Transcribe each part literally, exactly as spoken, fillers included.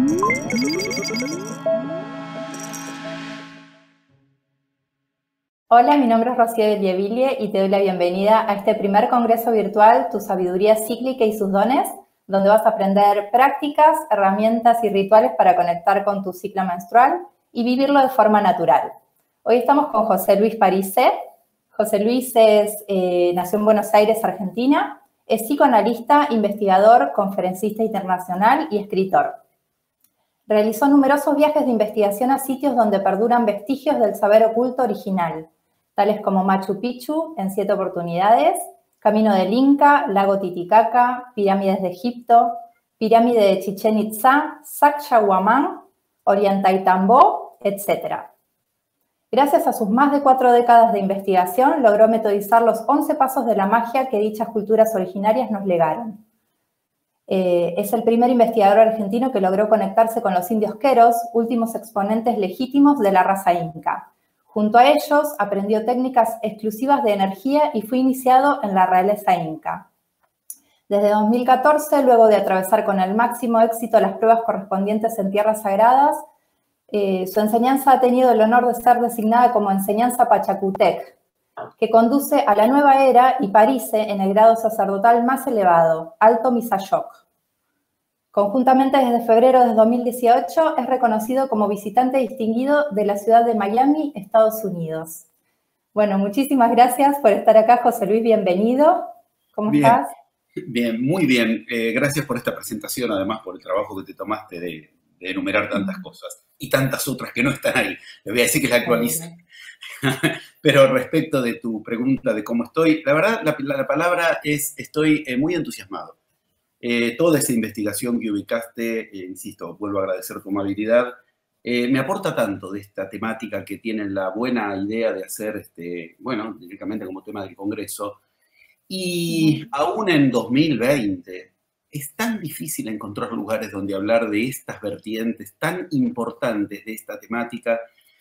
Hola, mi nombre es Rocío Delieville y te doy la bienvenida a este primer congreso virtual Tu Sabiduría Cíclica y sus Dones, donde vas a aprender prácticas, herramientas y rituales para conectar con tu ciclo menstrual y vivirlo de forma natural. Hoy estamos con José Luis Parise. José Luis es, eh, nació en Buenos Aires, Argentina. Es psicoanalista, investigador, conferencista internacional y escritor. Realizó numerosos viajes de investigación a sitios donde perduran vestigios del saber oculto original, tales como Machu Picchu en siete oportunidades, Camino del Inca, Lago Titicaca, Pirámides de Egipto, Pirámide de Chichén Itzá, Sacsayhuamán, Ollantaytambo, etcétera. Gracias a sus más de cuatro décadas de investigación, logró metodizar los once pasos de la magia que dichas culturas originarias nos legaron. Eh, es el primer investigador argentino que logró conectarse con los indios queros, últimos exponentes legítimos de la raza inca. Junto a ellos, aprendió técnicas exclusivas de energía y fue iniciado en la realeza inca. Desde dos mil catorce, luego de atravesar con el máximo éxito las pruebas correspondientes en tierras sagradas, eh, su enseñanza ha tenido el honor de ser designada como enseñanza Pachacútec, que conduce a la nueva era y Parise en el grado sacerdotal más elevado, Alto Misayoc. Conjuntamente desde febrero de dos mil dieciocho es reconocido como visitante distinguido de la ciudad de Miami, Estados Unidos. Bueno, muchísimas gracias por estar acá, José Luis, bienvenido. ¿Cómo bien, estás? Bien, muy bien. Eh, gracias por esta presentación, además por el trabajo que te tomaste de, de enumerar tantas cosas y tantas otras que no están ahí. Le voy a decir que la actualice. Pero respecto de tu pregunta de cómo estoy, la verdad, la, la, la palabra es estoy eh, muy entusiasmado. Eh, toda esa investigación que ubicaste, eh, insisto, vuelvo a agradecer tu amabilidad, eh, me aporta tanto de esta temática que tienen la buena idea de hacer, este, bueno, directamente como tema del Congreso. Y aún en dos mil veinte es tan difícil encontrar lugares donde hablar de estas vertientes tan importantes de esta temática,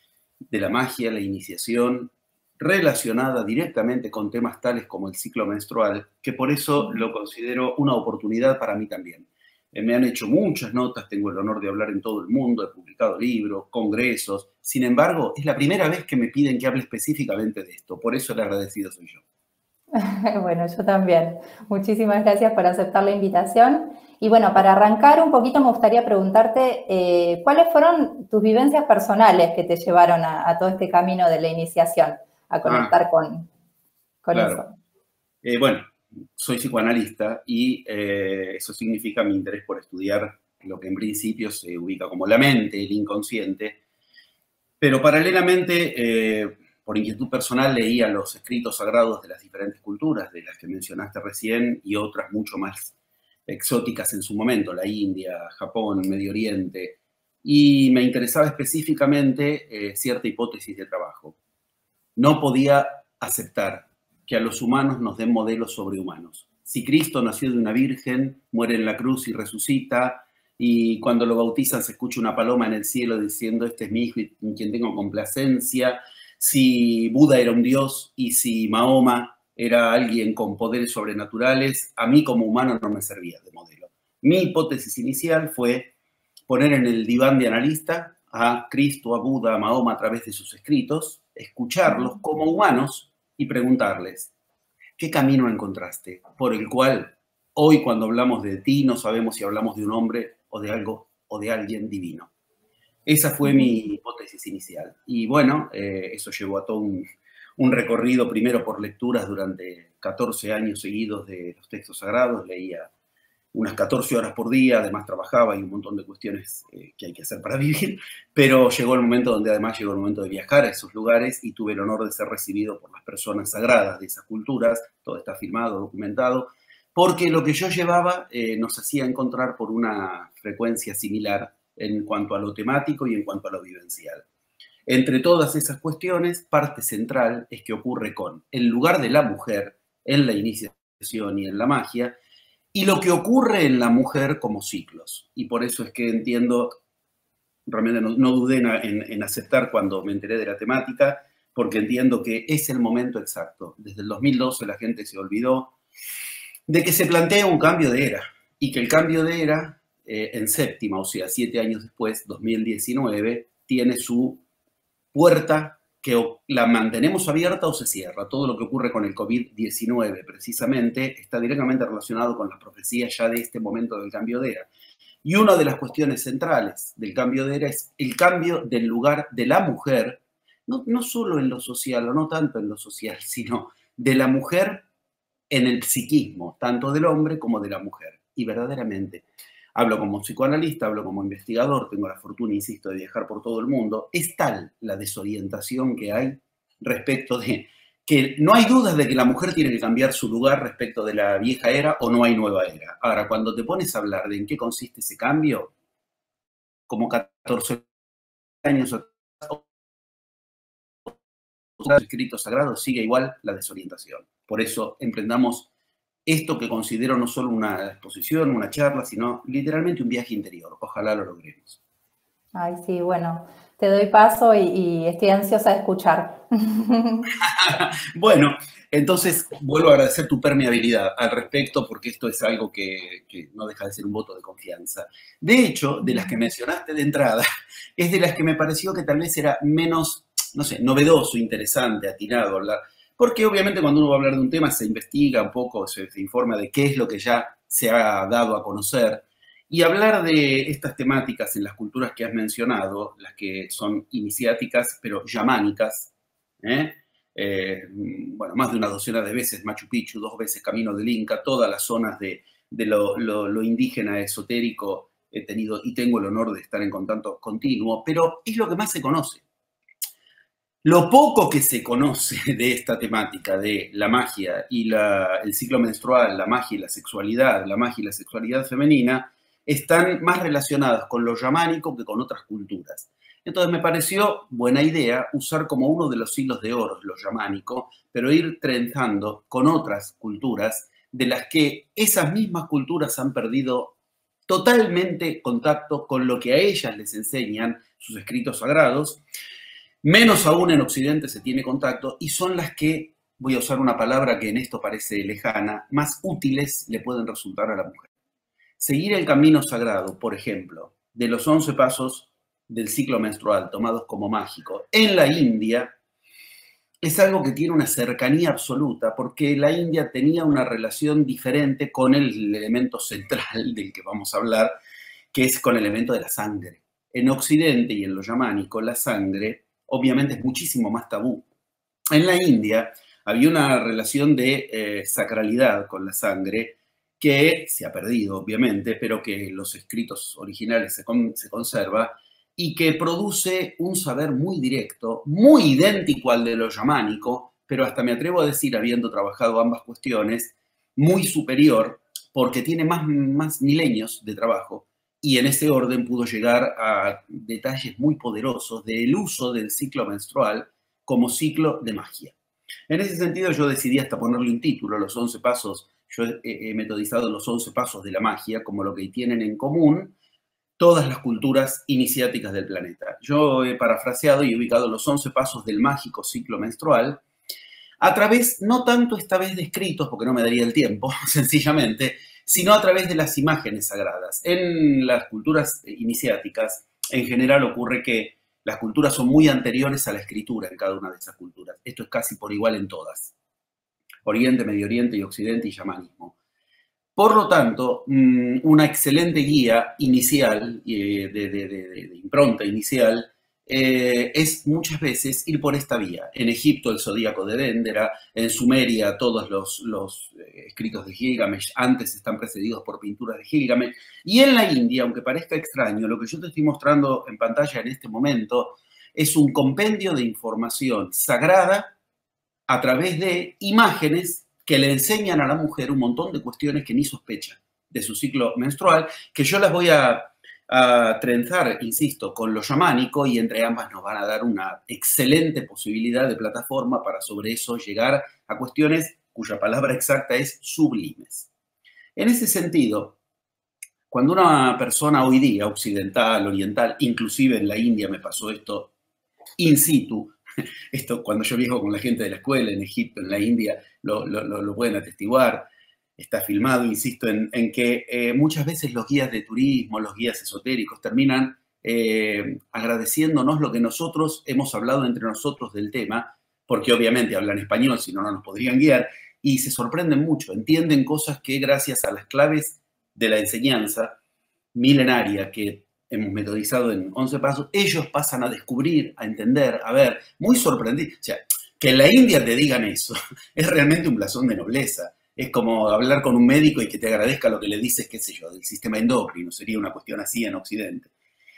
de la magia, la iniciación, relacionada directamente con temas tales como el ciclo menstrual, que por eso lo considero una oportunidad para mí también. Eh, me han hecho muchas notas, tengo el honor de hablar en todo el mundo, he publicado libros, congresos. Sin embargo, es la primera vez que me piden que hable específicamente de esto, por eso el agradecido soy yo. Bueno, yo también. Muchísimas gracias por aceptar la invitación. Y bueno, para arrancar un poquito me gustaría preguntarte eh, ¿cuáles fueron tus vivencias personales que te llevaron a, a todo este camino de la iniciación, a conectar ah, con, con claro. eso? Eh, bueno, soy psicoanalista y eh, eso significa mi interés por estudiar lo que en principio se ubica como la mente, el inconsciente, pero paralelamente... Eh, por inquietud personal leía los escritos sagrados de las diferentes culturas, de las que mencionaste recién, y otras mucho más exóticas en su momento, la India, Japón, Medio Oriente, y me interesaba específicamente eh, cierta hipótesis de trabajo. No podía aceptar que a los humanos nos den modelos sobrehumanos. Si Cristo nació de una virgen, muere en la cruz y resucita, y cuando lo bautizan se escucha una paloma en el cielo diciendo, este es mi hijo en quien tengo complacencia. Si Buda era un dios y si Mahoma era alguien con poderes sobrenaturales, a mí como humano no me servía de modelo. Mi hipótesis inicial fue poner en el diván de analista a Cristo, a Buda, a Mahoma a través de sus escritos, escucharlos como humanos y preguntarles, ¿qué camino encontraste por el cual hoy cuando hablamos de ti no sabemos si hablamos de un hombre o de algo o de alguien divino? Esa fue mi hipótesis inicial. Y bueno, eh, eso llevó a todo un, un recorrido, primero por lecturas durante catorce años seguidos de los textos sagrados. Leía unas catorce horas por día, además trabajaba y un montón de cuestiones eh, que hay que hacer para vivir. Pero llegó el momento donde además llegó el momento de viajar a esos lugares y tuve el honor de ser recibido por las personas sagradas de esas culturas. Todo está filmado, documentado. Porque lo que yo llevaba eh, nos hacía encontrar por una frecuencia similar en cuanto a lo temático y en cuanto a lo vivencial. Entre todas esas cuestiones, parte central es que ocurre con el lugar de la mujer en la iniciación y en la magia, y lo que ocurre en la mujer como ciclos. Y por eso es que entiendo, realmente no, no dudé en, en aceptar cuando me enteré de la temática, porque entiendo que es el momento exacto. Desde el dos mil doce la gente se olvidó de que se plantea un cambio de era, y que el cambio de era eh, en séptima, o sea, siete años después, dos mil diecinueve, tiene su puerta que o la mantenemos abierta o se cierra. Todo lo que ocurre con el COVID diecinueve, precisamente, está directamente relacionado con las profecías ya de este momento del cambio de era. Y una de las cuestiones centrales del cambio de era es el cambio del lugar de la mujer, no, no solo en lo social, o no tanto en lo social, sino de la mujer en el psiquismo, tanto del hombre como de la mujer. Y verdaderamente, hablo como psicoanalista, hablo como investigador, tengo la fortuna, insisto, de viajar por todo el mundo. Es tal la desorientación que hay respecto de que no hay dudas de que la mujer tiene que cambiar su lugar respecto de la vieja era o no hay nueva era. Ahora, cuando te pones a hablar de en qué consiste ese cambio, como catorce años atrás, los escritos sagrados, sigue igual la desorientación. Por eso emprendamos esto que considero no solo una exposición, una charla, sino literalmente un viaje interior. Ojalá lo logremos. Ay, sí, bueno, te doy paso y, y estoy ansiosa de escuchar. Bueno, entonces vuelvo a agradecer tu permeabilidad al respecto, porque esto es algo que, que no deja de ser un voto de confianza. De hecho, de las que mencionaste de entrada, es de las que me pareció que tal vez era menos, no sé, novedoso, interesante, atinado hablar. Porque obviamente cuando uno va a hablar de un tema se investiga un poco, se, se informa de qué es lo que ya se ha dado a conocer. Y hablar de estas temáticas en las culturas que has mencionado, las que son iniciáticas, pero yamánicas, ¿eh? Eh, bueno, más de una docena de veces Machu Picchu, dos veces Camino del Inca, todas las zonas de, de lo, lo, lo indígena esotérico he tenido y tengo el honor de estar en contacto continuo, pero es lo que más se conoce. Lo poco que se conoce de esta temática de la magia y la, el ciclo menstrual, la magia y la sexualidad, la magia y la sexualidad femenina, están más relacionadas con lo yamánico que con otras culturas. Entonces me pareció buena idea usar como uno de los hilos de oro lo yamánico, pero ir trenzando con otras culturas de las que esas mismas culturas han perdido totalmente contacto con lo que a ellas les enseñan sus escritos sagrados. Menos aún en Occidente se tiene contacto y son las que, voy a usar una palabra que en esto parece lejana, más útiles le pueden resultar a la mujer. Seguir el camino sagrado, por ejemplo, de los once pasos del ciclo menstrual tomados como mágicos en la India, es algo que tiene una cercanía absoluta porque la India tenía una relación diferente con el elemento central del que vamos a hablar, que es con el elemento de la sangre. En Occidente y en lo yamánico, la sangre obviamente es muchísimo más tabú. En la India había una relación de eh, sacralidad con la sangre que se ha perdido, obviamente, pero que en los escritos originales se, con, se conserva y que produce un saber muy directo, muy idéntico al de lo yamánico, pero hasta me atrevo a decir, habiendo trabajado ambas cuestiones, muy superior, porque tiene más, más milenios de trabajo. Y en ese orden pudo llegar a detalles muy poderosos del uso del ciclo menstrual como ciclo de magia. En ese sentido yo decidí hasta ponerle un título, los once pasos, yo he metodizado los once pasos de la magia como lo que tienen en común todas las culturas iniciáticas del planeta. Yo he parafraseado y ubicado los once pasos del mágico ciclo menstrual a través, no tanto esta vez de escritos, porque no me daría el tiempo, sencillamente, sino a través de las imágenes sagradas. En las culturas iniciáticas, en general ocurre que las culturas son muy anteriores a la escritura en cada una de esas culturas. Esto es casi por igual en todas. Oriente, Medio Oriente y Occidente y yamanismo. Por lo tanto, una excelente guía inicial, de, de, de, de impronta inicial, Eh, es muchas veces ir por esta vía. En Egipto, el zodíaco de Dendera, en Sumeria, todos los, los eh, escritos de Gilgamesh antes están precedidos por pinturas de Gilgamesh. Y en la India, aunque parezca extraño, lo que yo te estoy mostrando en pantalla en este momento es un compendio de información sagrada a través de imágenes que le enseñan a la mujer un montón de cuestiones que ni sospecha de su ciclo menstrual, que yo las voy a a trenzar, insisto, con lo yamánico y entre ambas nos van a dar una excelente posibilidad de plataforma para sobre eso llegar a cuestiones cuya palabra exacta es sublimes. En ese sentido, cuando una persona hoy día, occidental, oriental, inclusive en la India me pasó esto in situ, esto cuando yo viajo con la gente de la escuela, en Egipto, en la India, lo, lo, lo pueden atestiguar, está filmado, insisto, en, en que eh, muchas veces los guías de turismo, los guías esotéricos terminan eh, agradeciéndonos lo que nosotros hemos hablado entre nosotros del tema, porque obviamente hablan español, si no, no nos podrían guiar, y se sorprenden mucho, entienden cosas que gracias a las claves de la enseñanza milenaria que hemos metodizado en once pasos, ellos pasan a descubrir, a entender, a ver, muy sorprendidos. O sea, que en la India te digan eso es realmente un blasón de nobleza. Es como hablar con un médico y que te agradezca lo que le dices, qué sé yo, del sistema endocrino. Sería una cuestión así en Occidente.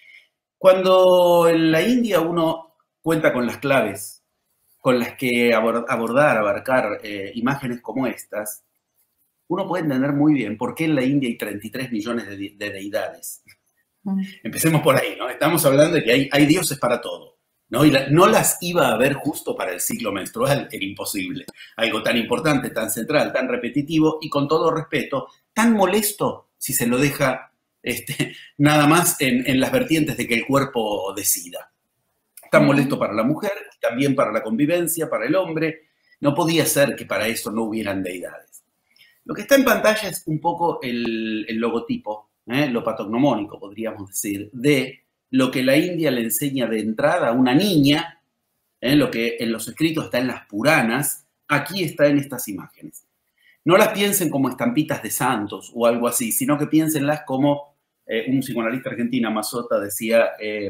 Cuando en la India uno cuenta con las claves con las que abordar, abarcar eh, imágenes como estas, uno puede entender muy bien por qué en la India hay treinta y tres millones de, de deidades. Mm. Empecemos por ahí, ¿no? Estamos hablando de que hay, hay dioses para todo, ¿no? Y la, no las iba a haber justo para el ciclo menstrual, era imposible. Algo tan importante, tan central, tan repetitivo y con todo respeto, tan molesto si se lo deja este, nada más en, en las vertientes de que el cuerpo decida. Tan molesto para la mujer, también para la convivencia, para el hombre. No podía ser que para eso no hubieran deidades. Lo que está en pantalla es un poco el, el logotipo, ¿eh? Lo patognomónico, podríamos decir, de lo que la India le enseña de entrada a una niña, ¿eh? Lo que en los escritos está en las Puranas, aquí está en estas imágenes. No las piensen como estampitas de santos o algo así, sino que piénsenlas como eh, un psicoanalista argentino, Mazzotta, decía... Eh,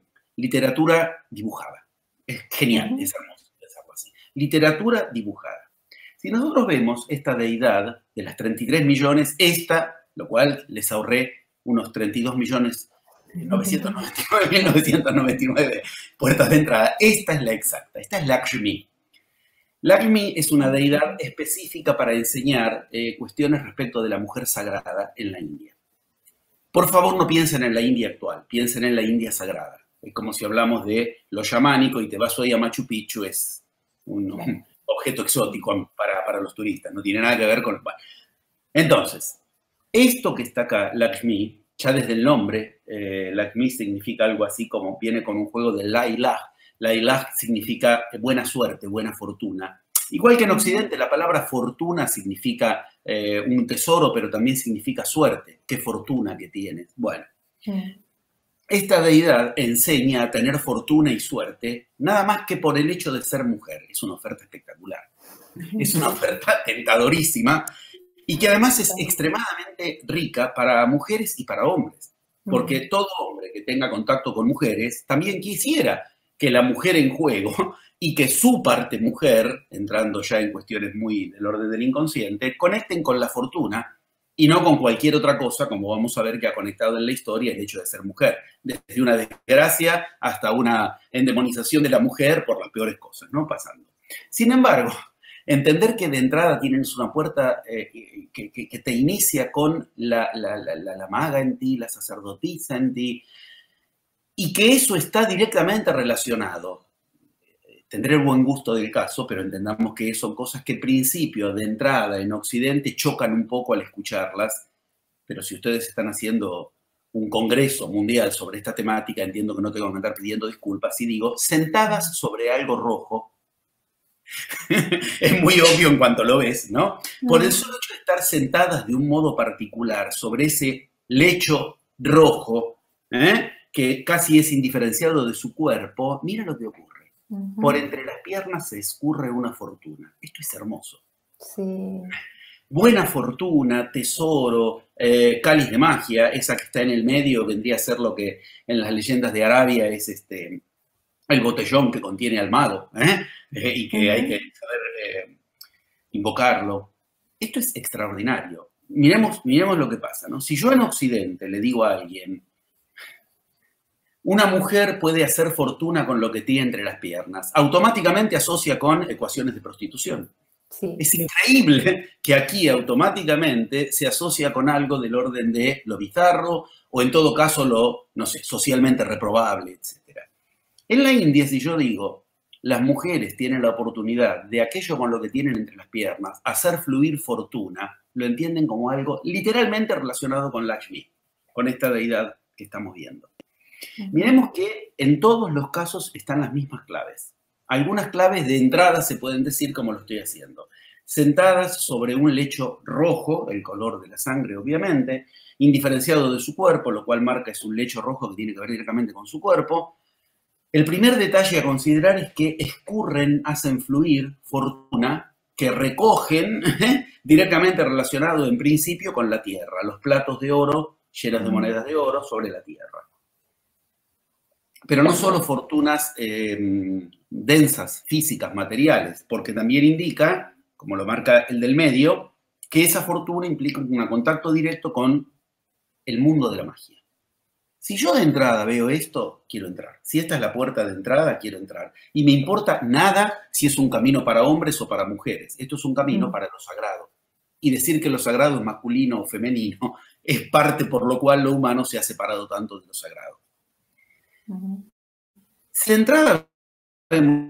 literatura dibujada. Es genial, uh-huh. Es hermoso pensarlo así. Literatura dibujada. Si nosotros vemos esta deidad de las treinta y tres millones, esta, lo cual les ahorré unos treinta y dos millones novecientos noventa y nueve mil novecientos noventa y nueve puertas de entrada, esta es la exacta, esta es Lakshmi. Lakshmi es una deidad específica para enseñar eh, cuestiones respecto de la mujer sagrada en la India. Por favor, no piensen en la India actual, piensen en la India sagrada. Es como si hablamos de lo chamánico y te vas hoy a Machu Picchu, es un, un objeto exótico para, para los turistas, no tiene nada que ver con... Bueno. Entonces, esto que está acá, Lakshmi, ya desde el nombre, eh, Lakshmi significa algo así como, viene con un juego de la ilah. La ilah significa buena suerte, buena fortuna. Igual que en Occidente, la palabra fortuna significa eh, un tesoro, pero también significa suerte. Qué fortuna que tienes. Bueno. Sí. Esta deidad enseña a tener fortuna y suerte, nada más que por el hecho de ser mujer. Es una oferta espectacular. Es una oferta tentadorísima y que además es extremadamente rica para mujeres y para hombres. Porque todo hombre que tenga contacto con mujeres también quisiera que la mujer en juego y que su parte mujer, entrando ya en cuestiones muy del orden del inconsciente, conecten con la fortuna y no con cualquier otra cosa, como vamos a ver que ha conectado en la historia el hecho de ser mujer. Desde una desgracia hasta una endemonización de la mujer por las peores cosas, ¿no? Pasando. Sin embargo, entender que de entrada tienes una puerta eh, que, que, que te inicia con la, la, la, la, la maga en ti, la sacerdotisa en ti, y que eso está directamente relacionado. Tendré el buen gusto del caso, pero entendamos que son cosas que en principio, de entrada, en Occidente, chocan un poco al escucharlas, pero si ustedes están haciendo un congreso mundial sobre esta temática, entiendo que no tengo que andar pidiendo disculpas, si digo, sentadas sobre algo rojo, es muy obvio en cuanto lo ves, ¿no? Por el solo hecho de estar sentadas de un modo particular sobre ese lecho rojo, ¿eh? Que casi es indiferenciado de su cuerpo, mira lo que ocurre. Uh-huh. Por entre las piernas se escurre una fortuna. Esto es hermoso. Sí. Buena fortuna, tesoro, eh, cáliz de magia, esa que está en el medio vendría a ser lo que en las leyendas de Arabia es este, el botellón que contiene al mago, ¿eh? Eh, y que uh-huh. hay que saber eh, invocarlo. Esto es extraordinario. Miremos, miremos lo que pasa, ¿no? Si yo en Occidente le digo a alguien, una mujer puede hacer fortuna con lo que tiene entre las piernas, automáticamente asocia con ecuaciones de prostitución. Sí. Es increíble que aquí automáticamente se asocia con algo del orden de lo bizarro o en todo caso lo, no sé, socialmente reprobable, etcétera. En la India, si yo digo, las mujeres tienen la oportunidad de aquello con lo que tienen entre las piernas, hacer fluir fortuna, lo entienden como algo literalmente relacionado con Lakshmi, con esta deidad que estamos viendo. Miremos que en todos los casos están las mismas claves. Algunas claves de entrada se pueden decir como lo estoy haciendo. sentadas sobre un lecho rojo, el color de la sangre obviamente, indiferenciado de su cuerpo, lo cual marca es un lecho rojo que tiene que ver directamente con su cuerpo. El primer detalle a considerar es que escurren, hacen fluir fortuna, que recogen directamente relacionado en principio con la tierra, los platos de oro llenos de monedas de oro sobre la tierra. Pero no solo fortunas eh, densas, físicas, materiales, porque también indica, como lo marca el del medio, que esa fortuna implica un contacto directo con el mundo de la magia. Si yo de entrada veo esto, quiero entrar. Si esta es la puerta de entrada, quiero entrar. Y me importa nada si es un camino para hombres o para mujeres. Esto es un camino mm. para lo sagrado. Y decir que lo sagrado es masculino o femenino es parte por lo cual lo humano se ha separado tanto de lo sagrado. Uh-huh. Si de entrada vemos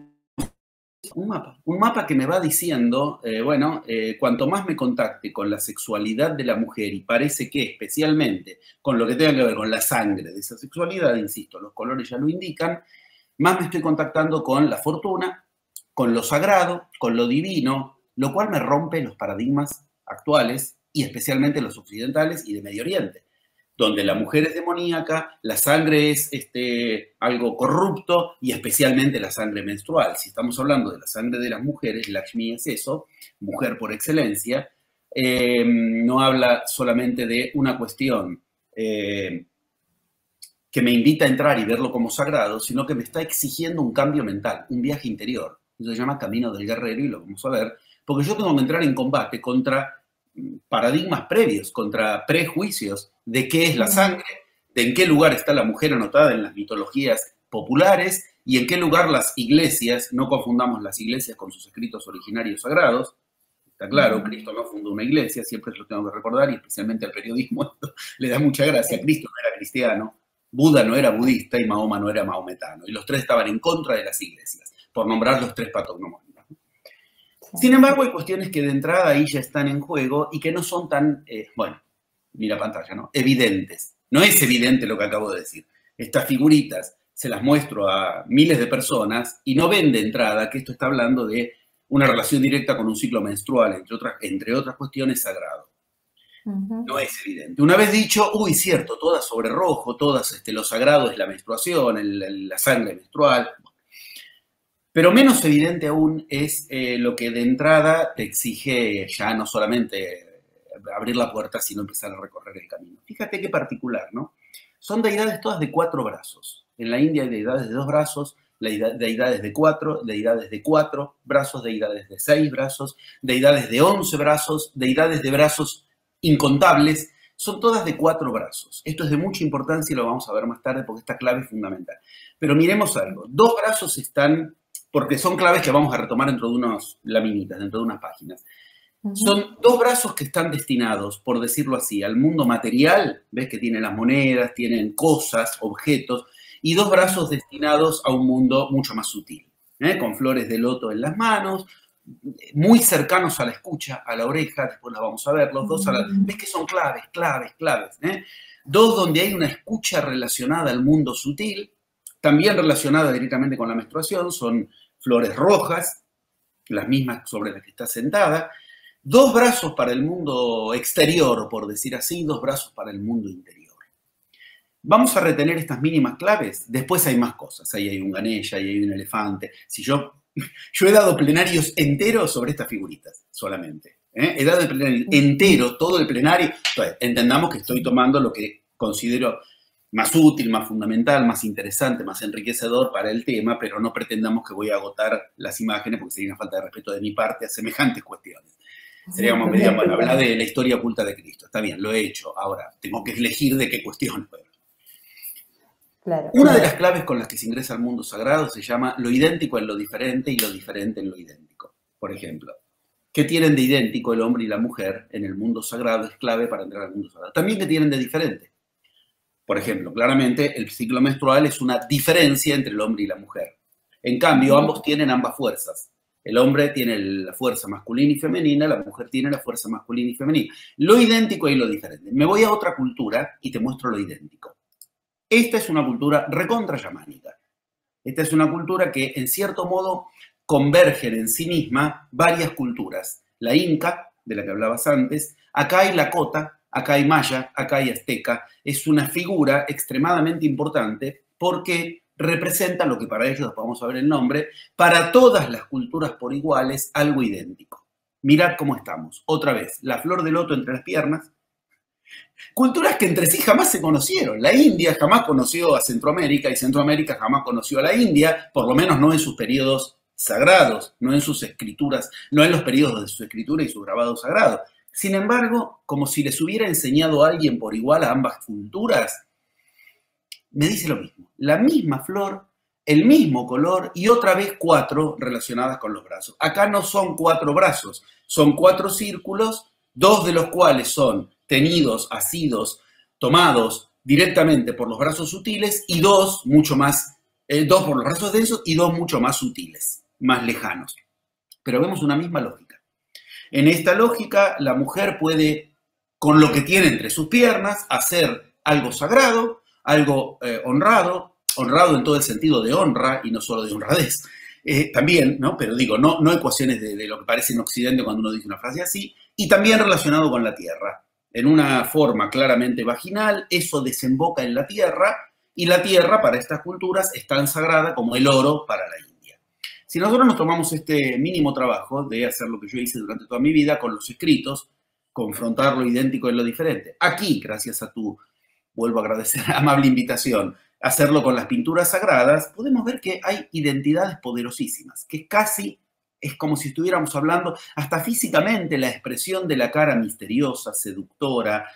un mapa, un mapa que me va diciendo, eh, bueno, eh, cuanto más me contacte con la sexualidad de la mujer, y parece que especialmente con lo que tenga que ver con la sangre de esa sexualidad, insisto, los colores ya lo indican, más me estoy contactando con la fortuna, con lo sagrado, con lo divino, lo cual me rompe los paradigmas actuales y especialmente los occidentales y de Medio Oriente, donde la mujer es demoníaca, la sangre es este, algo corrupto y especialmente la sangre menstrual. Si estamos hablando de la sangre de las mujeres, Lakshmi es eso, mujer por excelencia, eh, no habla solamente de una cuestión eh, que me invita a entrar y verlo como sagrado, sino que me está exigiendo un cambio mental, un viaje interior. Eso se llama camino del guerrero y lo vamos a ver, porque yo tengo que entrar en combate contra paradigmas previos, contra prejuicios de qué es la sangre, de en qué lugar está la mujer anotada en las mitologías populares y en qué lugar las iglesias, no confundamos las iglesias con sus escritos originarios sagrados. Está claro, Cristo no fundó una iglesia, siempre lo tengo que recordar, y especialmente al periodismo esto le da mucha gracia. Cristo no era cristiano, Buda no era budista y Mahoma no era maometano, y los tres estaban en contra de las iglesias, por nombrar los tres patronomos. Sin embargo, hay cuestiones que de entrada ahí ya están en juego y que no son tan, eh, bueno, mira pantalla, ¿no? Evidentes. No es evidente lo que acabo de decir. Estas figuritas se las muestro a miles de personas y no ven de entrada que esto está hablando de una relación directa con un ciclo menstrual, entre otras, entre otras cuestiones, sagrado. Uh-huh. No es evidente. Una vez dicho, uy, cierto, todas sobre rojo, todas, este, lo sagrado es la menstruación, el, el, la sangre menstrual. Pero menos evidente aún es eh, lo que de entrada te exige ya no solamente abrir la puerta, sino empezar a recorrer el camino. Fíjate qué particular, ¿no? Son deidades todas de cuatro brazos. En la India hay deidades de dos brazos, deidades de cuatro, deidades de cuatro brazos, deidades de seis brazos, deidades de once brazos, deidades de brazos incontables. Son todas de cuatro brazos. Esto es de mucha importancia y lo vamos a ver más tarde porque esta clave es fundamental. Pero miremos algo. Dos brazos están... porque son claves que vamos a retomar dentro de unas laminitas, dentro de unas páginas. Uh-huh. Son dos brazos que están destinados, por decirlo así, al mundo material, ves que tienen las monedas, tienen cosas, objetos, y dos brazos destinados a un mundo mucho más sutil, ¿eh? Con flores de loto en las manos, muy cercanos a la escucha, a la oreja, después las vamos a ver, los dos a la... ves que son claves, claves, claves, ¿eh? Dos donde hay una escucha relacionada al mundo sutil, también relacionada directamente con la menstruación, son flores rojas, las mismas sobre las que está sentada, dos brazos para el mundo exterior, por decir así, dos brazos para el mundo interior. Vamos a retener estas mínimas claves, después hay más cosas, ahí hay un Ganesha, ahí hay un elefante. Si yo, yo he dado plenarios enteros sobre estas figuritas, solamente. ¿eh? He dado el plenario entero, todo el plenario. Entonces, entendamos que estoy tomando lo que considero más útil, más fundamental, más interesante, más enriquecedor para el tema, pero no pretendamos que voy a agotar las imágenes porque sería una falta de respeto de mi parte a semejantes cuestiones. Seríamos medio, bueno, hablar de la historia oculta de Cristo. Está bien, lo he hecho. Ahora, tengo que elegir de qué cuestiones. Claro, una claro. de las claves con las que se ingresa al mundo sagrado se llama lo idéntico en lo diferente y lo diferente en lo idéntico. Por ejemplo, ¿qué tienen de idéntico el hombre y la mujer en el mundo sagrado? Es clave para entrar al mundo sagrado. También, ¿qué tienen de diferente? Por ejemplo, claramente el ciclo menstrual es una diferencia entre el hombre y la mujer. En cambio, ambos tienen ambas fuerzas. El hombre tiene la fuerza masculina y femenina, la mujer tiene la fuerza masculina y femenina. Lo idéntico y lo diferente. Me voy a otra cultura y te muestro lo idéntico. Esta es una cultura recontra yamánica. Esta es una cultura que, en cierto modo, convergen en sí misma varias culturas. la inca, de la que hablabas antes, acá hay lakota, acá hay maya, acá hay azteca. Es una figura extremadamente importante porque representa lo que para ellos, después vamos a ver el nombre, para todas las culturas por iguales, algo idéntico. Mirad cómo estamos. Otra vez, la flor de loto entre las piernas. Culturas que entre sí jamás se conocieron. La India jamás conoció a Centroamérica y Centroamérica jamás conoció a la India, por lo menos no en sus periodos sagrados, no en sus escrituras, no en los periodos de su escritura y su grabado sagrado. Sin embargo, como si les hubiera enseñado a alguien por igual a ambas culturas, me dice lo mismo. La misma flor, el mismo color y otra vez cuatro relacionadas con los brazos. Acá no son cuatro brazos, son cuatro círculos, dos de los cuales son tenidos, asidos, tomados directamente por los brazos sutiles y dos mucho más, eh, dos por los brazos densos y dos mucho más sutiles, más lejanos. Pero vemos una misma lógica. En esta lógica, la mujer puede, con lo que tiene entre sus piernas, hacer algo sagrado, algo eh, honrado, honrado en todo el sentido de honra y no solo de honradez, eh, también, ¿no? Pero digo, no, no ecuaciones de, de lo que parece en Occidente cuando uno dice una frase así, y también relacionado con la tierra. En una forma claramente vaginal, eso desemboca en la tierra, y la tierra para estas culturas es tan sagrada como el oro para la India. Si nosotros nos tomamos este mínimo trabajo de hacer lo que yo hice durante toda mi vida con los escritos, confrontar lo idéntico en lo diferente, aquí, gracias a tu, vuelvo a agradecer, amable invitación, hacerlo con las pinturas sagradas, podemos ver que hay identidades poderosísimas, que casi es como si estuviéramos hablando, hasta físicamente, la expresión de la cara misteriosa, seductora,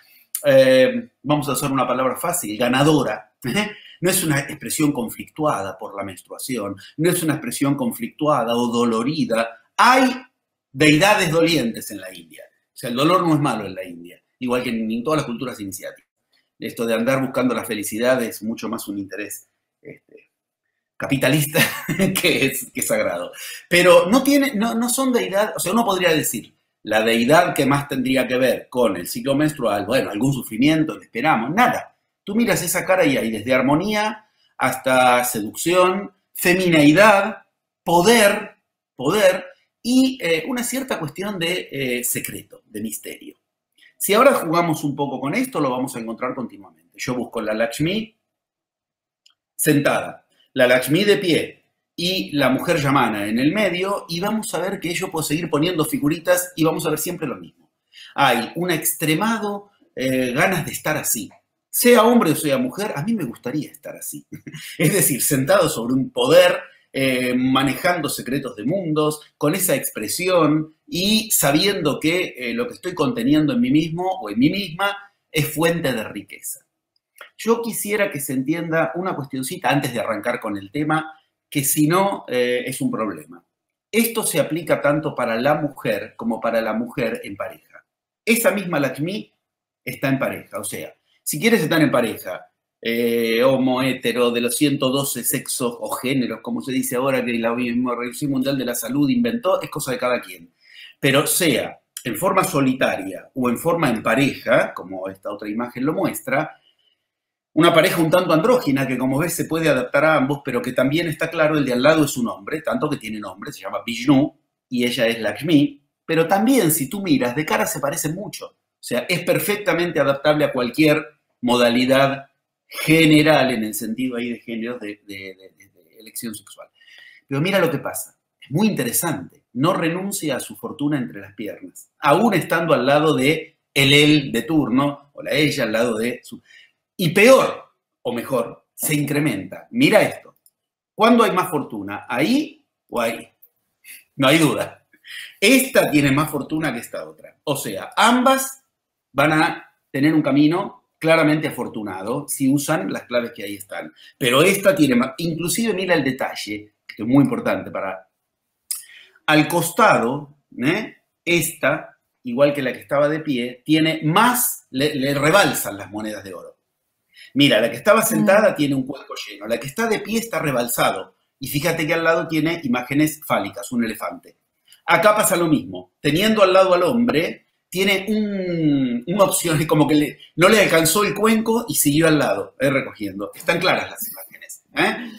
eh, vamos a usar una palabra fácil, ganadora. ¿eh? No es una expresión conflictuada por la menstruación, no es una expresión conflictuada o dolorida. Hay deidades dolientes en la India. O sea, el dolor no es malo en la India, igual que en, en todas las culturas iniciáticas. Esto de andar buscando la felicidad es mucho más un interés este, capitalista que es, que es sagrado. Pero no, tiene, no, no son deidades, o sea, uno podría decir, la deidad que más tendría que ver con el ciclo menstrual, bueno, algún sufrimiento, le esperamos, nada. Tú miras esa cara y hay desde armonía hasta seducción, femineidad, poder, poder y eh, una cierta cuestión de eh, secreto, de misterio. Si ahora jugamos un poco con esto, lo vamos a encontrar continuamente. Yo busco la Lakshmi sentada, la Lakshmi de pie y la mujer Yamana en el medio y vamos a ver que yo puedo seguir poniendo figuritas y vamos a ver siempre lo mismo. Hay un extremado eh, ganas de estar así. Sea hombre o sea mujer, a mí me gustaría estar así. Es decir, sentado sobre un poder, eh, manejando secretos de mundos, con esa expresión y sabiendo que eh, lo que estoy conteniendo en mí mismo o en mí misma es fuente de riqueza. Yo quisiera que se entienda una cuestioncita antes de arrancar con el tema, que si no eh, es un problema. Esto se aplica tanto para la mujer como para la mujer en pareja. Esa misma Lakshmi está en pareja, o sea, si quieres estar en pareja, eh, homo, hetero, de los ciento doce sexos o géneros, como se dice ahora que la Organización Mundial de la Salud inventó, es cosa de cada quien. Pero sea en forma solitaria o en forma en pareja, como esta otra imagen lo muestra, una pareja un tanto andrógina que como ves se puede adaptar a ambos, pero que también está claro el de al lado es un hombre, tanto que tiene nombre, se llama Vishnu y ella es Lakshmi, pero también si tú miras, de cara se parecen mucho. O sea, es perfectamente adaptable a cualquier modalidad general en el sentido ahí de género de, de, de, de elección sexual. Pero mira lo que pasa, es muy interesante, no renuncia a su fortuna entre las piernas, aún estando al lado de el él de turno, o la ella al lado de su... Y peor, o mejor, se incrementa. Mira esto, ¿cuándo hay más fortuna? ¿Ahí o ahí? No hay duda. Esta tiene más fortuna que esta otra. O sea, ambas van a tener un camino claramente afortunado si usan las claves que ahí están. Pero esta tiene más, inclusive mira el detalle, que es muy importante para... Al costado, ¿eh? Esta, igual que la que estaba de pie, tiene más, le, le rebalsan las monedas de oro. Mira, la que estaba sentada tiene un cuenco lleno, la que está de pie está rebalsado. Y fíjate que al lado tiene imágenes fálicas, un elefante. Acá pasa lo mismo, teniendo al lado al hombre... tiene un, una opción, como que le, no le alcanzó el cuenco y siguió al lado, eh, recogiendo. Están claras las imágenes. ¿eh?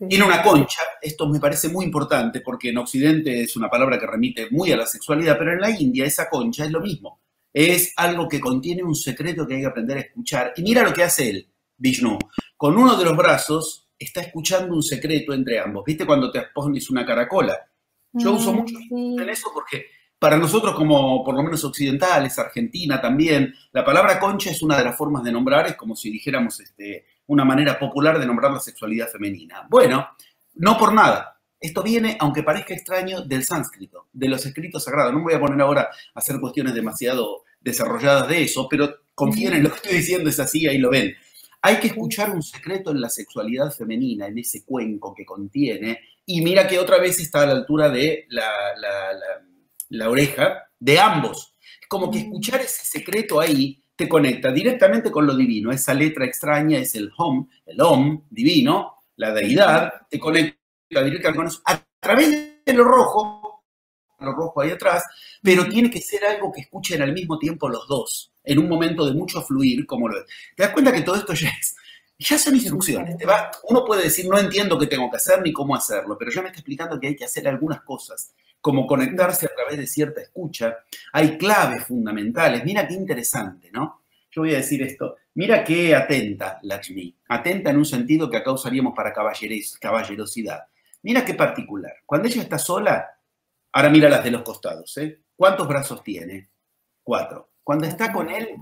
Sí. Tiene una concha, esto me parece muy importante porque en Occidente es una palabra que remite muy a la sexualidad, pero en la India esa concha es lo mismo. Es algo que contiene un secreto que hay que aprender a escuchar. Y mira lo que hace él, Vishnu. Con uno de los brazos está escuchando un secreto entre ambos. ¿Viste cuando te pones una caracola? Yo mm, uso mucho sí. en eso porque para nosotros como por lo menos occidentales, Argentina también, la palabra concha es una de las formas de nombrar, es como si dijéramos este, una manera popular de nombrar la sexualidad femenina. Bueno, no por nada. Esto viene, aunque parezca extraño, del sánscrito, de los escritos sagrados. No me voy a poner ahora a hacer cuestiones demasiado desarrolladas de eso, pero confíen en lo que estoy diciendo, es así, ahí lo ven. Hay que escuchar un secreto en la sexualidad femenina, en ese cuenco que contiene, y mira que otra vez está a la altura de la, la, la, la oreja de ambos. Es como que escuchar ese secreto ahí te conecta directamente con lo divino. Esa letra extraña es el Om, el Om divino, la deidad, te conecta directamente con eso a través de lo rojo, lo rojo ahí atrás, pero tiene que ser algo que escuchen al mismo tiempo los dos, en un momento de mucho fluir, como lo es. Te das cuenta que todo esto ya es, ya son instrucciones. Te va, uno puede decir, no entiendo qué tengo que hacer ni cómo hacerlo, pero ya me está explicando que hay que hacer algunas cosas, como conectarse a través de cierta escucha. Hay claves fundamentales. Mira qué interesante, ¿no? Yo voy a decir esto. Mira qué atenta, Lakshmi. Atenta en un sentido que acá usaríamos para caballerosidad. Mira qué particular. Cuando ella está sola, ahora mira las de los costados, ¿eh? ¿Cuántos brazos tiene? Cuatro. Cuando está con él,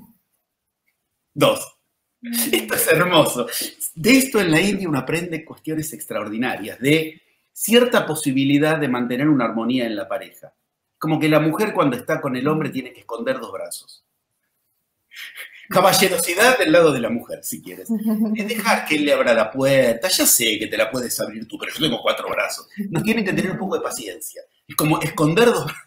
dos. Esto es hermoso. De esto en la India uno aprende cuestiones extraordinarias, de cierta posibilidad de mantener una armonía en la pareja. Como que la mujer cuando está con el hombre tiene que esconder dos brazos. Caballerosidad del lado de la mujer, si quieres. Es dejar que él le abra la puerta. Ya sé que te la puedes abrir tú, pero yo tengo cuatro brazos. Nos tienen que tener un poco de paciencia. Es como esconder dos brazos.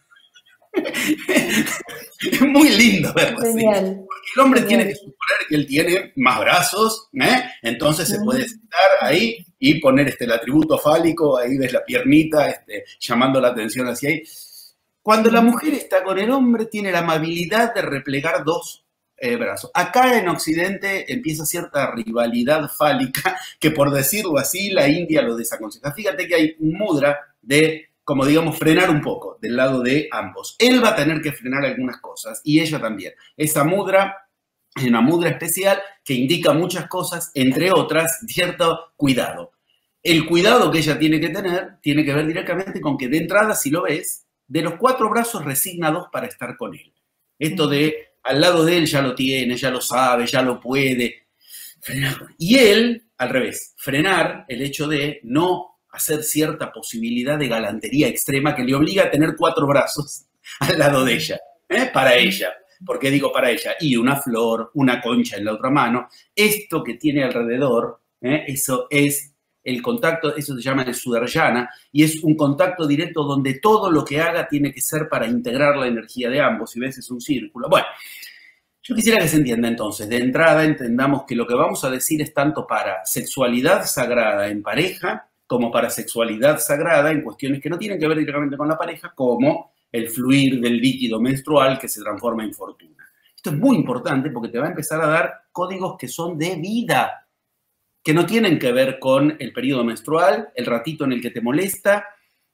Es muy lindo verlo así. Porque el hombre Genial. Tiene que suponer que él tiene más brazos, ¿eh? Entonces se puede sentar ahí y poner este, el atributo fálico, ahí ves la piernita, este, llamando la atención hacia ahí. Cuando la mujer está con el hombre, tiene la amabilidad de replegar dos Eh, brazos. Acá en Occidente empieza cierta rivalidad fálica que, por decirlo así, la India lo desaconseja. Fíjate que hay un mudra de, como digamos, frenar un poco del lado de ambos. Él va a tener que frenar algunas cosas y ella también. Esa mudra es una mudra especial que indica muchas cosas, entre otras, cierto cuidado. El cuidado que ella tiene que tener tiene que ver directamente con que, de entrada, si lo ves, de los cuatro brazos resigna dos para estar con él. Esto de al lado de él ya lo tiene, ya lo sabe, ya lo puede. Frenar. Y él, al revés, frenar el hecho de no hacer cierta posibilidad de galantería extrema que le obliga a tener cuatro brazos al lado de ella, ¿eh? Para ella. ¿Por qué digo para ella? Y una flor, una concha en la otra mano. Esto que tiene alrededor, ¿eh? Eso es el contacto, eso se llama el sudarshana, y es un contacto directo donde todo lo que haga tiene que ser para integrar la energía de ambos. Si ves, es un círculo. Bueno, yo quisiera que se entienda entonces, de entrada entendamos que lo que vamos a decir es tanto para sexualidad sagrada en pareja, como para sexualidad sagrada en cuestiones que no tienen que ver directamente con la pareja, como el fluir del líquido menstrual que se transforma en fortuna. Esto es muy importante porque te va a empezar a dar códigos que son de vida, que no tienen que ver con el periodo menstrual, el ratito en el que te molesta,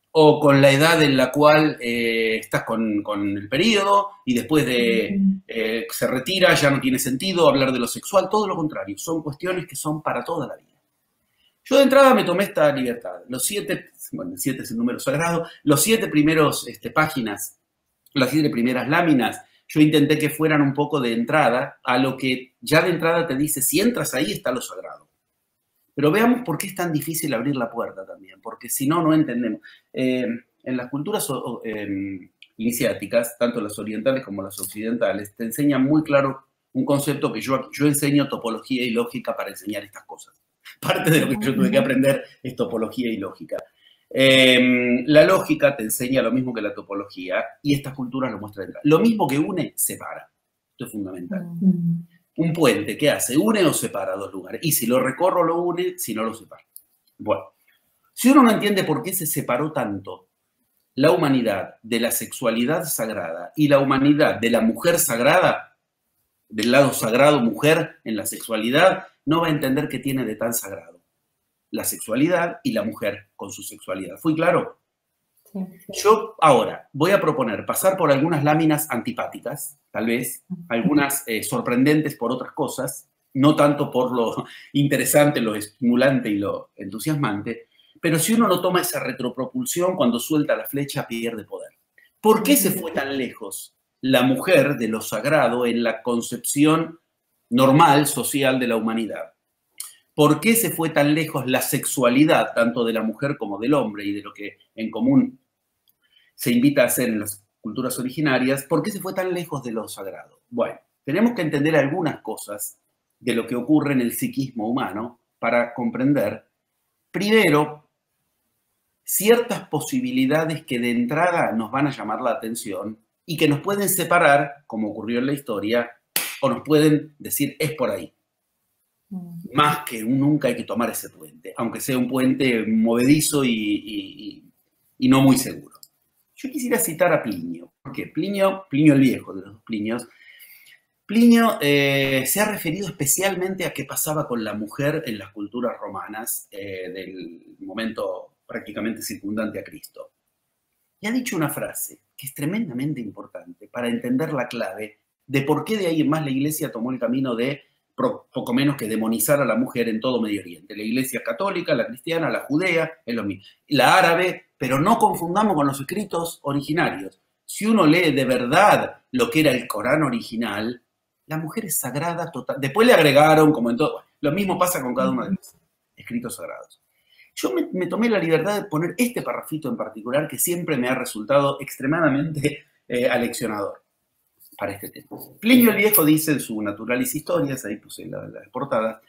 o con la edad en la cual eh, estás con, con el periodo y después de eh, se retira, ya no tiene sentido hablar de lo sexual, todo lo contrario, son cuestiones que son para toda la vida. Yo de entrada me tomé esta libertad, los siete, bueno, siete es el número sagrado, los siete primeros este, páginas, las siete primeras láminas, yo intenté que fueran un poco de entrada a lo que ya de entrada te dice, si entras ahí está lo sagrado. Pero veamos por qué es tan difícil abrir la puerta también, porque si no, no entendemos. Eh, en las culturas eh, iniciáticas, tanto las orientales como las occidentales, te enseñan muy claro un concepto que yo, yo enseño topología y lógica para enseñar estas cosas. Parte de lo que yo tuve que aprender es topología y lógica. Eh, la lógica te enseña lo mismo que la topología y estas culturas lo muestran. Lo mismo que une, separa. Esto es fundamental. Mm. Un puente, ¿qué hace? ¿Une o separa dos lugares? Y si lo recorro, lo une, si no, lo separa. Bueno, si uno no entiende por qué se separó tanto la humanidad de la sexualidad sagrada y la humanidad de la mujer sagrada, del lado sagrado mujer en la sexualidad, no va a entender qué tiene de tan sagrado. la sexualidad y la mujer con su sexualidad. ¿Fui claro? Sí. Yo ahora voy a proponer pasar por algunas láminas antipáticas, tal vez, algunas eh, sorprendentes por otras cosas, no tanto por lo interesante, lo estimulante y lo entusiasmante, pero si uno no toma esa retropropulsión, cuando suelta la flecha pierde poder. ¿Por qué se fue tan lejos la mujer de lo sagrado en la concepción normal, social de la humanidad? ¿Por qué se fue tan lejos la sexualidad, tanto de la mujer como del hombre, y de lo que en común se invita a hacer en las culturas originarias? ¿Por qué se fue tan lejos de lo sagrado? Bueno, tenemos que entender algunas cosas de lo que ocurre en el psiquismo humano para comprender, primero, ciertas posibilidades que de entrada nos van a llamar la atención y que nos pueden separar, como ocurrió en la historia, o nos pueden decir, es por ahí. Más que nunca hay que tomar ese puente, aunque sea un puente movedizo y, y, y no muy seguro. Yo quisiera citar a Plinio, porque Plinio, Plinio el Viejo, de los dos Plinios, Plinio eh, se ha referido especialmente a qué pasaba con la mujer en las culturas romanas eh, del momento prácticamente circundante a Cristo. Y ha dicho una frase que es tremendamente importante para entender la clave de por qué de ahí en más la Iglesia tomó el camino de poco menos que demonizar a la mujer en todo Medio Oriente. La Iglesia católica, la cristiana, la judea, es lo mismo. La árabe, pero no confundamos con los escritos originarios. Si uno lee de verdad lo que era el Corán original, la mujer es sagrada total. Después le agregaron, como en todo, lo mismo pasa con cada uno de los escritos sagrados. Yo me, me tomé la libertad de poner este parrafito en particular que siempre me ha resultado extremadamente eh, aleccionador para este tema. Plinio el Viejo dice en su Naturalis Historias, ahí puse la, la portada,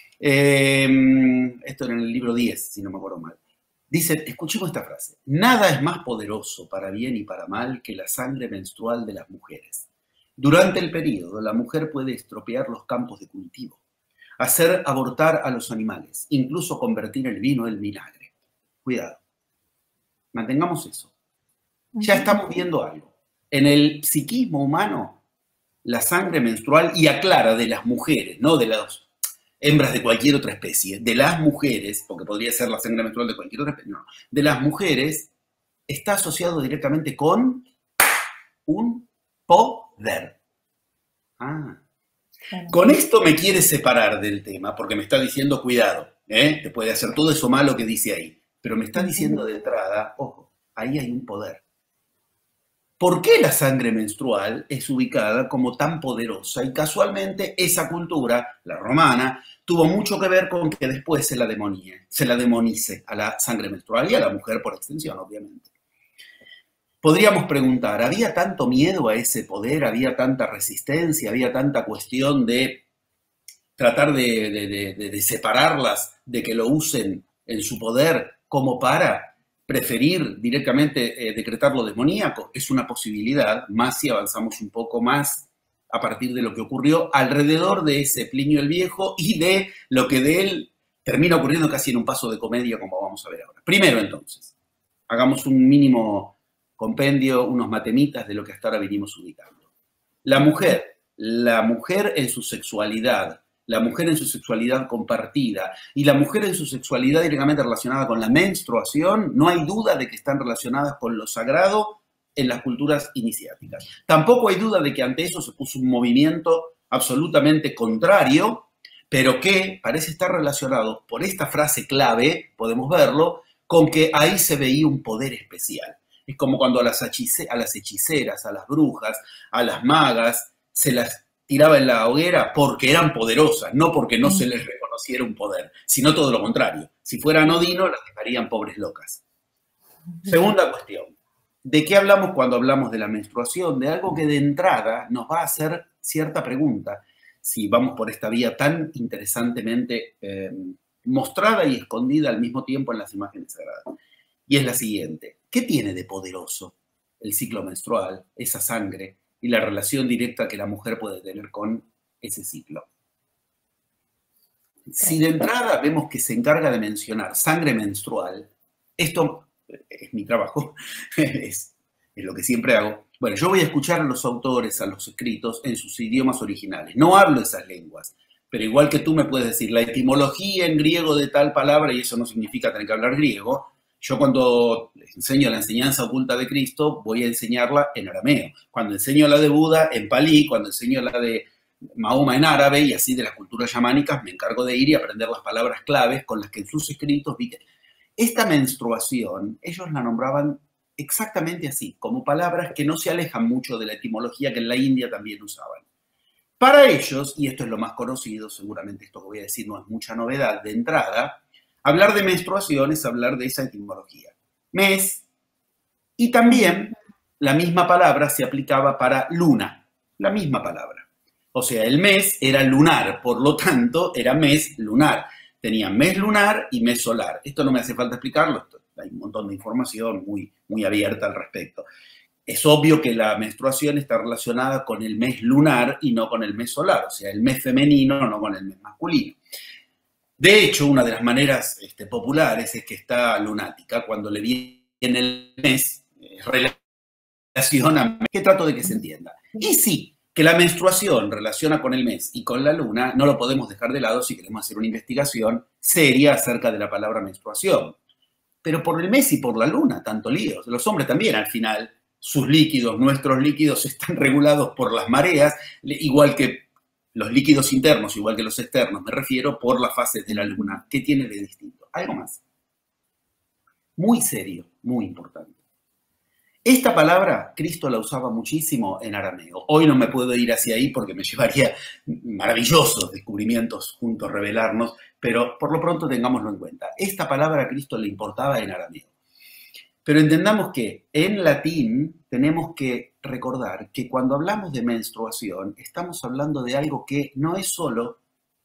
eh, esto era en el libro diez, si no me acuerdo mal, dice, escuchemos esta frase: nada es más poderoso para bien y para mal que la sangre menstrual de las mujeres. Durante el periodo, la mujer puede estropear los campos de cultivo, hacer abortar a los animales, incluso convertir el vino en vinagre. Cuidado, mantengamos eso. Ya estamos viendo algo. En el psiquismo humano, la sangre menstrual, y aclara de las mujeres, no de las hembras de cualquier otra especie, de las mujeres, porque podría ser la sangre menstrual de cualquier otra especie, no, de las mujeres, está asociado directamente con un poder. Ah. Con esto me quiere separar del tema, porque me está diciendo, cuidado, ¿eh? Te puede hacer todo eso malo que dice ahí, pero me está diciendo de entrada, ojo, ahí hay un poder. ¿Por qué la sangre menstrual es ubicada como tan poderosa? Y casualmente esa cultura, la romana, tuvo mucho que ver con que después se la demonie, se la demonice a la sangre menstrual y a la mujer por extensión, obviamente. Podríamos preguntar, ¿había tanto miedo a ese poder? ¿Había tanta resistencia? ¿Había tanta cuestión de tratar de, de, de, de separarlas, de que lo usen en su poder como para preferir directamente eh, decretar lo demoníaco? Es una posibilidad, más si avanzamos un poco más a partir de lo que ocurrió alrededor de ese Plinio el Viejo y de lo que de él termina ocurriendo casi en un paso de comedia, como vamos a ver ahora. Primero, entonces, hagamos un mínimo compendio, unos matemitas de lo que hasta ahora venimos ubicando. La mujer, la mujer en su sexualidad, la mujer en su sexualidad compartida y la mujer en su sexualidad directamente relacionada con la menstruación, no hay duda de que están relacionadas con lo sagrado en las culturas iniciáticas. Tampoco hay duda de que ante eso se puso un movimiento absolutamente contrario, pero que parece estar relacionado, por esta frase clave, podemos verlo, con que ahí se veía un poder especial. Es como cuando a las, hechice, a las hechiceras, a las brujas, a las magas, se las tiraba en la hoguera porque eran poderosas, no porque no se les reconociera un poder, sino todo lo contrario. Si fueran Odino, las dejarían pobres locas. Segunda cuestión. ¿De qué hablamos cuando hablamos de la menstruación? De algo que de entrada nos va a hacer cierta pregunta, si vamos por esta vía tan interesantemente eh, mostrada y escondida al mismo tiempo en las imágenes sagradas. Y es la siguiente. ¿Qué tiene de poderoso el ciclo menstrual, esa sangre, y la relación directa que la mujer puede tener con ese ciclo? Si de entrada vemos que se encarga de mencionar sangre menstrual, esto es mi trabajo, es, es lo que siempre hago. Bueno, yo voy a escuchar a los autores, a los escritos, en sus idiomas originales. No hablo esas lenguas, pero igual que tú me puedes decir la etimología en griego de tal palabra, y eso no significa tener que hablar griego. Yo cuando enseño la enseñanza oculta de Cristo, voy a enseñarla en arameo. Cuando enseño la de Buda, en palí. Cuando enseño la de Mahoma, en árabe, y así de las culturas chamánicas, me encargo de ir y aprender las palabras claves con las que en sus escritos vi que esta menstruación, ellos la nombraban exactamente así, como palabras que no se alejan mucho de la etimología que en la India también usaban. Para ellos, y esto es lo más conocido, seguramente esto que voy a decir no es mucha novedad de entrada, hablar de menstruación es hablar de esa etimología. Mes, y también la misma palabra se aplicaba para luna, la misma palabra. O sea, el mes era lunar, por lo tanto, era mes lunar. Tenía mes lunar y mes solar. Esto no me hace falta explicarlo, esto, hay un montón de información muy, muy abierta al respecto. Es obvio que la menstruación está relacionada con el mes lunar y no con el mes solar, o sea, el mes femenino, no con el mes masculino. De hecho, una de las maneras este, populares es que está lunática cuando le viene el mes, eh, relaciona, que trato de que se entienda. Y sí, que la menstruación relaciona con el mes y con la luna, no lo podemos dejar de lado si queremos hacer una investigación seria acerca de la palabra menstruación. Pero por el mes y por la luna, tanto líos. Los hombres también, al final, sus líquidos, nuestros líquidos, están regulados por las mareas, igual que los líquidos internos, igual que los externos, me refiero, por las fases de la luna. ¿Qué tiene de distinto? Algo más. Muy serio, muy importante. Esta palabra, Cristo la usaba muchísimo en arameo. Hoy no me puedo ir hacia ahí porque me llevaría maravillosos descubrimientos juntos revelarnos, pero por lo pronto tengámoslo en cuenta. Esta palabra a Cristo le importaba en arameo. Pero entendamos que en latín tenemos que recordar que cuando hablamos de menstruación estamos hablando de algo que no es solo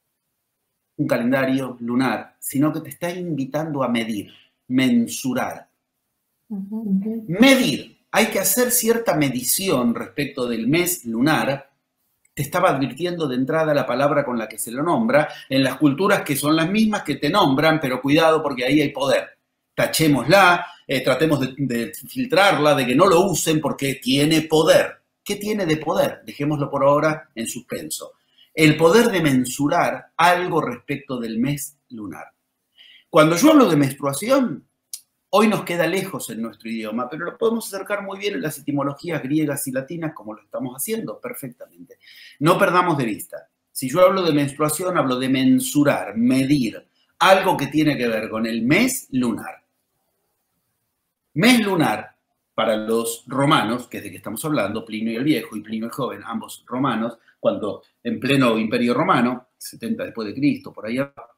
un calendario lunar, sino que te está invitando a medir, mensurar. Uh-huh. Medir. Hay que hacer cierta medición respecto del mes lunar. Te estaba advirtiendo de entrada la palabra con la que se lo nombra, en las culturas que son las mismas que te nombran, pero cuidado porque ahí hay poder. Tachémosla, eh, tratemos de, de filtrarla, de que no lo usen porque tiene poder. ¿Qué tiene de poder? Dejémoslo por ahora en suspenso. El poder de mensurar algo respecto del mes lunar. Cuando yo hablo de menstruación, hoy nos queda lejos en nuestro idioma, pero lo podemos acercar muy bien en las etimologías griegas y latinas como lo estamos haciendo perfectamente. No perdamos de vista. Si yo hablo de menstruación, hablo de mensurar, medir, algo que tiene que ver con el mes lunar. Mes lunar, para los romanos, que es de que estamos hablando, Plinio el Viejo y Plinio el Joven, ambos romanos, cuando en pleno Imperio Romano, setenta después de Cristo, por ahí abajo,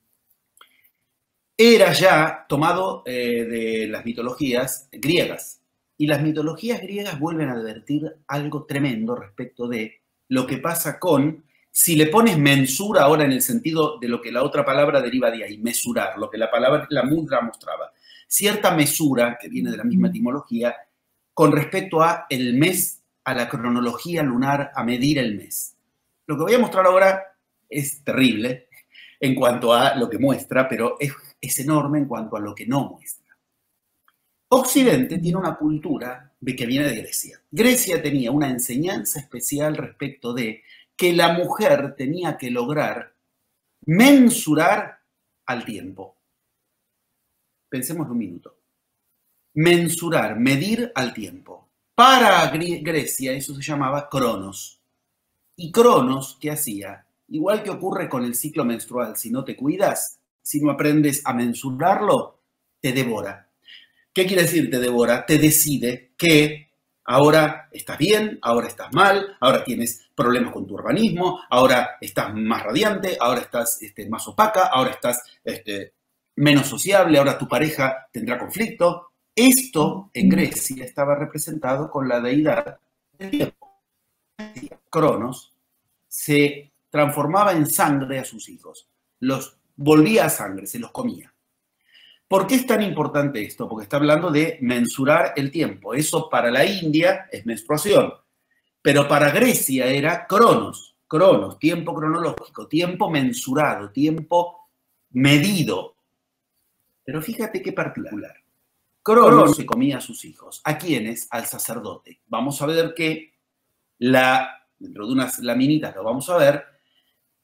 era ya tomado eh, de las mitologías griegas. Y las mitologías griegas vuelven a advertir algo tremendo respecto de lo que pasa con, si le pones mensura ahora en el sentido de lo que la otra palabra deriva de ahí, mesurar, lo que la palabra, la mudra mostraba. Cierta mesura, que viene de la misma etimología, con respecto a el mes, a la cronología lunar, a medir el mes. Lo que voy a mostrar ahora es terrible en cuanto a lo que muestra, pero es es enorme en cuanto a lo que no muestra. Occidente tiene una cultura de que viene de Grecia. Grecia tenía una enseñanza especial respecto de que la mujer tenía que lograr mensurar al tiempo. Pensemos un minuto. Mensurar, medir al tiempo. Para Grecia eso se llamaba cronos. Y cronos, ¿qué hacía? Igual que ocurre con el ciclo menstrual, si no te cuidas, si no aprendes a mensurarlo, te devora. ¿Qué quiere decir te devora? Te decide que ahora estás bien, ahora estás mal, ahora tienes problemas con tu organismo, ahora estás más radiante, ahora estás este, más opaca, ahora estás este, menos sociable, ahora tu pareja tendrá conflicto. Esto en Grecia estaba representado con la deidad del tiempo. Cronos se transformaba en sangre a sus hijos. Los volvía a sangre, se los comía. ¿Por qué es tan importante esto? Porque está hablando de mensurar el tiempo. Eso para la India es menstruación, pero para Grecia era cronos, cronos, tiempo cronológico, tiempo mensurado, tiempo medido. Pero fíjate qué particular. Cronos se comía a sus hijos. ¿A quiénes? Al sacerdote. Vamos a ver que, la, dentro de unas laminitas lo vamos a ver,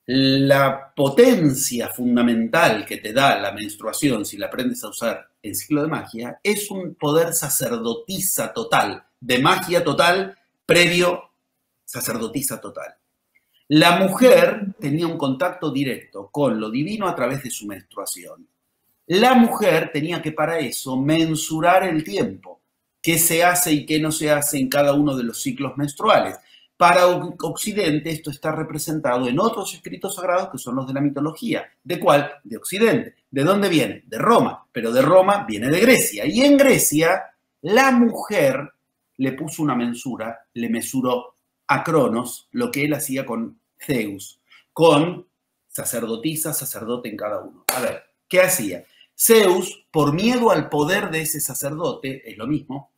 La potencia fundamental que te da la menstruación, si la aprendes a usar en ciclo de magia, es un poder sacerdotisa total, de magia total, previo sacerdotisa total. La mujer tenía un contacto directo con lo divino a través de su menstruación. La mujer tenía que para eso mensurar el tiempo, qué se hace y qué no se hace en cada uno de los ciclos menstruales. Para Occidente esto está representado en otros escritos sagrados que son los de la mitología. ¿De cuál? De Occidente. ¿De dónde viene? De Roma. Pero de Roma viene de Grecia. Y en Grecia la mujer le puso una mensura, le mesuró a Cronos lo que él hacía con Zeus, con sacerdotisa, sacerdote en cada uno. A ver, ¿qué hacía? Zeus, por miedo al poder de ese sacerdote, es lo mismo,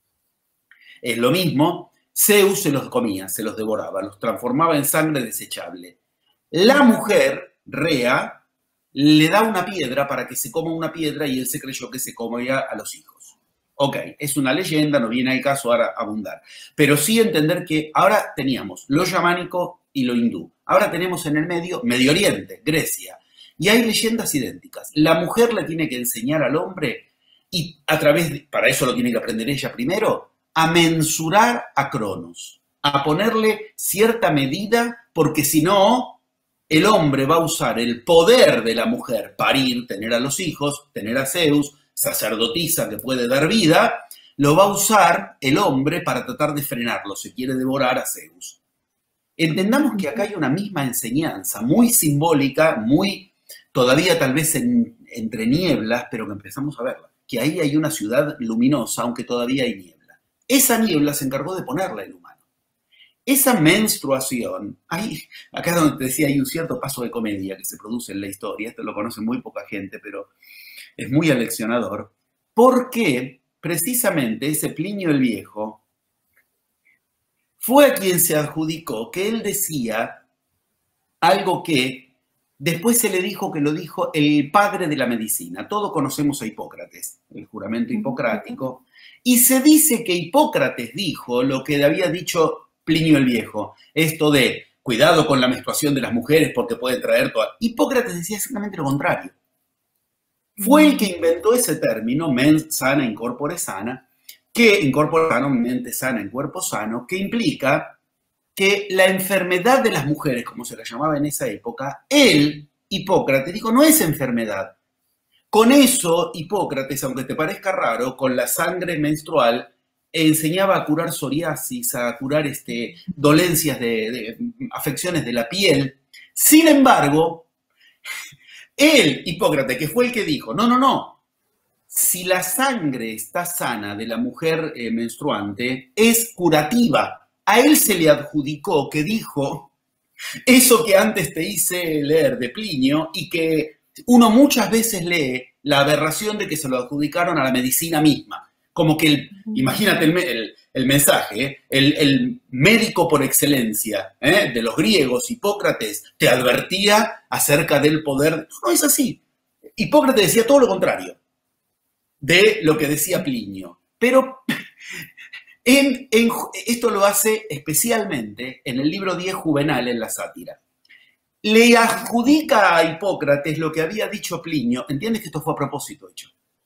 es lo mismo, Zeus se los comía, se los devoraba, los transformaba en sangre desechable. La mujer, Rea, le da una piedra para que se coma una piedra y él se creyó que se comía a los hijos. Ok, es una leyenda, no viene al caso ahora abundar. Pero sí entender que ahora teníamos lo chamánico y lo hindú. Ahora tenemos en el medio Medio Oriente, Grecia. Y hay leyendas idénticas. La mujer le tiene que enseñar al hombre y a través de, para eso lo tiene que aprender ella primero, a mensurar a Cronos, a ponerle cierta medida, porque si no, el hombre va a usar el poder de la mujer, parir, tener a los hijos, tener a Zeus, sacerdotisa que puede dar vida, lo va a usar el hombre para tratar de frenarlo, se quiere devorar a Zeus. Entendamos que acá hay una misma enseñanza, muy simbólica, muy todavía tal vez en, entre nieblas, pero que empezamos a verla, que ahí hay una ciudad luminosa, aunque todavía hay niebla. Esa niebla se encargó de ponerla el humano. Esa menstruación, hay, acá donde te decía, hay un cierto paso de comedia que se produce en la historia, esto lo conoce muy poca gente, pero es muy aleccionador, porque precisamente ese Plinio el Viejo fue a quien se adjudicó que él decía algo que después se le dijo que lo dijo el padre de la medicina. Todos conocemos a Hipócrates, el juramento hipocrático, y se dice que Hipócrates dijo lo que había dicho Plinio el Viejo, esto de cuidado con la menstruación de las mujeres porque puede traer toda... Hipócrates decía exactamente lo contrario. Fue el que inventó ese término, mens sana in corpore sana, que in corpore sano, mente sana en cuerpo sano, que implica que la enfermedad de las mujeres, como se la llamaba en esa época, él, Hipócrates, dijo, no es enfermedad. Con eso, Hipócrates, aunque te parezca raro, con la sangre menstrual, enseñaba a curar psoriasis, a curar este, dolencias, de, de afecciones de la piel. Sin embargo, él, Hipócrates, que fue el que dijo, no, no, no, si la sangre está sana de la mujer eh, menstruante, es curativa. A él se le adjudicó que dijo eso que antes te hice leer de Plinio y que uno muchas veces lee la aberración de que se lo adjudicaron a la medicina misma. Como que, el, imagínate el, el, el mensaje, ¿eh? el, el médico por excelencia ¿eh? de los griegos, Hipócrates, te advertía acerca del poder. No es así. Hipócrates decía todo lo contrario de lo que decía Plinio. Pero en, en, esto lo hace especialmente en el libro diez Juvenal, en la sátira. Le adjudica a Hipócrates lo que había dicho Plinio. ¿Entiendes que esto fue a propósito hecho?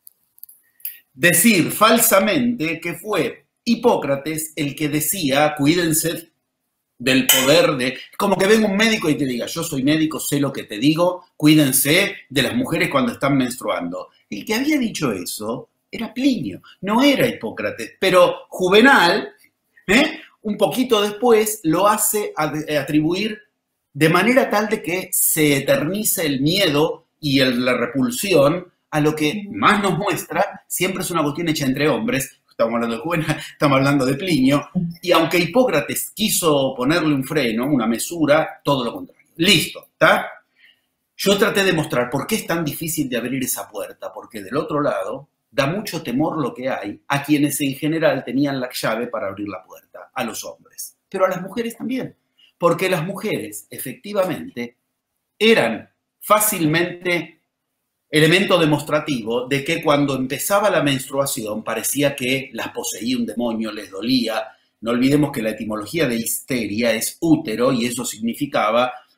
Decir falsamente que fue Hipócrates el que decía, cuídense del poder de... Como que venga un médico y te diga, yo soy médico, sé lo que te digo, cuídense de las mujeres cuando están menstruando. El que había dicho eso era Plinio, no era Hipócrates. Pero Juvenal, ¿eh? un poquito después, lo hace atribuir de manera tal de que se eterniza el miedo y el, la repulsión a lo que más nos muestra, siempre es una cuestión hecha entre hombres, estamos hablando de Juvenal, estamos hablando de Plinio, y aunque Hipócrates quiso ponerle un freno, una mesura, todo lo contrario. Listo, ¿está? Yo traté de mostrar por qué es tan difícil de abrir esa puerta, porque del otro lado da mucho temor lo que hay a quienes en general tenían la llave para abrir la puerta, a los hombres, pero a las mujeres también. Porque las mujeres, efectivamente, eran fácilmente elemento demostrativo de que cuando empezaba la menstruación parecía que las poseía un demonio, les dolía. No olvidemos que la etimología de histeria es útero y eso significaba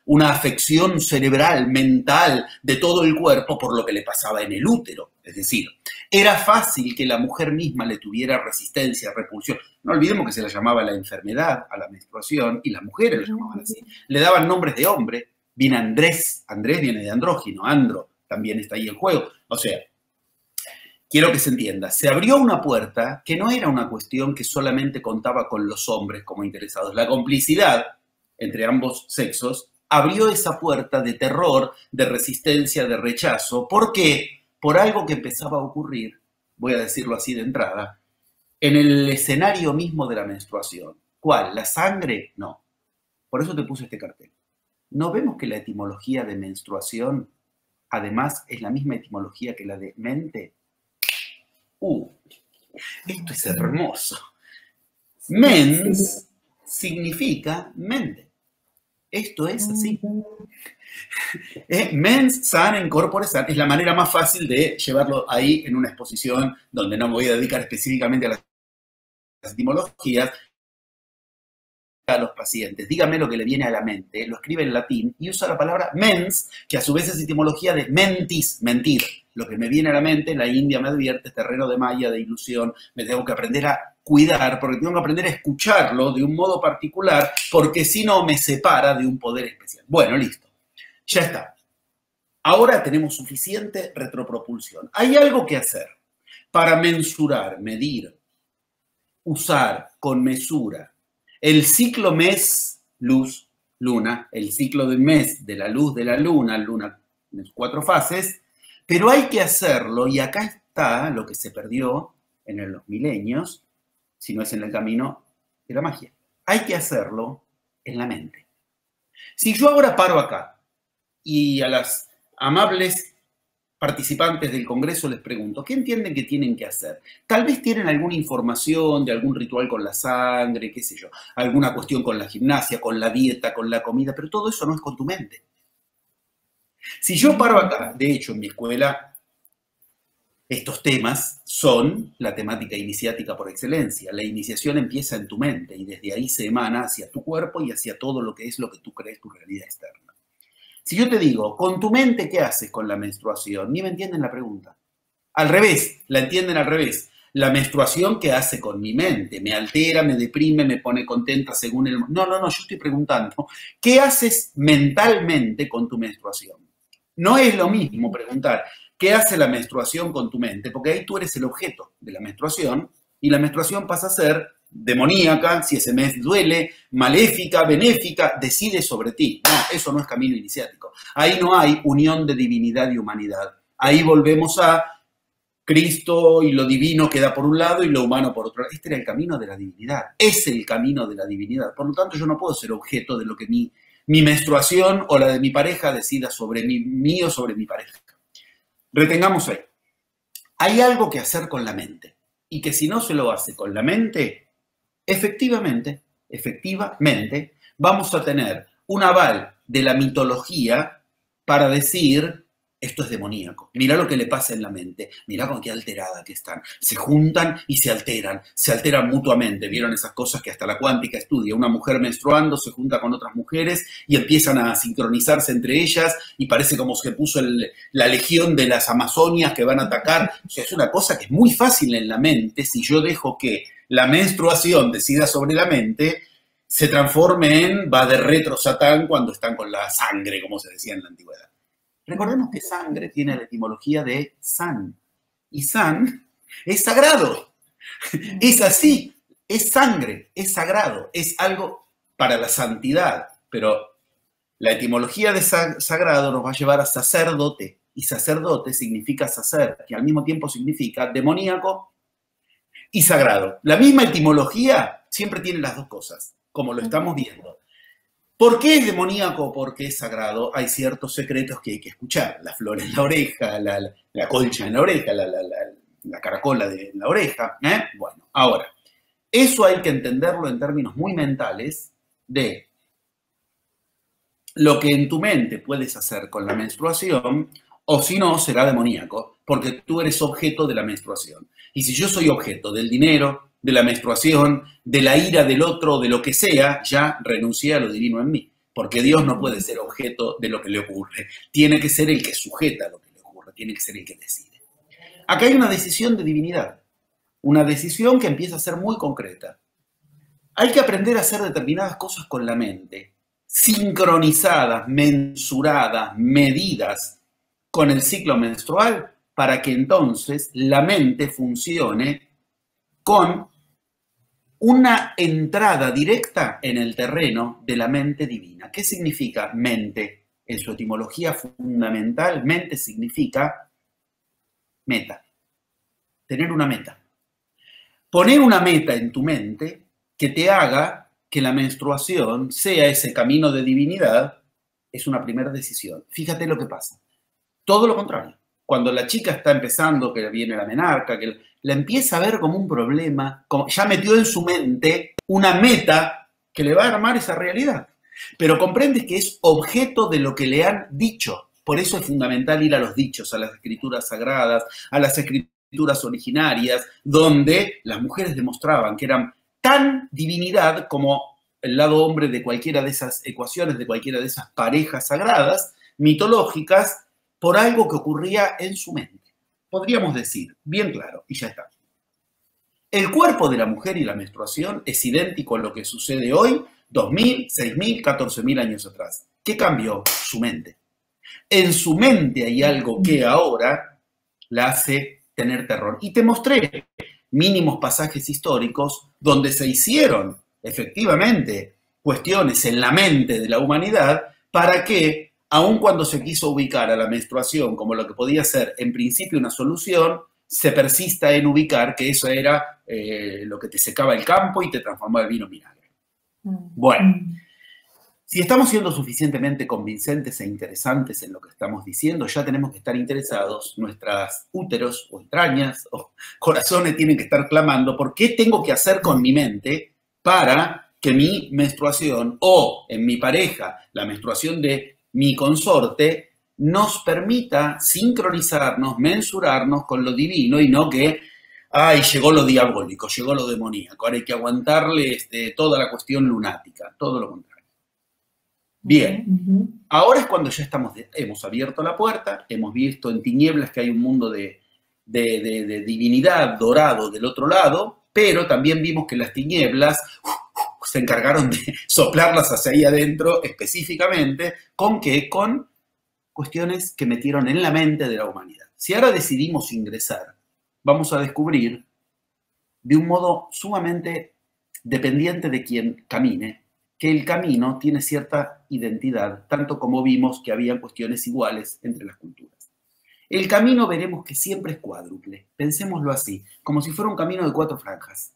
una afección cerebral, mental, de todo el cuerpo por lo que le pasaba en el útero. Es decir, era fácil que la mujer misma le tuviera resistencia, repulsión. No olvidemos que se la llamaba la enfermedad a la menstruación y las mujeres la llamaban así. Le daban nombres de hombre. Viene Andrés. Andrés viene de andrógino. Andro también está ahí en juego. O sea, quiero que se entienda. Se abrió una puerta que no era una cuestión que solamente contaba con los hombres como interesados. La complicidad entre ambos sexos abrió esa puerta de terror, de resistencia, de rechazo. ¿Por qué? Por algo que empezaba a ocurrir, voy a decirlo así de entrada, en el escenario mismo de la menstruación. ¿Cuál? ¿La sangre? No. Por eso te puse este cartel. ¿No vemos que la etimología de menstruación, además, es la misma etimología que la de mente? ¡Uh! Esto es hermoso. Mens significa mente. Esto es así. Eh, mens sana in corpore sana es la manera más fácil de llevarlo ahí en una exposición donde no me voy a dedicar específicamente a las etimologías a los pacientes. Dígame lo que le viene a la mente, lo escribe en latín y usa la palabra mens, que a su vez es etimología de mentis, mentir. Lo que me viene a la mente, la India me advierte, es terreno de maya, de ilusión, me tengo que aprender a cuidar, porque tengo que aprender a escucharlo de un modo particular, porque si no me separa de un poder especial. Bueno, listo. Ya está. Ahora tenemos suficiente retropropulsión. Hay algo que hacer para mensurar, medir, usar con mesura el ciclo mes, luz, luna, el ciclo de mes de la luz de la luna, luna en cuatro fases, pero hay que hacerlo, y acá está lo que se perdió en los milenios, si no es en el camino de la magia. Hay que hacerlo en la mente. Si yo ahora paro acá y a las amables participantes del Congreso les pregunto, ¿qué entienden que tienen que hacer? Tal vez tienen alguna información de algún ritual con la sangre, qué sé yo, alguna cuestión con la gimnasia, con la dieta, con la comida, pero todo eso no es con tu mente. Si yo paro acá, de hecho en mi escuela, estos temas son la temática iniciática por excelencia. La iniciación empieza en tu mente y desde ahí se emana hacia tu cuerpo y hacia todo lo que es lo que tú crees tu realidad externa. Si yo te digo, con tu mente, ¿qué haces con la menstruación? Ni me entienden la pregunta. Al revés, la entienden al revés. La menstruación, ¿qué hace con mi mente? Me altera, me deprime, me pone contenta según el... No, no, no, yo estoy preguntando, ¿qué haces mentalmente con tu menstruación? No es lo mismo preguntar, ¿qué hace la menstruación con tu mente? Porque ahí tú eres el objeto de la menstruación y la menstruación pasa a ser demoníaca, si ese mes duele, maléfica, benéfica, decide sobre ti. No, eso no es camino iniciático. Ahí no hay unión de divinidad y humanidad. Ahí volvemos a Cristo y lo divino queda por un lado y lo humano por otro lado. Este era el camino de la divinidad. Es el camino de la divinidad. Por lo tanto, yo no puedo ser objeto de lo que mi, mi menstruación o la de mi pareja decida sobre mí, mí o sobre mi pareja. Retengamos ahí. Hay algo que hacer con la mente. Y que si no se lo hace con la mente, efectivamente, efectivamente, vamos a tener un aval de la mitología para decir, esto es demoníaco. Mirá lo que le pasa en la mente. Mirá con qué alterada que están. Se juntan y se alteran. Se alteran mutuamente. ¿Vieron esas cosas que hasta la cuántica estudia? Una mujer menstruando se junta con otras mujeres y empiezan a sincronizarse entre ellas y parece como se puso el, la legión de las Amazonias que van a atacar. O sea, es una cosa que es muy fácil en la mente si yo dejo que la menstruación decida sobre la mente, se transforme en va de retro Satán cuando están con la sangre, como se decía en la antigüedad. Recordemos que sangre tiene la etimología de san, y san es sagrado, es así, es sangre, es sagrado, es algo para la santidad, pero la etimología de sagrado nos va a llevar a sacerdote, y sacerdote significa sacer, que al mismo tiempo significa demoníaco y sagrado. La misma etimología siempre tiene las dos cosas, como lo estamos viendo. ¿Por qué es demoníaco? Porque es sagrado. Hay ciertos secretos que hay que escuchar. La flor en la oreja, la, la, la colcha en la oreja, la, la, la, la caracola de la oreja. ¿eh? Bueno, ahora, eso hay que entenderlo en términos muy mentales de lo que en tu mente puedes hacer con la menstruación, o si no, será demoníaco, porque tú eres objeto de la menstruación. Y si yo soy objeto del dinero, de la menstruación, de la ira del otro, de lo que sea, ya renuncié a lo divino en mí. porque Dios no puede ser objeto de lo que le ocurre. Tiene que ser el que sujeta lo que le ocurre, tiene que ser el que decide. Acá hay una decisión de divinidad, una decisión que empieza a ser muy concreta. Hay que aprender a hacer determinadas cosas con la mente, sincronizadas, mensuradas, medidas con el ciclo menstrual, para que entonces la mente funcione con una entrada directa en el terreno de la mente divina. ¿Qué significa mente? En su etimología fundamental, mente significa meta, tener una meta. Poner una meta en tu mente que te haga que la menstruación sea ese camino de divinidad, es una primera decisión. Fíjate lo que pasa. Todo lo contrario. Cuando la chica está empezando, que viene la menarca, que la empieza a ver como un problema, como ya metió en su mente una meta que le va a armar esa realidad. Pero comprendes que es objeto de lo que le han dicho. Por eso es fundamental ir a los dichos, a las escrituras sagradas, a las escrituras originarias, donde las mujeres demostraban que eran tan divinidad como el lado hombre de cualquiera de esas ecuaciones, de cualquiera de esas parejas sagradas, mitológicas, por algo que ocurría en su mente. Podríamos decir, bien claro, y ya está. El cuerpo de la mujer y la menstruación es idéntico a lo que sucede hoy, dos mil, seis mil, catorce mil años atrás. ¿Qué cambió? Su mente. En su mente hay algo que ahora la hace tener terror. Y te mostré mínimos pasajes históricos donde se hicieron efectivamente cuestiones en la mente de la humanidad para que, aun cuando se quiso ubicar a la menstruación como lo que podía ser en principio una solución, se persista en ubicar que eso era eh, lo que te secaba el campo y te transformaba el vino en vinagre. Bueno, si estamos siendo suficientemente convincentes e interesantes en lo que estamos diciendo, ya tenemos que estar interesados, nuestras úteros o entrañas o corazones tienen que estar clamando por qué tengo que hacer con mi mente para que mi menstruación o en mi pareja, la menstruación de mi consorte, nos permita sincronizarnos, mensurarnos con lo divino y no que, ay, llegó lo diabólico, llegó lo demoníaco, ahora hay que aguantarle este, toda la cuestión lunática, todo lo contrario. Bien, uh-huh. Ahora es cuando ya estamos, hemos abierto la puerta, hemos visto en tinieblas que hay un mundo de, de, de, de divinidad dorado del otro lado, pero también vimos que las tinieblas uh, uh, se encargaron de soplarlas hacia ahí adentro específicamente, ¿con qué? Con cuestiones que metieron en la mente de la humanidad. Si ahora decidimos ingresar, vamos a descubrir de un modo sumamente dependiente de quien camine, que el camino tiene cierta identidad, tanto como vimos que había cuestiones iguales entre las culturas. El camino veremos que siempre es cuádruple, pensémoslo así, como si fuera un camino de cuatro franjas.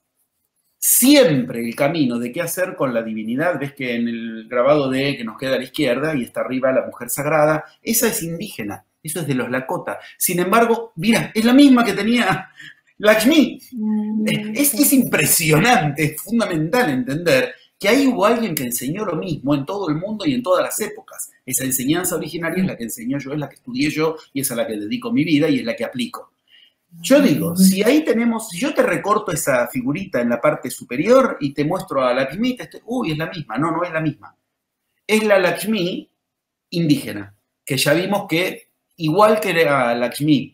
Siempre el camino de qué hacer con la divinidad, ves que en el grabado de que nos queda a la izquierda y está arriba la mujer sagrada, esa es indígena, eso es de los Lakota. Sin embargo, mira, es la misma que tenía Lakshmi. Es, es impresionante, es fundamental entender que ahí hubo alguien que enseñó lo mismo en todo el mundo y en todas las épocas. Esa enseñanza originaria es la que enseñó yo, es la que estudié yo y es a la que dedico mi vida y es la que aplico. Yo digo, si ahí tenemos, si yo te recorto esa figurita en la parte superior y te muestro a Lakshmi, te estoy, uy, es la misma. No, no es la misma. Es la Lakshmi indígena, que ya vimos que igual que la Lakshmi,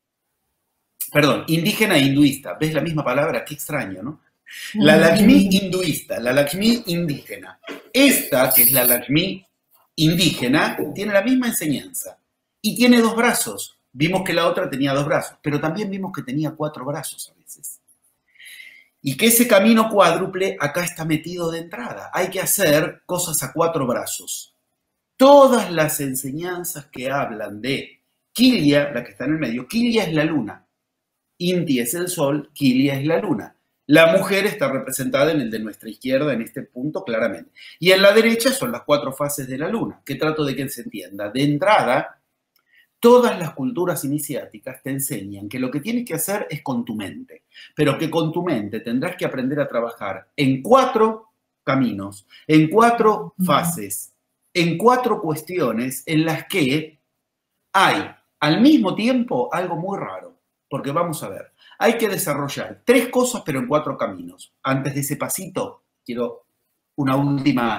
perdón, indígena e hinduista, ¿ves la misma palabra? Qué extraño, ¿no? La Lakshmi hinduista, la Lakshmi indígena. Esta, que es la Lakshmi indígena, tiene la misma enseñanza y tiene dos brazos. Vimos que la otra tenía dos brazos, pero también vimos que tenía cuatro brazos a veces. Y que ese camino cuádruple acá está metido de entrada. Hay que hacer cosas a cuatro brazos. Todas las enseñanzas que hablan de Kilya, la que está en el medio, Kilya es la luna, Inti es el sol, Kilya es la luna. La mujer está representada en el de nuestra izquierda, en este punto, claramente. Y en la derecha son las cuatro fases de la luna, que trato de que se entienda. De entrada, todas las culturas iniciáticas te enseñan que lo que tienes que hacer es con tu mente, pero que con tu mente tendrás que aprender a trabajar en cuatro caminos, en cuatro fases, en cuatro cuestiones en las que hay al mismo tiempo algo muy raro, porque vamos a ver. Hay que desarrollar tres cosas, pero en cuatro caminos. Antes de ese pasito, quiero una última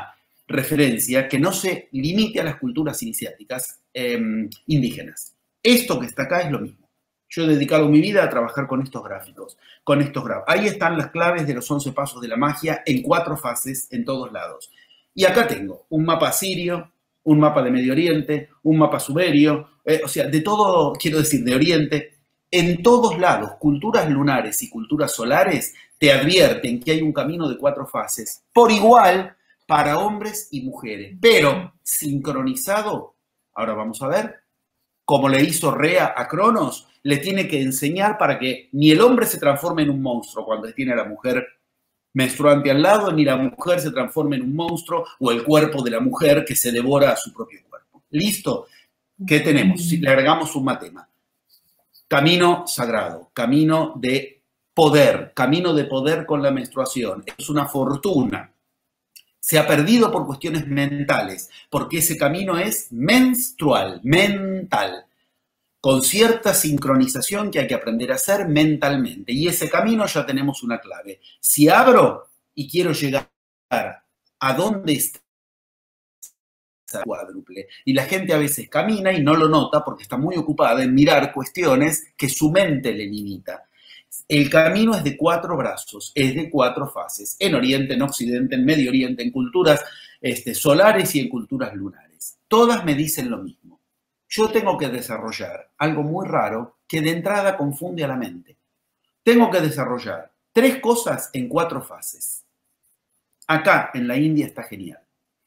referencia que no se limite a las culturas iniciáticas eh, indígenas. Esto que está acá es lo mismo. Yo he dedicado mi vida a trabajar con estos gráficos, con estos gráficos. Ahí están las claves de los once pasos de la magia en cuatro fases en todos lados. Y acá tengo un mapa sirio, un mapa de Medio Oriente, un mapa sumerio, eh, o sea, de todo, quiero decir, de Oriente. En todos lados, culturas lunares y culturas solares te advierten que hay un camino de cuatro fases, por igual para hombres y mujeres, pero sincronizado. Ahora vamos a ver, como le hizo Rea a Cronos, le tiene que enseñar para que ni el hombre se transforme en un monstruo cuando tiene a la mujer menstruante al lado, ni la mujer se transforme en un monstruo o el cuerpo de la mujer que se devora a su propio cuerpo. ¿Listo? ¿Qué tenemos? Si le agregamos un matema. Camino sagrado, camino de poder, camino de poder con la menstruación. Es una fortuna. Se ha perdido por cuestiones mentales, porque ese camino es menstrual, mental, con cierta sincronización que hay que aprender a hacer mentalmente. Y ese camino ya tenemos una clave. Si abro y quiero llegar a dónde está cuádruple, y la gente a veces camina y no lo nota porque está muy ocupada en mirar cuestiones que su mente le limita. El camino es de cuatro brazos, es de cuatro fases, en Oriente, en Occidente, en Medio Oriente, en culturas este, solares y en culturas lunares. Todas me dicen lo mismo. Yo tengo que desarrollar algo muy raro que de entrada confunde a la mente. Tengo que desarrollar tres cosas en cuatro fases. Acá, en la India, está genial.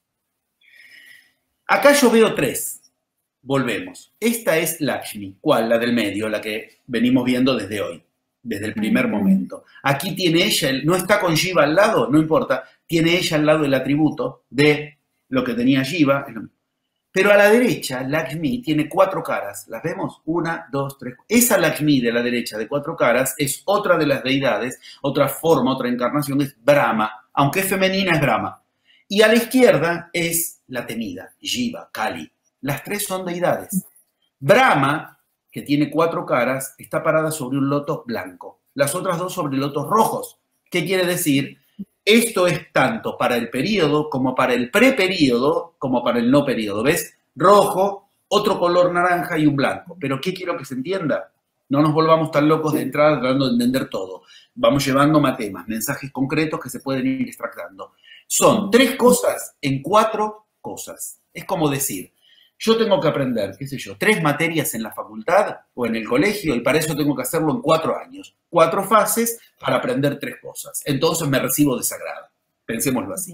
Acá yo veo tres. Volvemos. Esta es Lakshmi. ¿Cuál? La del medio, la que venimos viendo desde hoy, desde el primer momento. Aquí tiene ella, no está con Shiva al lado, no importa, tiene ella al lado el atributo de lo que tenía Shiva. Pero a la derecha, Lakshmi tiene cuatro caras. ¿Las vemos? Una, dos, tres. Esa Lakshmi de la derecha de cuatro caras es otra de las deidades, otra forma, otra encarnación, es Brahma. Aunque es femenina, es Brahma. Y a la izquierda es la temida, Shiva, Kali. Las tres son deidades. Brahma, que tiene cuatro caras, está parada sobre un loto blanco. Las otras dos sobre lotos rojos. ¿Qué quiere decir? Esto es tanto para el período como para el preperíodo, como para el no período. ¿Ves? Rojo, otro color naranja y un blanco. Pero ¿qué quiero que se entienda? No nos volvamos tan locos de entrar tratando de entender todo. Vamos llevando matemas, mensajes concretos que se pueden ir extractando. Son tres cosas en cuatro cosas. Es como decir, yo tengo que aprender, qué sé yo, tres materias en la facultad o en el colegio y para eso tengo que hacerlo en cuatro años. Cuatro fases para aprender tres cosas. Entonces me recibo de sagrada. Pensémoslo así.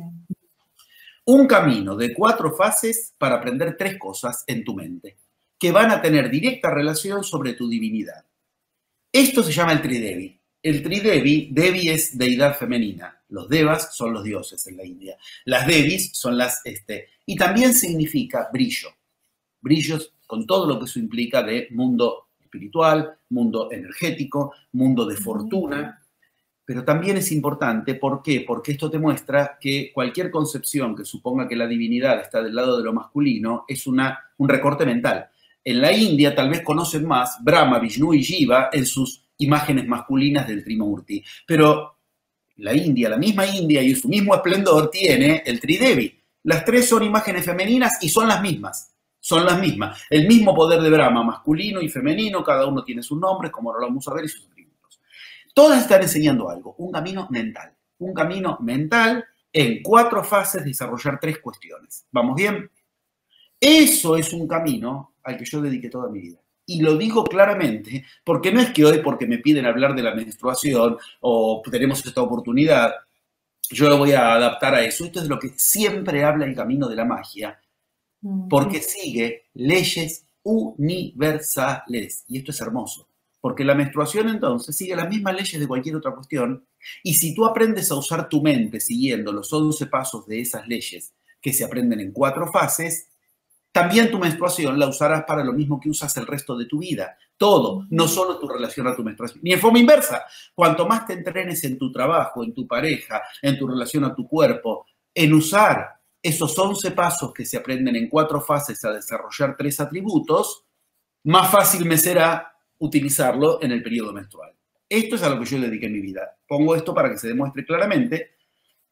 Un camino de cuatro fases para aprender tres cosas en tu mente que van a tener directa relación sobre tu divinidad. Esto se llama el Tridevi. El Tridevi, Devi es deidad femenina. Los Devas son los dioses en la India. Las Devis son las... Este, y también significa brillo. Brillos con todo lo que eso implica de mundo espiritual, mundo energético, mundo de fortuna. Pero también es importante, ¿por qué? Porque esto te muestra que cualquier concepción que suponga que la divinidad está del lado de lo masculino es una, un recorte mental. En la India tal vez conocen más Brahma, Vishnu y Shiva en sus imágenes masculinas del Trimurti. Pero la India, la misma India y su mismo esplendor tiene el Tridevi. Las tres son imágenes femeninas y son las mismas. Son las mismas. El mismo poder de Brahma, masculino y femenino, cada uno tiene sus nombres, como ahora lo vamos a ver, y sus atributos. Todas están enseñando algo, un camino mental. Un camino mental en cuatro fases de desarrollar tres cuestiones. ¿Vamos bien? Eso es un camino al que yo dediqué toda mi vida. Y lo digo claramente, porque no es que hoy, porque me piden hablar de la menstruación o tenemos esta oportunidad, yo lo voy a adaptar a eso. Esto es lo que siempre habla el camino de la magia, porque sigue leyes universales. Y esto es hermoso, porque la menstruación entonces sigue las mismas leyes de cualquier otra cuestión. Y si tú aprendes a usar tu mente siguiendo los once pasos de esas leyes que se aprenden en cuatro fases, también tu menstruación la usarás para lo mismo que usas el resto de tu vida. Todo, no solo tu relación a tu menstruación. Ni en forma inversa. Cuanto más te entrenes en tu trabajo, en tu pareja, en tu relación a tu cuerpo, en usar esos once pasos que se aprenden en cuatro fases a desarrollar tres atributos, más fácil me será utilizarlo en el periodo menstrual. Esto es a lo que yo dediqué mi vida. Pongo esto para que se demuestre claramente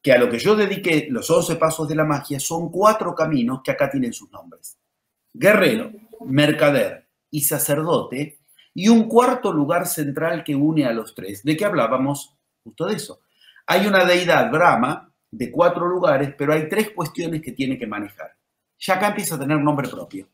que a lo que yo dediqué los once pasos de la magia son cuatro caminos que acá tienen sus nombres. Guerrero, mercader y sacerdote, y un cuarto lugar central que une a los tres. ¿De qué hablábamos? Justo de eso. Hay una deidad, Brahma, de cuatro lugares, pero hay tres cuestiones que tiene que manejar. Ya acá empieza a tener nombre propio.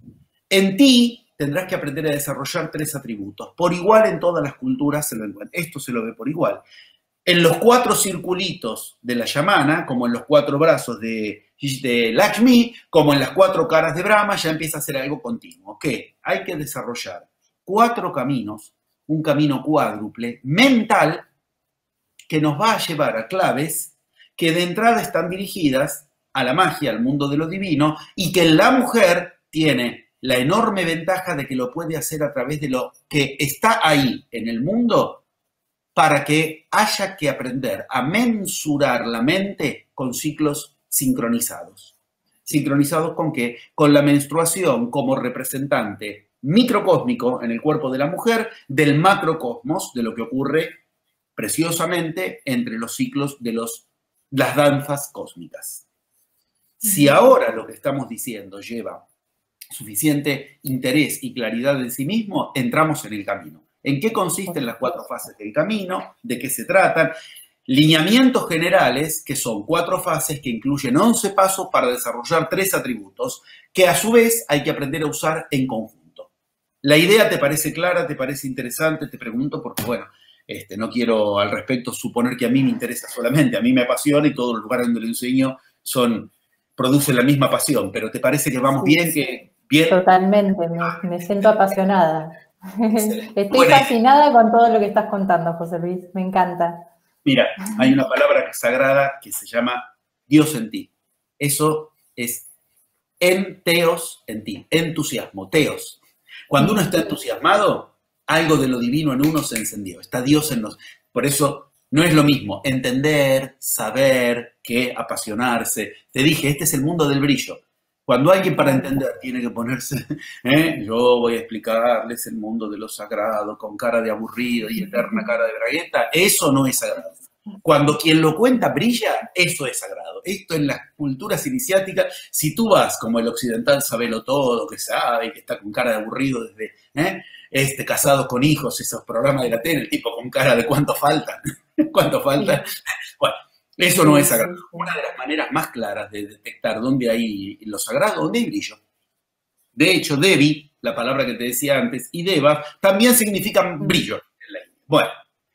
En ti tendrás que aprender a desarrollar tres atributos. Por igual en todas las culturas se lo encuentra. Esto se lo ve por igual. En los cuatro circulitos de la Yamana, como en los cuatro brazos de, de Lakshmi, como en las cuatro caras de Brahma, ya empieza a ser algo continuo. ¿Qué? Hay que desarrollar cuatro caminos, un camino cuádruple, mental, que nos va a llevar a claves que de entrada están dirigidas a la magia, al mundo de lo divino, y que la mujer tiene la enorme ventaja de que lo puede hacer a través de lo que está ahí en el mundo, para que haya que aprender a mensurar la mente con ciclos sincronizados. ¿Sincronizados con qué? Con la menstruación como representante microcósmico en el cuerpo de la mujer del macrocosmos, de lo que ocurre preciosamente entre los ciclos de los, las danzas cósmicas. Si ahora lo que estamos diciendo lleva suficiente interés y claridad en sí mismo, entramos en el camino. ¿En qué consisten las cuatro fases del camino? ¿De qué se tratan? Lineamientos generales, que son cuatro fases que incluyen once pasos para desarrollar tres atributos, que a su vez hay que aprender a usar en conjunto. ¿La idea te parece clara? ¿Te parece interesante? Te pregunto porque, bueno, este, no quiero al respecto suponer que a mí me interesa solamente. A mí me apasiona y todos los lugares donde lo enseño son, producen la misma pasión. Pero ¿te parece que vamos Sí, bien? Que, bien? Totalmente, me, me siento apasionada. Excelente. Estoy Bueno, fascinada con todo lo que estás contando, José Luis, me encanta. Mira, hay una palabra que es sagrada que se llama Dios en ti. Eso es enteos en ti, entusiasmo, teos. Cuando uno está entusiasmado, algo de lo divino en uno se encendió, está Dios en nos. Por eso no es lo mismo entender, saber, que apasionarse. Te dije, este es el mundo del brillo. Cuando alguien para entender tiene que ponerse, ¿eh? Yo voy a explicarles el mundo de lo sagrado con cara de aburrido y eterna cara de bragueta, eso no es sagrado. Cuando quien lo cuenta brilla, eso es sagrado. Esto en las culturas iniciáticas, si tú vas como el occidental sabelo todo, que sabe, que está con cara de aburrido desde ¿eh? este, casado con hijos, esos programas de la tele, el tipo con cara de cuánto falta, cuánto falta. Bueno, eso no es sagrado. Una de las maneras más claras de detectar dónde hay lo sagrado, dónde hay brillo. De hecho, Devi, la palabra que te decía antes, y Deva, también significan brillo en la India. Bueno,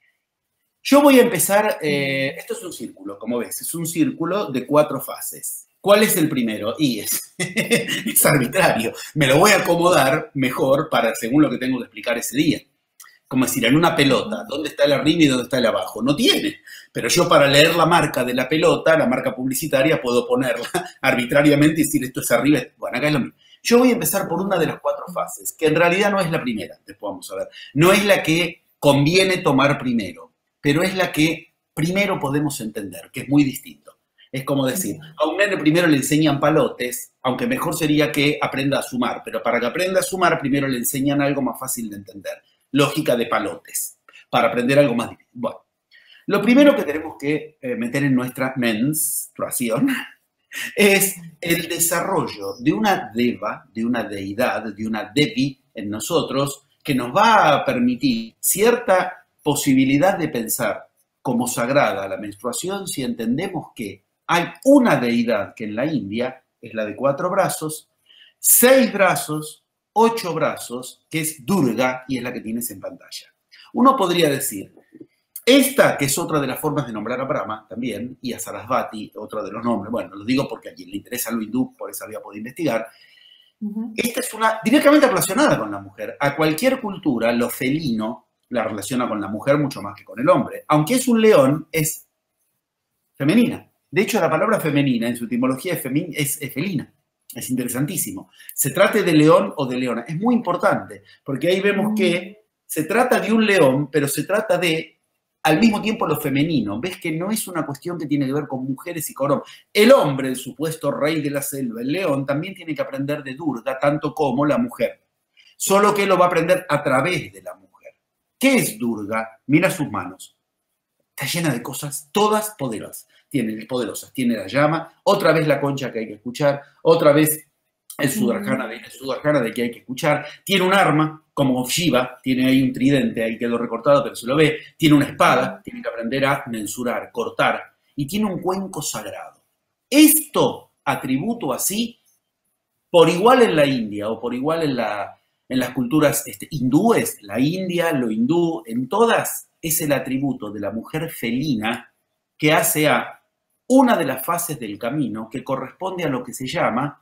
yo voy a empezar, eh, esto es un círculo, como ves, es un círculo de cuatro fases. ¿Cuál es el primero? Y es, es arbitrario. Me lo voy a acomodar mejor para según lo que tengo que explicar ese día. Como decir, en una pelota, ¿dónde está el arriba y dónde está el abajo? No tiene. Pero yo para leer la marca de la pelota, la marca publicitaria, puedo ponerla arbitrariamente y decir esto es arriba. Bueno, acá es lo mismo. Yo voy a empezar por una de las cuatro fases, que en realidad no es la primera, después vamos a ver. No es la que conviene tomar primero, pero es la que primero podemos entender, que es muy distinto. Es como decir, a un nene primero le enseñan palotes, aunque mejor sería que aprenda a sumar, pero para que aprenda a sumar primero le enseñan algo más fácil de entender. Lógica de palotes, para aprender algo más difícil. Bueno, lo primero que tenemos que eh, meter en nuestra menstruación es el desarrollo de una deva, de una deidad, de una devi en nosotros, que nos va a permitir cierta posibilidad de pensar como sagrada la menstruación si entendemos que hay una deidad que en la India es la de cuatro brazos, seis brazos, ocho brazos, que es Durga, y es la que tienes en pantalla. Uno podría decir, esta, que es otra de las formas de nombrar a Brahma también, y a Sarasvati, otro de los nombres, bueno, lo digo porque a quien le interesa lo hindú, por eso había podido investigar, uh-huh. Esta es una directamente relacionada con la mujer. A cualquier cultura, lo felino la relaciona con la mujer mucho más que con el hombre. Aunque es un león, es femenina. De hecho, la palabra femenina en su etimología es, femin, es, es felina. Es interesantísimo. Se trate de león o de leona. Es muy importante, porque ahí vemos que se trata de un león, pero se trata de, al mismo tiempo, lo femenino. Ves que no es una cuestión que tiene que ver con mujeres y con hombres. El hombre, el supuesto rey de la selva, el león, también tiene que aprender de Durga, tanto como la mujer. Solo que lo va a aprender a través de la mujer. ¿Qué es Durga? Mira sus manos. está llena de cosas, todas poderosas. Tiene, poderosas. Tiene la llama, otra vez la concha que hay que escuchar, otra vez el Sudarshana de, el Sudarshana de que hay que escuchar. Tiene un arma, como Shiva, tiene ahí un tridente, ahí quedó recortado, pero se lo ve. Tiene una espada, tiene que aprender a mensurar, cortar. Y tiene un cuenco sagrado. Esto, atributo así, por igual en la India o por igual en, la, en las culturas este, hindúes, la India, lo hindú, en todas, es el atributo de la mujer felina que hace a una de las fases del camino que corresponde a lo que se llama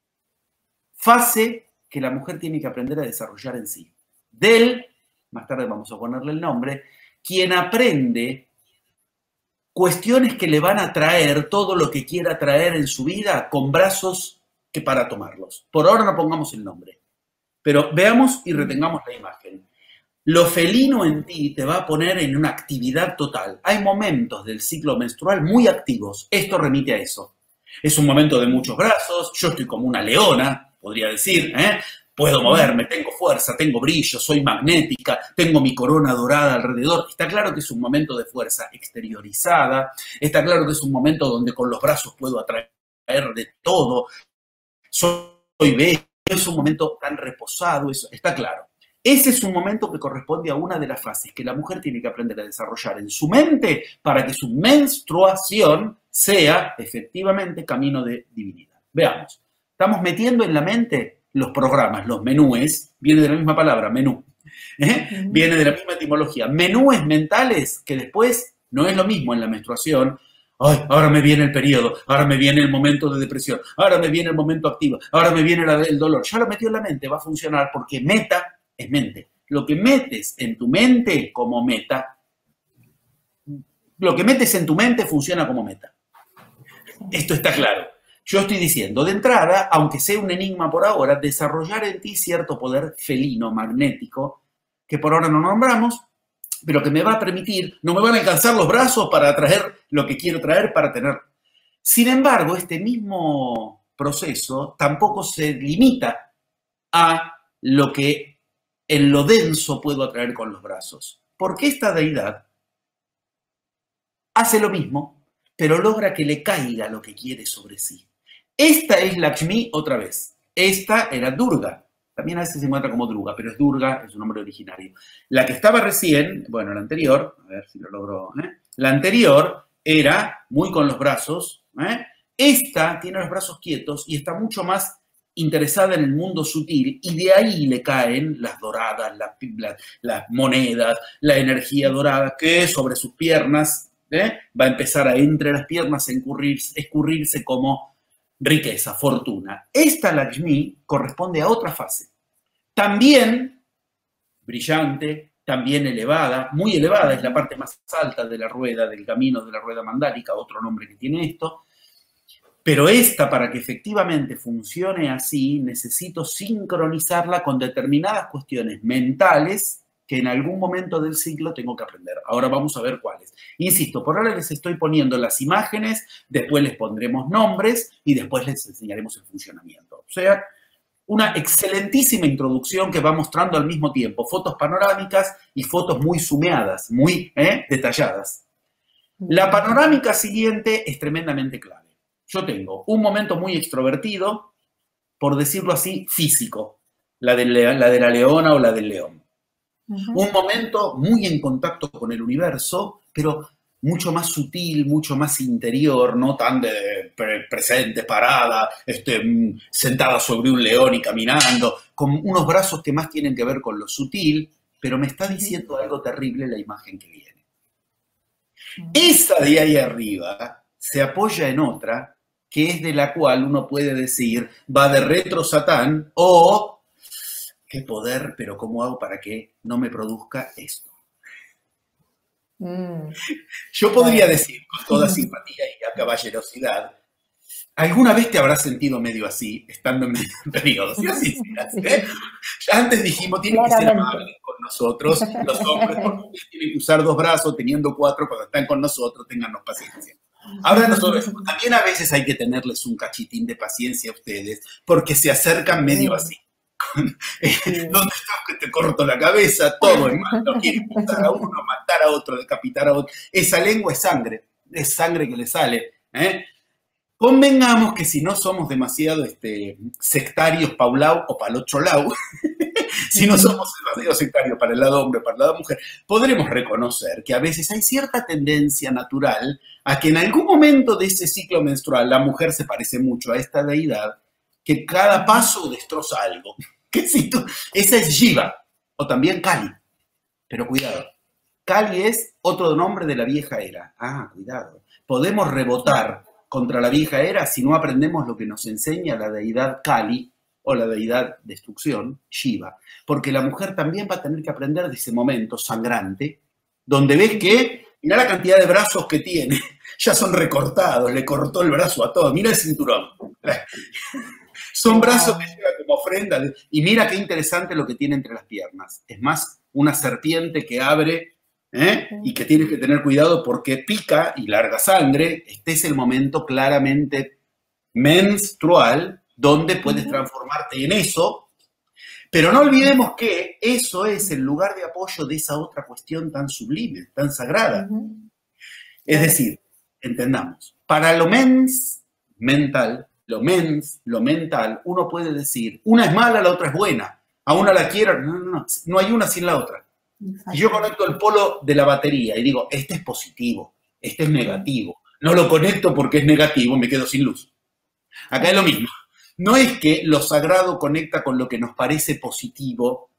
fase que la mujer tiene que aprender a desarrollar en sí. Del, más tarde vamos a ponerle el nombre, quien aprende cuestiones que le van a traer todo lo que quiera traer en su vida con brazos que para tomarlos. Por ahora no pongamos el nombre, pero veamos y retengamos la imagen. Lo felino en ti te va a poner en una actividad total. Hay momentos del ciclo menstrual muy activos. Esto remite a eso. Es un momento de muchos brazos. Yo estoy como una leona, podría decir, ¿eh? Puedo moverme, tengo fuerza, tengo brillo, soy magnética, tengo mi corona dorada alrededor. Está claro que es un momento de fuerza exteriorizada. Está claro que es un momento donde con los brazos puedo atraer de todo. Soy bello, es un momento tan reposado, eso está claro. Ese es un momento que corresponde a una de las fases que la mujer tiene que aprender a desarrollar en su mente para que su menstruación sea efectivamente camino de divinidad. Veamos, estamos metiendo en la mente los programas, los menúes, viene de la misma palabra, menú, ¿eh? Viene de la misma etimología. Menúes mentales que después no es lo mismo en la menstruación. Ay, ahora me viene el periodo, ahora me viene el momento de depresión, ahora me viene el momento activo, ahora me viene el dolor. Ya lo metió en la mente, va a funcionar porque meta es mente. Lo que metes en tu mente como meta, lo que metes en tu mente funciona como meta. Esto está claro. Yo estoy diciendo, de entrada, aunque sea un enigma por ahora, desarrollar en ti cierto poder felino, magnético, que por ahora no nombramos, pero que me va a permitir, no me van a alcanzar los brazos para traer lo que quiero traer para tener. Sin embargo, este mismo proceso tampoco se limita a lo que en lo denso puedo atraer con los brazos. Porque esta deidad hace lo mismo, pero logra que le caiga lo que quiere sobre sí. Esta es Lakshmi otra vez. Esta era Durga. También a veces se encuentra como Druga, pero es Durga, es su nombre originario. La que estaba recién, bueno, la anterior, a ver si lo logro, ¿eh? La anterior era muy con los brazos, ¿eh? Esta tiene los brazos quietos y está mucho más interesada en el mundo sutil y de ahí le caen las doradas, las, las, las monedas, la energía dorada que sobre sus piernas ¿eh? va a empezar a entre las piernas a escurrirse, escurrirse como riqueza, fortuna. Esta Lakshmi corresponde a otra fase. También brillante, también elevada, muy elevada, es la parte más alta de la rueda, del camino de la rueda mandálica, otro nombre que tiene esto. Pero esta, para que efectivamente funcione así, necesito sincronizarla con determinadas cuestiones mentales que en algún momento del ciclo tengo que aprender. Ahora vamos a ver cuáles. Insisto, por ahora les estoy poniendo las imágenes, después les pondremos nombres y después les enseñaremos el funcionamiento. O sea, una excelentísima introducción que va mostrando al mismo tiempo fotos panorámicas y fotos muy sumeadas, muy ¿eh? detalladas. La panorámica siguiente es tremendamente clave. Yo tengo un momento muy extrovertido, por decirlo así, físico, la de la, la, de la leona o la del león. Uh-huh. Un momento muy en contacto con el universo, pero mucho más sutil, mucho más interior, no tan de pre presente, parada, este, sentada sobre un león y caminando, con unos brazos que más tienen que ver con lo sutil, pero me está diciendo algo terrible la imagen que viene. Uh-huh. Esa de ahí arriba se apoya en otra, que es de la cual uno puede decir, va de retro Satán o, qué poder, pero ¿cómo hago para que no me produzca esto? Mm. Yo podría decir, con toda simpatía y caballerosidad, ¿alguna vez te habrás sentido medio así, estando en medio de periodos? Y así, ¿eh? Ya antes dijimos, tienen que ser amables con nosotros, los hombres, porque tienen que usar dos brazos, teniendo cuatro, cuando están con nosotros, téngannos paciencia. Ahora nosotros, también a veces hay que tenerles un cachitín de paciencia a ustedes, porque se acercan medio así. ¿Dónde estás que te corto la cabeza? Todo en mano, quiere matar a uno, matar a otro, decapitar a otro. Esa lengua es sangre, es sangre que le sale. ¿eh? Convengamos que si no somos demasiado este, sectarios para un lado o para el otro lado, si no somos demasiado sectarios para el lado hombre o para el lado mujer, podremos reconocer que a veces hay cierta tendencia natural a que en algún momento de ese ciclo menstrual la mujer se parece mucho a esta deidad, que cada paso destroza algo. ¿Qué cito? Esa es Shiva, o también Kali. Pero cuidado, Kali es otro nombre de la vieja era. Ah, cuidado. Podemos rebotar contra la vieja era si no aprendemos lo que nos enseña la deidad Kali o la deidad destrucción, Shiva. Porque la mujer también va a tener que aprender de ese momento sangrante, donde ves que, mira la cantidad de brazos que tiene, ya son recortados, le cortó el brazo a todo, mira el cinturón. Son brazos que llevan como ofrenda. Y mira qué interesante lo que tiene entre las piernas. Es más, una serpiente que abre ¿eh? y que tienes que tener cuidado porque pica y larga sangre. Este es el momento claramente menstrual donde puedes transformarte en eso. Pero no olvidemos que eso es el lugar de apoyo de esa otra cuestión tan sublime, tan sagrada. Es decir, entendamos, para lo mens, mental, lo mens, lo mental, uno puede decir, una es mala, la otra es buena. A una la quiero, no, no, no, no hay una sin la otra. Y yo conecto el polo de la batería y digo, este es positivo, este es negativo. No lo conecto porque es negativo, me quedo sin luz. Acá es lo mismo. No es que lo sagrado conecta con lo que nos parece positivo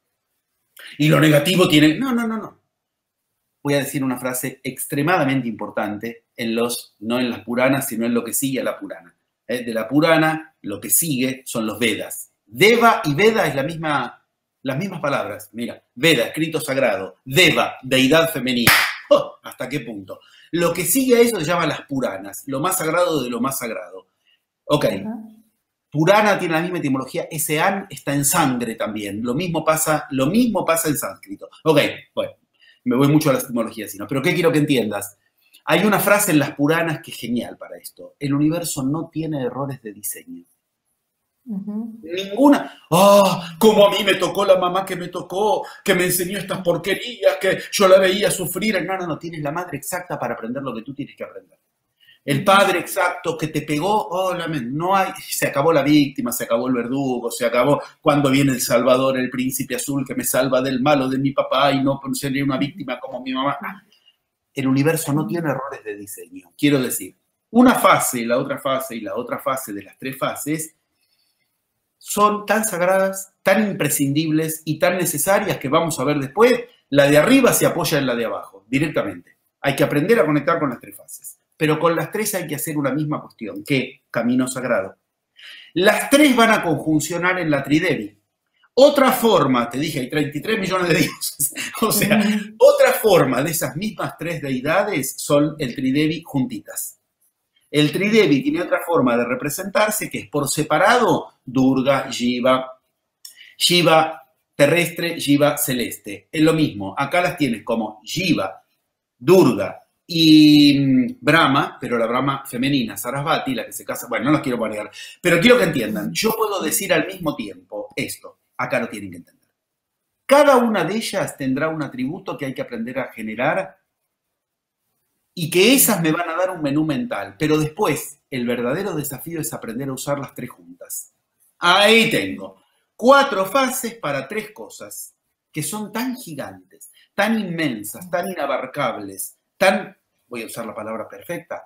y lo negativo tiene... No, no, no, no. Voy a decir una frase extremadamente importante, en los, no en las Puranas, sino en lo que sigue a la Purana. ¿Eh? De la Purana, lo que sigue son los Vedas. Deva y Veda es la misma, las mismas palabras. Mira, Veda, escrito sagrado. Deva, deidad femenina. Oh, ¿hasta qué punto? Lo que sigue a eso se llama las Puranas, lo más sagrado de lo más sagrado. Ok. Uh-huh. Purana tiene la misma etimología, ese an está en sangre también. Lo mismo pasa, lo mismo pasa en sánscrito. Ok, bueno, me voy mucho a las etimologías, sino, pero ¿qué quiero que entiendas? Hay una frase en las Puranas que es genial para esto. El universo no tiene errores de diseño. Uh-huh. Ninguna. ¡Oh! Como a mí me tocó la mamá que me tocó, que me enseñó estas porquerías, que yo la veía sufrir. No, no, no, tienes la madre exacta para aprender lo que tú tienes que aprender. El padre exacto que te pegó, oh, no hay, se acabó la víctima, se acabó el verdugo, se acabó cuando viene el Salvador, el príncipe azul que me salva del malo de mi papá y no sería una víctima como mi mamá. El universo no tiene errores de diseño. Quiero decir, una fase, la otra fase y la otra fase de las tres fases son tan sagradas, tan imprescindibles y tan necesarias que vamos a ver después, la de arriba se apoya en la de abajo, directamente. Hay que aprender a conectar con las tres fases. Pero con las tres hay que hacer una misma cuestión, que camino sagrado. Las tres van a conjuncionar en la Tridevi. Otra forma, te dije, hay treinta y tres millones de dioses. O sea, mm. otra forma de esas mismas tres deidades son el Tridevi juntitas. El Tridevi tiene otra forma de representarse que es por separado Durga, Shiva, Shiva terrestre, Shiva celeste. Es lo mismo, acá las tienes como Shiva, Durga, y Brahma, pero la Brahma femenina, Sarasvati, la que se casa, bueno, no los quiero marear, pero quiero que entiendan, yo puedo decir al mismo tiempo esto, acá lo tienen que entender. Cada una de ellas tendrá un atributo que hay que aprender a generar y que esas me van a dar un menú mental, pero después el verdadero desafío es aprender a usar las tres juntas. Ahí tengo cuatro fases para tres cosas que son tan gigantes, tan inmensas, tan inabarcables, tan... voy a usar la palabra perfecta,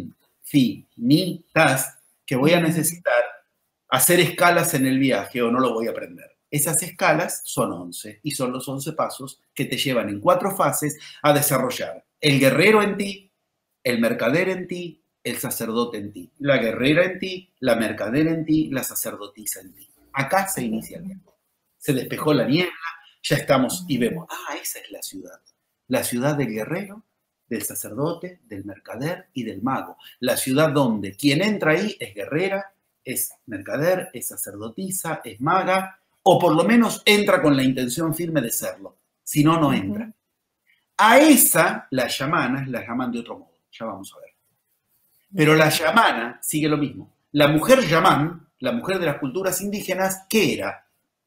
infinitas, que voy a necesitar hacer escalas en el viaje o no lo voy a aprender. Esas escalas son once y son los once pasos que te llevan en cuatro fases a desarrollar el guerrero en ti, el mercader en ti, el sacerdote en ti, la guerrera en ti, la mercader en ti, la sacerdotisa en ti. Acá se inicia el tiempo. Se despejó la niebla, ya estamos y vemos, ah, esa es la ciudad. La ciudad del guerrero, del sacerdote, del mercader y del mago. La ciudad donde quien entra ahí es guerrera, es mercader, es sacerdotisa, es maga, o por lo menos entra con la intención firme de serlo. Si no, no entra. Uh-huh. A esa, las yamanas la llaman de otro modo. Ya vamos a ver. Pero la yamana sigue lo mismo. La mujer yamán, la mujer de las culturas indígenas, ¿qué era?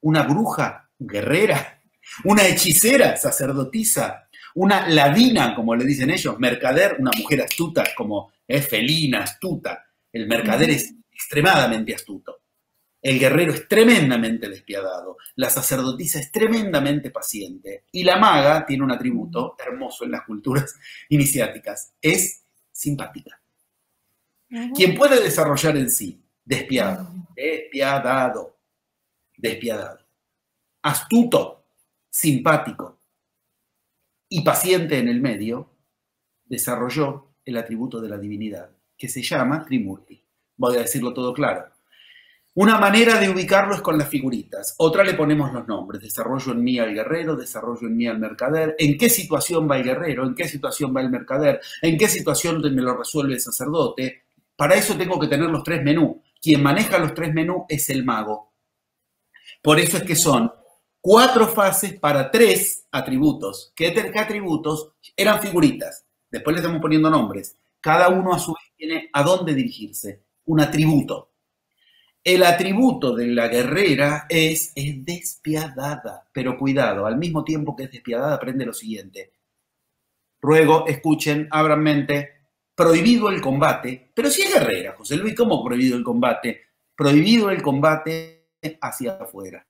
una bruja guerrera, una hechicera sacerdotisa, una ladina, como le dicen ellos, mercader, una mujer astuta, como es felina, astuta. El mercader es extremadamente astuto. El guerrero es tremendamente despiadado. La sacerdotisa es tremendamente paciente. Y la maga tiene un atributo hermoso en las culturas iniciáticas. Es simpática. Uh-huh. Quien puede desarrollar en sí despiadado, despiadado, despiadado, astuto, simpático y paciente en el medio, desarrolló el atributo de la divinidad, que se llama Trimurti. Voy a decirlo todo claro. Una manera de ubicarlo es con las figuritas. Otra le ponemos los nombres. Desarrollo en mí al guerrero, desarrollo en mí al mercader. ¿En qué situación va el guerrero? ¿En qué situación va el mercader? ¿En qué situación me lo resuelve el sacerdote? Para eso tengo que tener los tres menús. Quien maneja los tres menús es el mago. Por eso es que son cuatro fases para tres atributos. ¿Qué, qué atributos? Eran figuritas. Después le estamos poniendo nombres. Cada uno a su vez tiene a dónde dirigirse. Un atributo. El atributo de la guerrera es, es despiadada, pero cuidado, al mismo tiempo que es despiadada, aprende lo siguiente. Ruego, escuchen, abran mente, prohibido el combate, pero si es guerrera, José Luis, ¿cómo prohibido el combate? Prohibido el combate hacia afuera.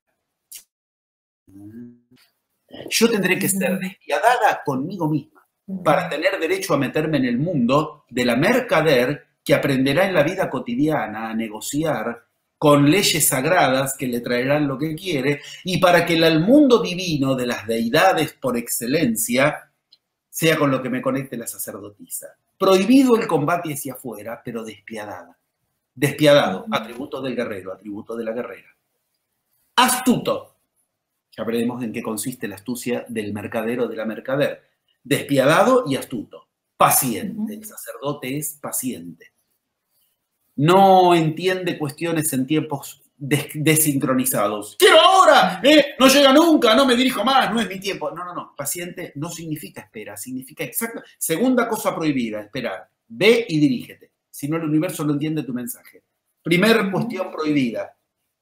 Yo tendré que ser despiadada conmigo misma para tener derecho a meterme en el mundo de la mercader que aprenderá en la vida cotidiana a negociar con leyes sagradas que le traerán lo que quiere, y para que el mundo divino de las deidades por excelencia sea con lo que me conecte la sacerdotisa. Prohibido el combate hacia afuera, pero despiadada. Despiadado, atributo del guerrero, atributo de la guerrera. Astuto. Ya veremos en qué consiste la astucia del mercader o de la mercader. Despiadado y astuto. Paciente. El sacerdote es paciente. No entiende cuestiones en tiempos des desincronizados. ¡Quiero ahora! ¿Eh? No llega nunca, no me dirijo más, no es mi tiempo. No, no, no. Paciente no significa espera, significa exacto. Segunda cosa prohibida, esperar. Ve y dirígete. Si no, el universo no entiende tu mensaje. Primera cuestión prohibida.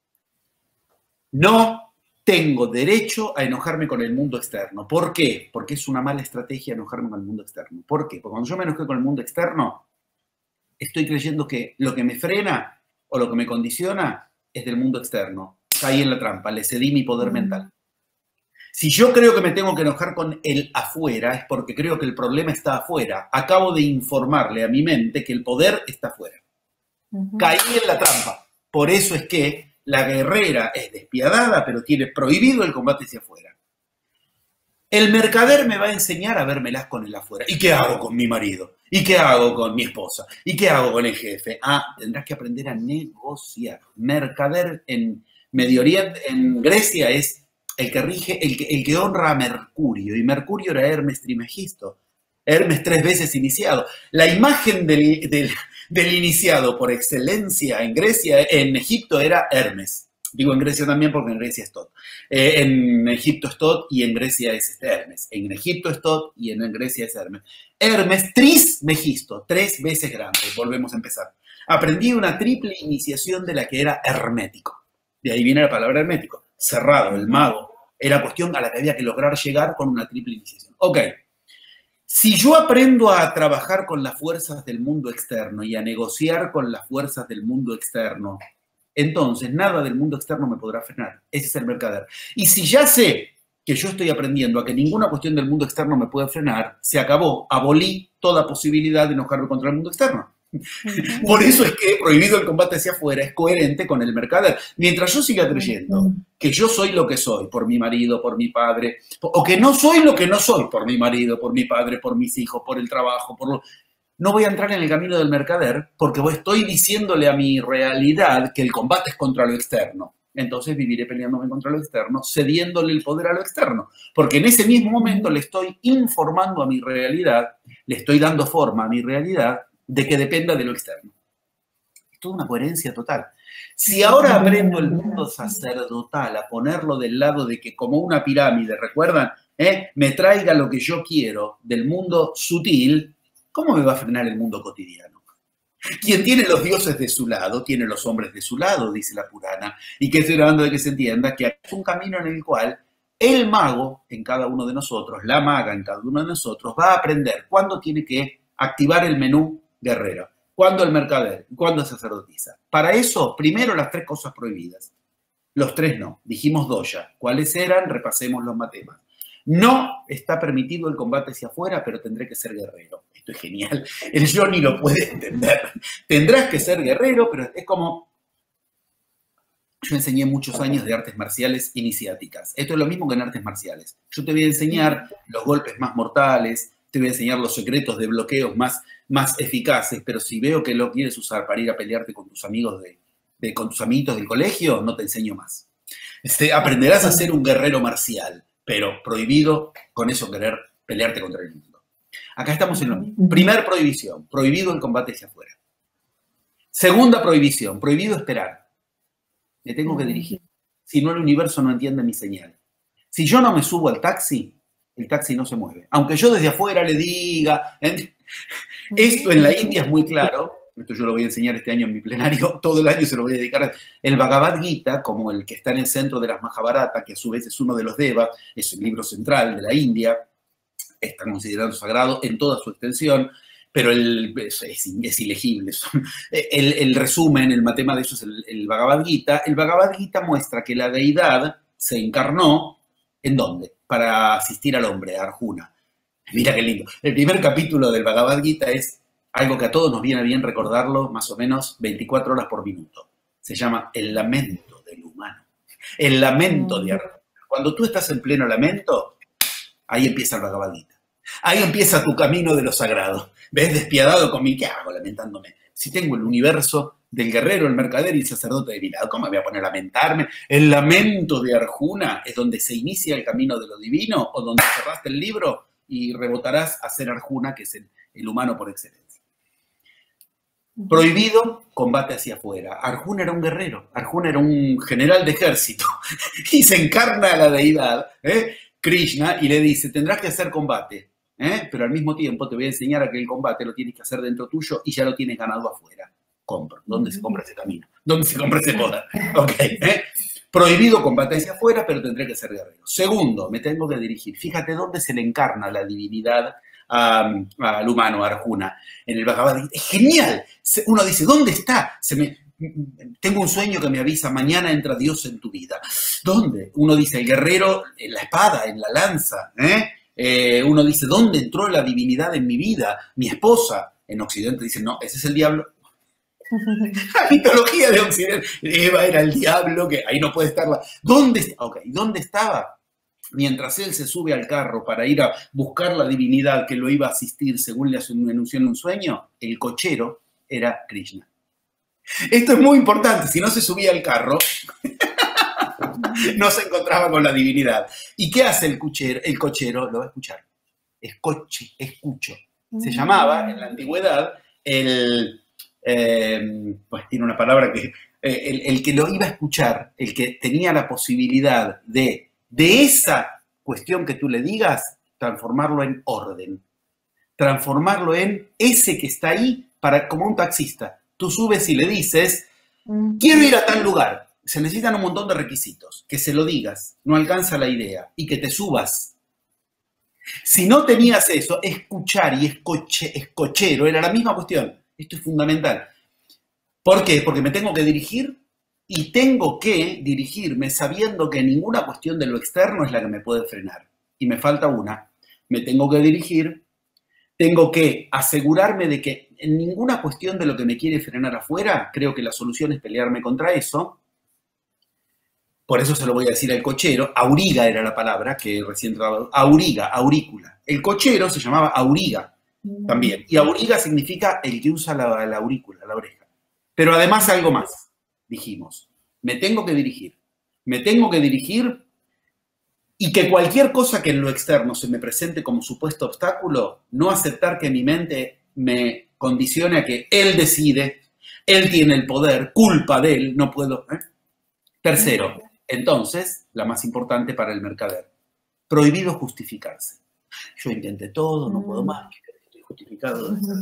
No tengo derecho a enojarme con el mundo externo. ¿Por qué? Porque es una mala estrategia enojarme con el mundo externo. ¿Por qué? Porque cuando yo me enojé con el mundo externo, estoy creyendo que lo que me frena o lo que me condiciona es del mundo externo. Caí en la trampa, le cedí mi poder mental. Si yo creo que me tengo que enojar con el afuera, es porque creo que el problema está afuera. Acabo de informarle a mi mente que el poder está afuera. Uh-huh. Caí en la trampa. Por eso es que la guerrera es despiadada, pero tiene prohibido el combate hacia afuera. El mercader me va a enseñar a vérmelas con el afuera. ¿Y qué hago con mi marido? ¿Y qué hago con mi esposa? ¿Y qué hago con el jefe? Ah, tendrás que aprender a negociar. Mercader en Medio Oriente, en Grecia, es el que rige, el que, el que honra a Mercurio. Y Mercurio era Hermes Trismegisto. Hermes tres veces iniciado. La imagen del, del, del iniciado por excelencia en Grecia, en Egipto, era Hermes. Digo en Grecia también porque en Grecia es Tot. Eh, en Egipto es Tot y en Grecia es Hermes. En Egipto es Tot y en Grecia es Hermes. Hermes Trismegisto, tres veces grande. Volvemos a empezar. Aprendí una triple iniciación de la que era hermético. De ahí viene la palabra hermético. Cerrado, el mago. Era cuestión a la que había que lograr llegar con una triple iniciación. Ok. Si yo aprendo a trabajar con las fuerzas del mundo externo y a negociar con las fuerzas del mundo externo, entonces nada del mundo externo me podrá frenar. Ese es el mercader. Y si ya sé que yo estoy aprendiendo a que ninguna cuestión del mundo externo me puede frenar, se acabó. Abolí toda posibilidad de enojarme contra el mundo externo. Uh-huh. Por eso es que prohibido el combate hacia afuera es coherente con el mercader. Mientras yo siga creyendo uh-huh. que yo soy lo que soy por mi marido, por mi padre, o que no soy lo que no soy por mi marido, por mi padre, por mis hijos, por el trabajo, por lo... no voy a entrar en el camino del mercader porque estoy diciéndole a mi realidad que el combate es contra lo externo. Entonces viviré peleándome contra lo externo, cediéndole el poder a lo externo. Porque en ese mismo momento le estoy informando a mi realidad, le estoy dando forma a mi realidad de que dependa de lo externo. Es toda una coherencia total. Si ahora aprendo el mundo sacerdotal a ponerlo del lado de que como una pirámide, ¿recuerdan? ¿Eh? Me traiga lo que yo quiero del mundo sutil, ¿cómo me va a frenar el mundo cotidiano? Quien tiene los dioses de su lado, tiene los hombres de su lado, dice la Purana. Y que estoy hablando de que se entienda que es un camino en el cual el mago en cada uno de nosotros, la maga en cada uno de nosotros, va a aprender cuándo tiene que activar el menú guerrero, cuándo el mercader, cuándo sacerdotisa. Para eso, primero las tres cosas prohibidas. Los tres no. Dijimos dos ya. ¿Cuáles eran? Repasemos los matemas. No está permitido el combate hacia afuera, pero tendré que ser guerrero. Esto es genial. El yo ni lo puede entender. Tendrás que ser guerrero, pero es como... Yo enseñé muchos años de artes marciales iniciáticas. Esto es lo mismo que en artes marciales. Yo te voy a enseñar los golpes más mortales, te voy a enseñar los secretos de bloqueos más, más eficaces, pero si veo que lo quieres usar para ir a pelearte con tus amigos, de, de, con tus amiguitos del colegio, no te enseño más. Este, aprenderás a ser un guerrero marcial, pero prohibido con eso querer pelearte contra el mundo. Acá estamos en lo mismo. Primer prohibición, prohibido el combate hacia afuera. Segunda prohibición, prohibido esperar. Me tengo que dirigir. Si no, el universo no entiende mi señal. Si yo no me subo al taxi, el taxi no se mueve. Aunque yo desde afuera le diga... ¿eh? Esto en la India es muy claro. Esto yo lo voy a enseñar este año en mi plenario. Todo el año se lo voy a dedicar a... El Bhagavad Gita, como el que está en el centro de las Mahabharata, que a su vez es uno de los Devas, es el libro central de la India, está considerado sagrado en toda su extensión, pero el, es, es, es ilegible. El, el resumen, el matema de eso es el, el Bhagavad Gita. El Bhagavad Gita muestra que la deidad se encarnó, ¿en dónde? Para asistir al hombre, a Arjuna. Mira qué lindo. El primer capítulo del Bhagavad Gita es algo que a todos nos viene bien recordarlo, más o menos veinticuatro horas por minuto. Se llama el lamento del humano. El lamento de Arjuna. Cuando tú estás en pleno lamento, ahí empieza el Bhagavad Gita. Ahí empieza tu camino de lo sagrado. ¿Ves? Despiadado con mi, ¿qué hago lamentándome? Si tengo el universo del guerrero, el mercader y el sacerdote de mi lado, ¿cómo me voy a poner a lamentarme? El lamento de Arjuna es donde se inicia el camino de lo divino, o donde cerraste el libro y rebotarás a ser Arjuna, que es el, el humano por excelencia. Prohibido, combate hacia afuera. Arjuna era un guerrero, Arjuna era un general de ejército, y se encarna a la deidad, ¿eh? Krishna, y le dice, tendrás que hacer combate. ¿Eh? Pero al mismo tiempo te voy a enseñar a que el combate lo tienes que hacer dentro tuyo y ya lo tienes ganado afuera. Compro. ¿Dónde se compra ese camino? ¿Dónde se compra ese poder? Ok. ¿eh? Prohibido combate hacia afuera, pero tendré que ser guerrero. Segundo, me tengo que dirigir. Fíjate dónde se le encarna la divinidad um, al humano, a Arjuna. En el Bhagavad Gita. Es genial. Uno dice, ¿dónde está? Se me... Tengo un sueño que me avisa, mañana entra Dios en tu vida. ¿Dónde? Uno dice, el guerrero en la espada, en la lanza, ¿eh? Eh, uno dice, ¿dónde entró la divinidad en mi vida? Mi esposa. En Occidente dicen, no, ese es el diablo. La mitología de Occidente. Eva era el diablo, que ahí no puede estar. La... ¿Dónde, okay, ¿Dónde estaba? Mientras él se sube al carro para ir a buscar la divinidad que lo iba a asistir, según le anunció en un sueño, el cochero era Krishna. Esto es muy importante. Si no se subía al carro... no se encontraba con la divinidad. ¿Y qué hace el cochero? El cochero lo va a escuchar. Escoche, escucho. Se llamaba en la antigüedad el, eh, pues tiene una palabra que, eh, el, el que lo iba a escuchar, el que tenía la posibilidad de, de esa cuestión que tú le digas, transformarlo en orden. Transformarlo en ese que está ahí, para, como un taxista. Tú subes y le dices, quiero ir a tal lugar. Se necesitan un montón de requisitos. Que se lo digas, no alcanza la idea, y que te subas. Si no tenías eso, escuchar y escoche, escochero era la misma cuestión. Esto es fundamental. ¿Por qué? Porque me tengo que dirigir y tengo que dirigirme sabiendo que ninguna cuestión de lo externo es la que me puede frenar. Y me falta una. Me tengo que dirigir, tengo que asegurarme de que en ninguna cuestión de lo que me quiere frenar afuera, creo que la solución es pelearme contra eso. Por eso se lo voy a decir al cochero. Auriga era la palabra que recién trabajó. Auriga, aurícula. El cochero se llamaba auriga también. Y auriga significa el que usa la, la aurícula, la oreja. Pero además algo más, dijimos. Me tengo que dirigir. Me tengo que dirigir y que cualquier cosa que en lo externo se me presente como supuesto obstáculo, no aceptar que mi mente me condicione a que él decide, él tiene el poder, culpa de él, no puedo... ¿eh? Tercero, entonces, la más importante para el mercader, prohibido justificarse. Yo intenté todo, no puedo más, estoy justificado.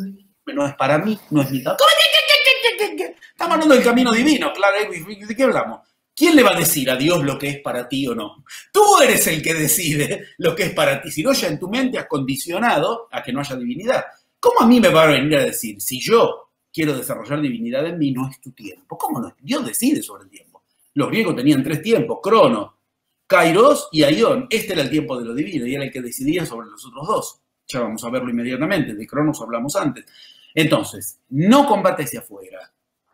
no es para mí, no es mi camino. Estamos hablando del camino divino, claro, ¿de qué hablamos? ¿Quién le va a decir a Dios lo que es para ti o no? Tú eres el que decide lo que es para ti, si no ya en tu mente has condicionado a que no haya divinidad. ¿Cómo a mí me va a venir a decir, si yo quiero desarrollar divinidad en mí, no es tu tiempo? ¿Cómo no? Dios decide sobre el tiempo. Los griegos tenían tres tiempos, Crono, Kairos y Aion. Este era el tiempo de lo divino y era el que decidía sobre los otros dos. Ya vamos a verlo inmediatamente, de Cronos hablamos antes. Entonces, no combate hacia afuera,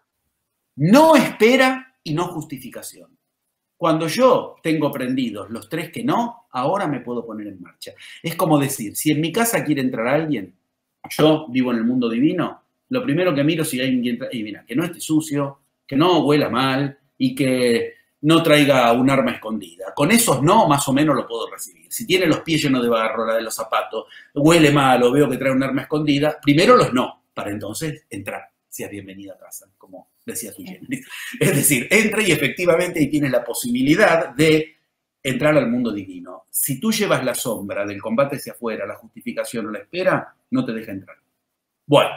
no espera y no justificación. Cuando yo tengo prendidos los tres que no, ahora me puedo poner en marcha. Es como decir, si en mi casa quiere entrar alguien, yo vivo en el mundo divino, lo primero que miro si hay alguien que entra, y mira, que no esté sucio, que no huela mal y que no traiga un arma escondida. Con esos no, más o menos lo puedo recibir. Si tiene los pies llenos de barro, la de los zapatos, huele mal o veo que trae un arma escondida, primero los no, para entonces entrar. Seas bienvenida a casa, como decía tu Jenny. Es decir, entra y efectivamente ahí tienes la posibilidad de entrar al mundo divino. Si tú llevas la sombra del combate hacia afuera, la justificación o la espera, no te deja entrar. Bueno,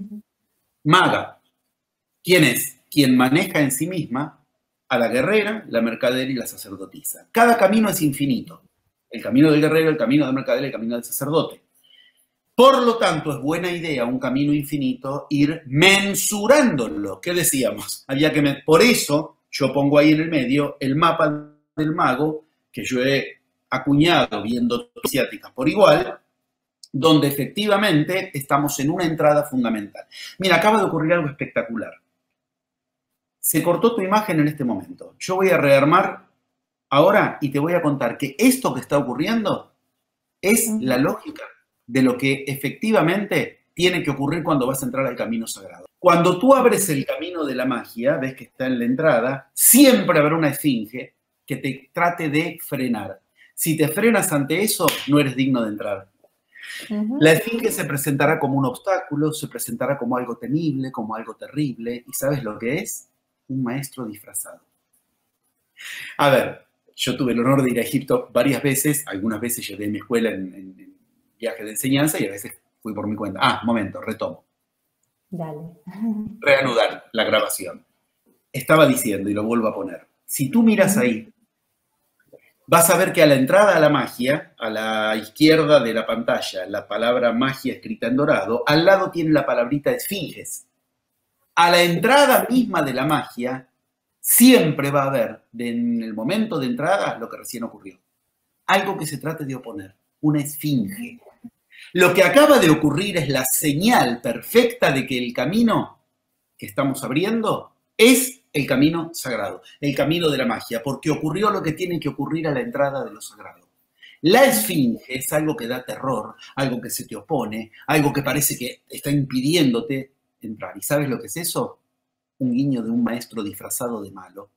maga, ¿quién es? Quien maneja en sí misma a la guerrera, la mercader y la sacerdotisa. Cada camino es infinito. El camino del guerrero, el camino del mercader, el camino del sacerdote. Por lo tanto, es buena idea un camino infinito ir mensurándolo. ¿Qué decíamos? Había que me... Por eso yo pongo ahí en el medio el mapa del mago que yo he acuñado viendo asiáticas por igual, donde efectivamente estamos en una entrada fundamental. Mira, acaba de ocurrir algo espectacular. Se cortó tu imagen en este momento. Yo voy a rearmar ahora y te voy a contar que esto que está ocurriendo es la lógica de lo que efectivamente tiene que ocurrir cuando vas a entrar al camino sagrado. Cuando tú abres el camino de la magia, ves que está en la entrada, siempre habrá una esfinge que te trate de frenar. Si te frenas ante eso, no eres digno de entrar. Uh-huh. La esfinge se presentará como un obstáculo, se presentará como algo temible, como algo terrible. ¿Y sabes lo que es? Un maestro disfrazado. A ver, yo tuve el honor de ir a Egipto varias veces, algunas veces llevé mi escuela en, en, en viaje de enseñanza y a veces fui por mi cuenta. Ah, momento, retomo. Dale. Reanudar la grabación. Estaba diciendo, y lo vuelvo a poner, si tú miras ahí, vas a ver que a la entrada a la magia, a la izquierda de la pantalla, la palabra magia escrita en dorado, al lado tiene la palabrita esfinges. A la entrada misma de la magia, siempre va a haber, en el momento de entrada, lo que recién ocurrió. Algo que se trate de oponer, una esfinge. Lo que acaba de ocurrir es la señal perfecta de que el camino que estamos abriendo es el camino sagrado, el camino de la magia, porque ocurrió lo que tiene que ocurrir a la entrada de lo sagrado. La esfinge es algo que da terror, algo que se te opone, algo que parece que está impidiéndote entrar. ¿Y sabes lo que es eso? Un guiño de un maestro disfrazado de malo,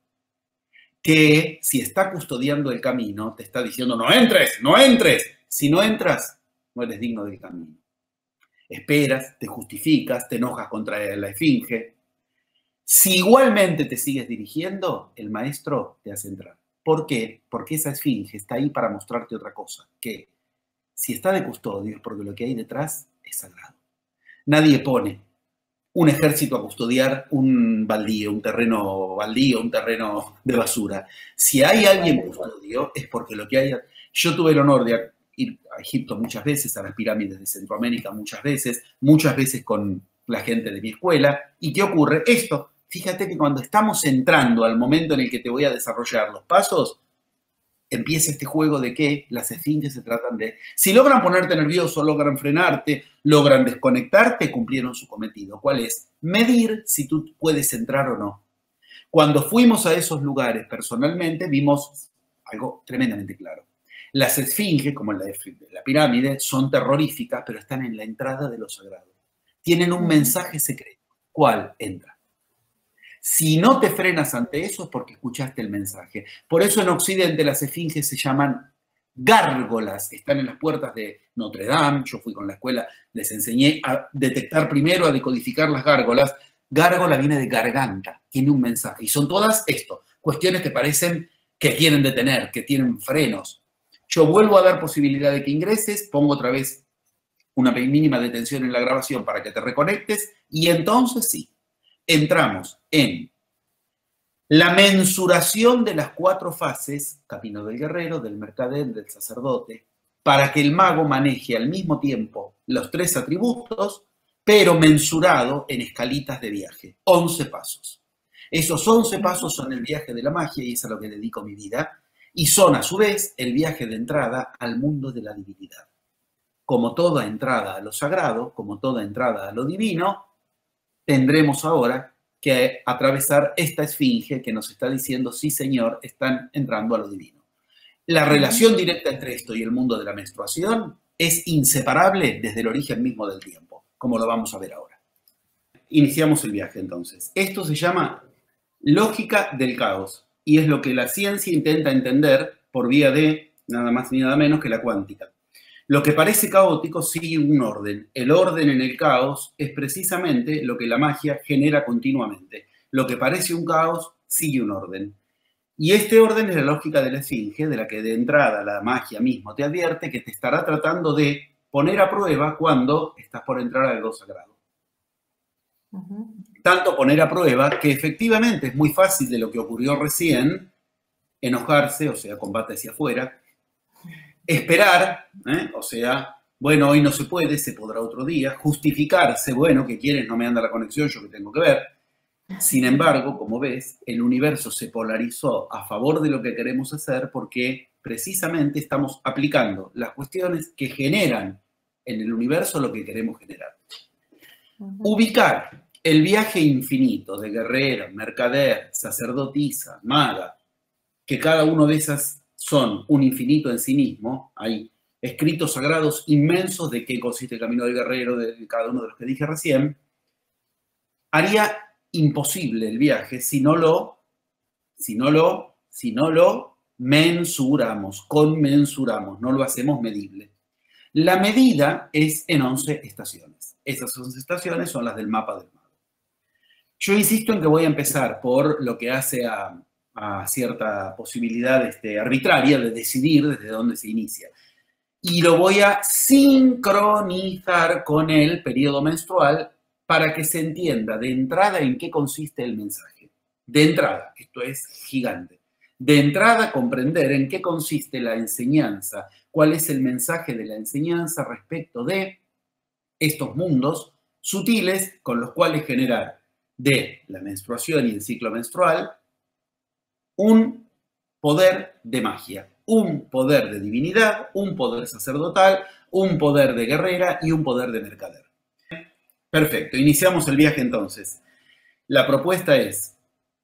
que si está custodiando el camino, te está diciendo, no entres, no entres. Si no entras, no eres digno del camino. Esperas, te justificas, te enojas contra la esfinge. Si igualmente te sigues dirigiendo, el maestro te hace entrar. ¿Por qué? Porque esa esfinge está ahí para mostrarte otra cosa, que si está de custodio es porque lo que hay detrás es sagrado. Nadie pone un ejército a custodiar un baldío, un terreno baldío, un terreno de basura. Si hay alguien custodio es porque lo que hay... Yo tuve el honor de ir a Egipto muchas veces, a las pirámides de Centroamérica muchas veces, muchas veces con la gente de mi escuela. ¿Y qué ocurre? Esto, fíjate que cuando estamos entrando al momento en el que te voy a desarrollar los pasos, empieza este juego de que las esfinges se tratan de... Si logran ponerte nervioso, logran frenarte, logran desconectarte, cumplieron su cometido. ¿Cuál es? Medir si tú puedes entrar o no. Cuando fuimos a esos lugares personalmente, vimos algo tremendamente claro. Las esfinges, como la de la pirámide, son terroríficas, pero están en la entrada de lo sagrado. Tienen un mensaje secreto. ¿Cuál? Entra. Si no te frenas ante eso es porque escuchaste el mensaje. Por eso en Occidente las esfinges se llaman gárgolas. Están en las puertas de Notre Dame. Yo fui con la escuela, les enseñé a detectar primero, a decodificar las gárgolas. Gárgola viene de garganta, tiene un mensaje. Y son todas esto, cuestiones que parecen que quieren detener, que tienen frenos. Yo vuelvo a dar posibilidad de que ingreses, pongo otra vez una mínima detención en la grabación para que te reconectes y entonces sí, entramos en la mensuración de las cuatro fases, camino del guerrero, del mercader, del sacerdote, para que el mago maneje al mismo tiempo los tres atributos, pero mensurado en escalitas de viaje, once pasos. Esos once pasos son el viaje de la magia y es a lo que dedico mi vida, y son a su vez el viaje de entrada al mundo de la divinidad. Como toda entrada a lo sagrado, como toda entrada a lo divino, tendremos ahora que atravesar esta esfinge que nos está diciendo, sí señor, están entrando a lo divino. La relación directa entre esto y el mundo de la menstruación es inseparable desde el origen mismo del tiempo, como lo vamos a ver ahora. Iniciamos el viaje entonces. Esto se llama lógica del caos y es lo que la ciencia intenta entender por vía de nada más ni nada menos que la cuántica. Lo que parece caótico sigue un orden. El orden en el caos es precisamente lo que la magia genera continuamente. Lo que parece un caos sigue un orden. Y este orden es la lógica de la esfinge, de la que de entrada la magia mismo te advierte que te estará tratando de poner a prueba cuando estás por entrar a algo sagrado. Uh-huh. Tanto poner a prueba que efectivamente es muy fácil de lo que ocurrió recién, enojarse, o sea, combate hacia afuera, esperar, ¿eh? O sea, bueno, hoy no se puede, se podrá otro día, justificarse, bueno, que quieres, no me anda la conexión, yo que tengo que ver. Sin embargo, como ves, el universo se polarizó a favor de lo que queremos hacer porque precisamente estamos aplicando las cuestiones que generan en el universo lo que queremos generar. Uh-huh. Ubicar el viaje infinito de guerrera, mercader, sacerdotisa, maga, que cada uno de esas son un infinito en sí mismo, hay escritos sagrados inmensos de qué consiste el camino del guerrero, de cada uno de los que dije recién, haría imposible el viaje si no lo, si no lo, si no lo mensuramos, conmensuramos, no lo hacemos medible. La medida es en once estaciones. Esas once estaciones son las del mapa del mago. Yo insisto en que voy a empezar por lo que hace a, a cierta posibilidad este, arbitraria de decidir desde dónde se inicia. Y lo voy a sincronizar con el periodo menstrual para que se entienda de entrada en qué consiste el mensaje. De entrada, esto es gigante. De entrada, comprender en qué consiste la enseñanza, cuál es el mensaje de la enseñanza respecto de estos mundos sutiles con los cuales generar de la menstruación y el ciclo menstrual un poder de magia, un poder de divinidad, un poder sacerdotal, un poder de guerrera y un poder de mercader. Perfecto, iniciamos el viaje entonces. La propuesta es,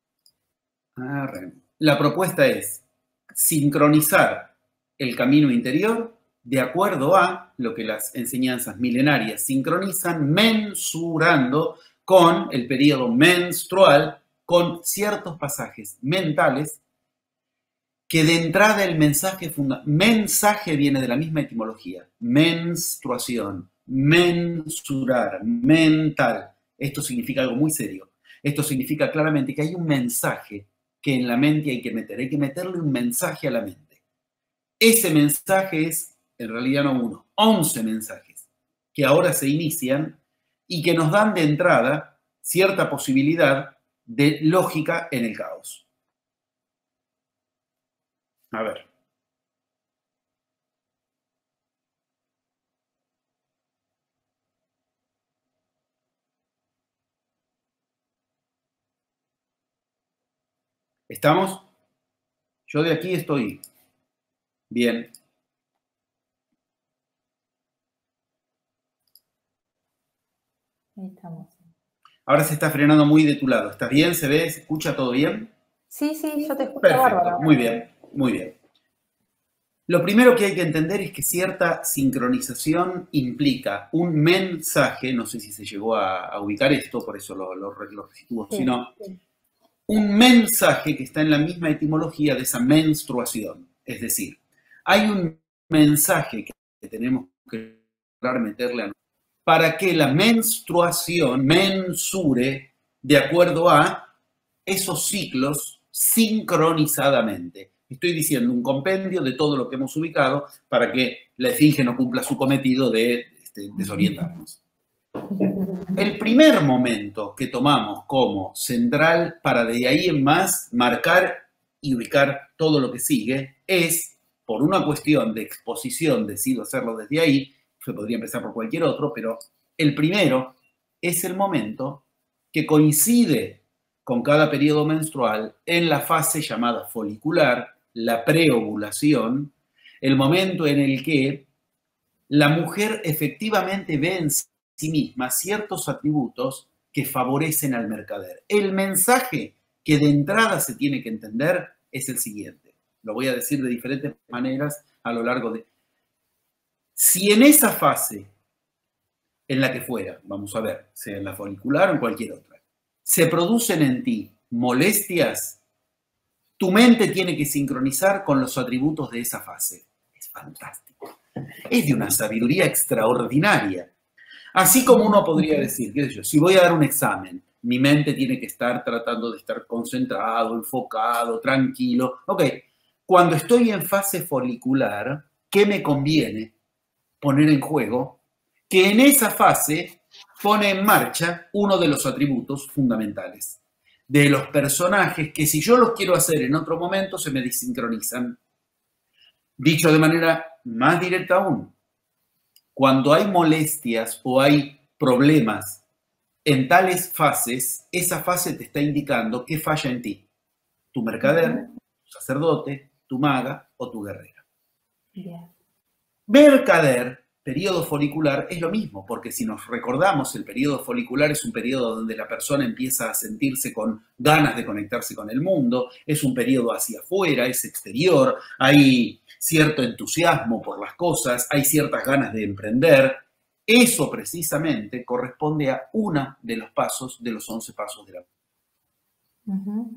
la propuesta es sincronizar el camino interior de acuerdo a lo que las enseñanzas milenarias sincronizan, mensurando con el periodo menstrual, con ciertos pasajes mentales que de entrada el mensaje funda, mensaje viene de la misma etimología, menstruación, mensurar, mental. Esto significa algo muy serio. Esto significa claramente que hay un mensaje que en la mente hay que meter. Hay que meterle un mensaje a la mente. Ese mensaje es, en realidad no uno, once mensajes que ahora se inician y que nos dan de entrada cierta posibilidad de lógica en el caos. A ver. ¿Estamos? Yo de aquí estoy bien. Ahí estamos. Ahora se está frenando muy de tu lado. ¿Estás bien? ¿Se ve? ¿Se escucha todo bien? Sí, sí, yo te escucho. Perfecto, bárbaro. muy bien, muy bien. Lo primero que hay que entender es que cierta sincronización implica un mensaje, no sé si se llegó a, a ubicar esto, por eso lo, lo, lo resitúo, sí, sino sí. Un mensaje que está en la misma etimología de esa menstruación. Es decir, hay un mensaje que tenemos que lograr meterle a para que la menstruación mensure de acuerdo a esos ciclos sincronizadamente. Estoy diciendo un compendio de todo lo que hemos ubicado para que la esfinge no cumpla su cometido de este, desorientarnos. El primer momento que tomamos como central para de ahí en más marcar y ubicar todo lo que sigue es, por una cuestión de exposición, decido hacerlo desde ahí, se podría empezar por cualquier otro, pero el primero es el momento que coincide con cada periodo menstrual en la fase llamada folicular, la preovulación, el momento en el que la mujer efectivamente ve en sí misma ciertos atributos que favorecen al mercader. El mensaje que de entrada se tiene que entender es el siguiente. Lo voy a decir de diferentes maneras a lo largo de... Si en esa fase, en la que fuera, vamos a ver, sea en la folicular o en cualquier otra, se producen en ti molestias, tu mente tiene que sincronizar con los atributos de esa fase. Es fantástico. Es de una sabiduría extraordinaria. Así como uno podría decir, qué sé yo, si voy a dar un examen, mi mente tiene que estar tratando de estar concentrado, enfocado, tranquilo. Ok, cuando estoy en fase folicular, ¿qué me conviene poner en juego? Que en esa fase pone en marcha uno de los atributos fundamentales de los personajes que si yo los quiero hacer en otro momento se me desincronizan. Dicho de manera más directa aún, cuando hay molestias o hay problemas en tales fases, esa fase te está indicando qué falla en ti. Tu mercader, tu sacerdote, tu maga o tu guerrera. Yeah. Mercader, periodo folicular, es lo mismo, porque si nos recordamos, el periodo folicular es un periodo donde la persona empieza a sentirse con ganas de conectarse con el mundo, es un periodo hacia afuera, es exterior, hay cierto entusiasmo por las cosas, hay ciertas ganas de emprender. Eso precisamente corresponde a uno de los pasos de los once pasos de la... Uh-huh.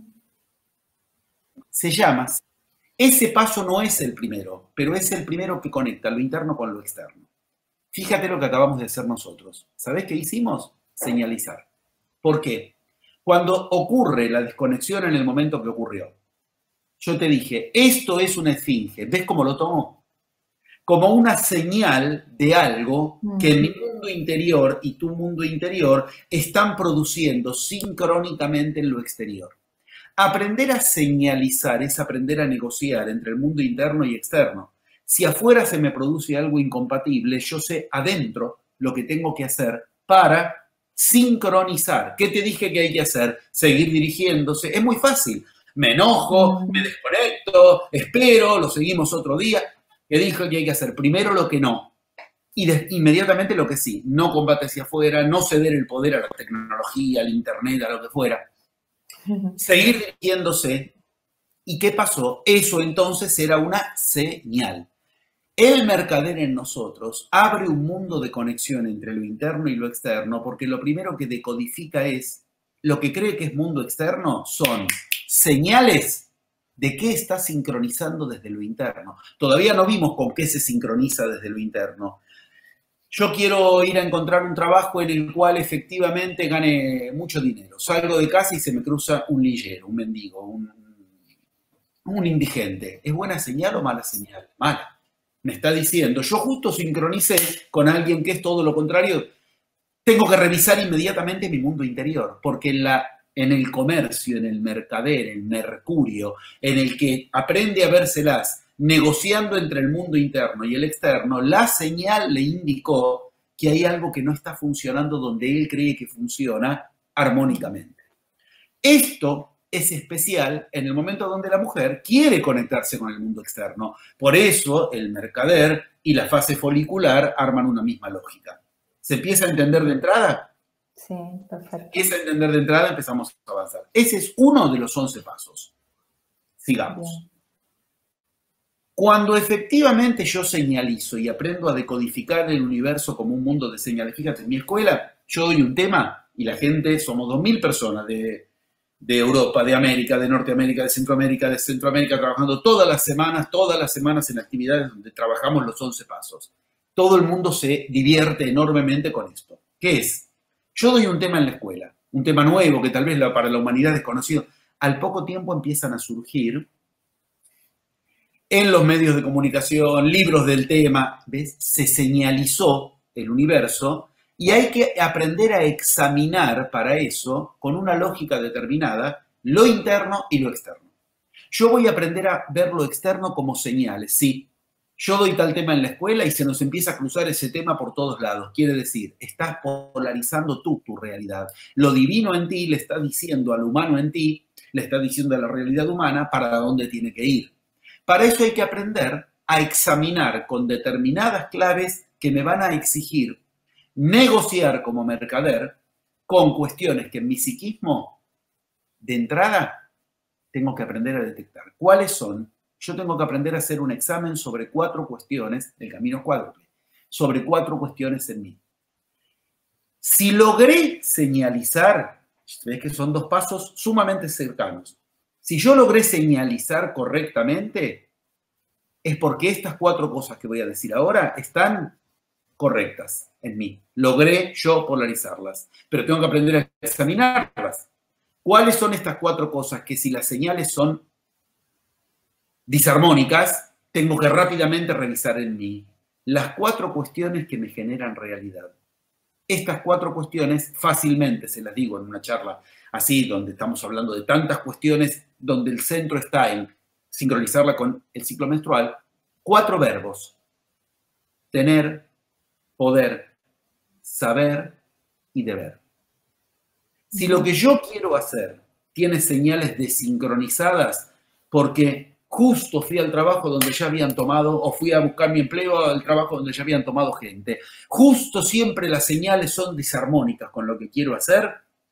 Se llama... Ese paso no es el primero, pero es el primero que conecta lo interno con lo externo. Fíjate lo que acabamos de hacer nosotros. ¿Sabés qué hicimos? Señalizar. ¿Por qué? Cuando ocurre la desconexión en el momento que ocurrió, yo te dije, esto es una esfinge. ¿Ves cómo lo tomo? Como una señal de algo que mi mundo interior y tu mundo interior están produciendo sincrónicamente en lo exterior. Aprender a señalizar es aprender a negociar entre el mundo interno y externo. Si afuera se me produce algo incompatible, yo sé adentro lo que tengo que hacer para sincronizar. ¿Qué te dije que hay que hacer? Seguir dirigiéndose. Es muy fácil. Me enojo, me desconecto, espero, lo seguimos otro día. ¿Qué dije que hay que hacer? Primero lo que no. Y de, inmediatamente lo que sí. No combate hacia afuera, no ceder el poder a la tecnología, al internet, a lo que fuera. Seguir dirigiéndose. ¿Y qué pasó? Eso entonces era una señal. El mercader en nosotros abre un mundo de conexión entre lo interno y lo externo, porque lo primero que decodifica es lo que cree que es mundo externo son señales de qué está sincronizando desde lo interno. Todavía no vimos con qué se sincroniza desde lo interno. Yo quiero ir a encontrar un trabajo en el cual efectivamente gane mucho dinero. Salgo de casa y se me cruza un lillero, un mendigo, un, un indigente. ¿Es buena señal o mala señal? Mala. Me está diciendo, yo justo sincronicé con alguien que es todo lo contrario. Tengo que revisar inmediatamente mi mundo interior, porque en, la, en el comercio, en el mercader, el mercurio, en el que aprende a vérselas, negociando entre el mundo interno y el externo, la señal le indicó que hay algo que no está funcionando donde él cree que funciona armónicamente. Esto es especial en el momento donde la mujer quiere conectarse con el mundo externo. Por eso el mercader y la fase folicular arman una misma lógica. ¿Se empieza a entender de entrada? Sí, perfecto. Se empieza a entender de entrada, empezamos a avanzar. Ese es uno de los once pasos. Sigamos. Bien. Cuando efectivamente yo señalizo y aprendo a decodificar el universo como un mundo de señales, fíjate, en mi escuela yo doy un tema y la gente, somos dos mil personas de, de Europa, de América, de Norteamérica, de Centroamérica, de Centroamérica, trabajando todas las semanas, todas las semanas en actividades donde trabajamos los once pasos. Todo el mundo se divierte enormemente con esto. ¿Qué es? Yo doy un tema en la escuela, un tema nuevo que tal vez para la humanidad es desconocido. Al poco tiempo empiezan a surgir en los medios de comunicación, libros del tema, ¿ves? Se señalizó el universo y hay que aprender a examinar para eso, con una lógica determinada, lo interno y lo externo. Yo voy a aprender a ver lo externo como señales, sí. Yo doy tal tema en la escuela y se nos empieza a cruzar ese tema por todos lados. Quiere decir, estás polarizando tú tu realidad. Lo divino en ti le está diciendo al humano en ti, le está diciendo a la realidad humana para dónde tiene que ir. Para eso hay que aprender a examinar con determinadas claves que me van a exigir negociar como mercader con cuestiones que en mi psiquismo, de entrada, tengo que aprender a detectar. ¿Cuáles son? Yo tengo que aprender a hacer un examen sobre cuatro cuestiones, el camino cuádruple, sobre cuatro cuestiones en mí. Si logré señalizar, ves que son dos pasos sumamente cercanos, si yo logré señalizar correctamente, es porque estas cuatro cosas que voy a decir ahora están correctas en mí. Logré yo polarizarlas, pero tengo que aprender a examinarlas. ¿Cuáles son estas cuatro cosas que si las señales son disarmónicas, tengo que rápidamente revisar en mí? Las cuatro cuestiones que me generan realidad. Estas cuatro cuestiones fácilmente, se las digo en una charla así, donde estamos hablando de tantas cuestiones, donde el centro está en sincronizarla con el ciclo menstrual, cuatro verbos: tener, poder, saber y deber. Si lo que yo quiero hacer tiene señales desincronizadas porque justo fui al trabajo donde ya habían tomado, o fui a buscar mi empleo al trabajo donde ya habían tomado gente, justo siempre las señales son disarmónicas con lo que quiero hacer,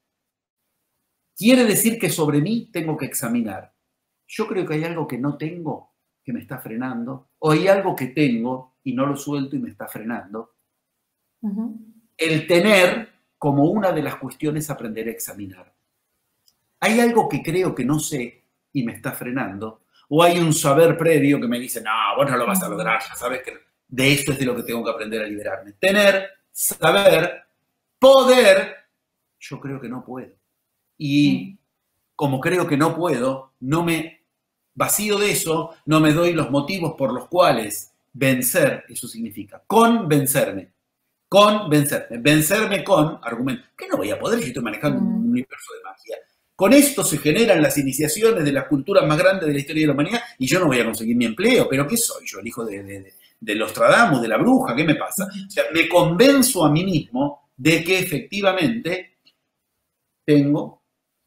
quiere decir que sobre mí tengo que examinar. Yo creo que hay algo que no tengo que me está frenando, o hay algo que tengo y no lo suelto y me está frenando. Uh-huh. El tener como una de las cuestiones a aprender a examinar. ¿Hay algo que creo que no sé y me está frenando? ¿O hay un saber previo que me dice, no, vos no lo vas a lograr, ya sabes que de esto es de lo que tengo que aprender a liberarme? Tener, saber, poder, yo creo que no puedo. Y como creo que no puedo, no me vacío de eso, no me doy los motivos por los cuales vencer, eso significa convencerme. Con vencerme. Vencerme con argumento. ¿Qué no voy a poder si estoy manejando mm. un universo de magia? Con esto se generan las iniciaciones de las culturas más grandes de la historia de la humanidad y yo no voy a conseguir mi empleo. ¿Pero qué soy yo? ¿El hijo de, de, de Nostradamus, de la bruja? ¿Qué me pasa? O sea, me convenzo a mí mismo de que efectivamente tengo,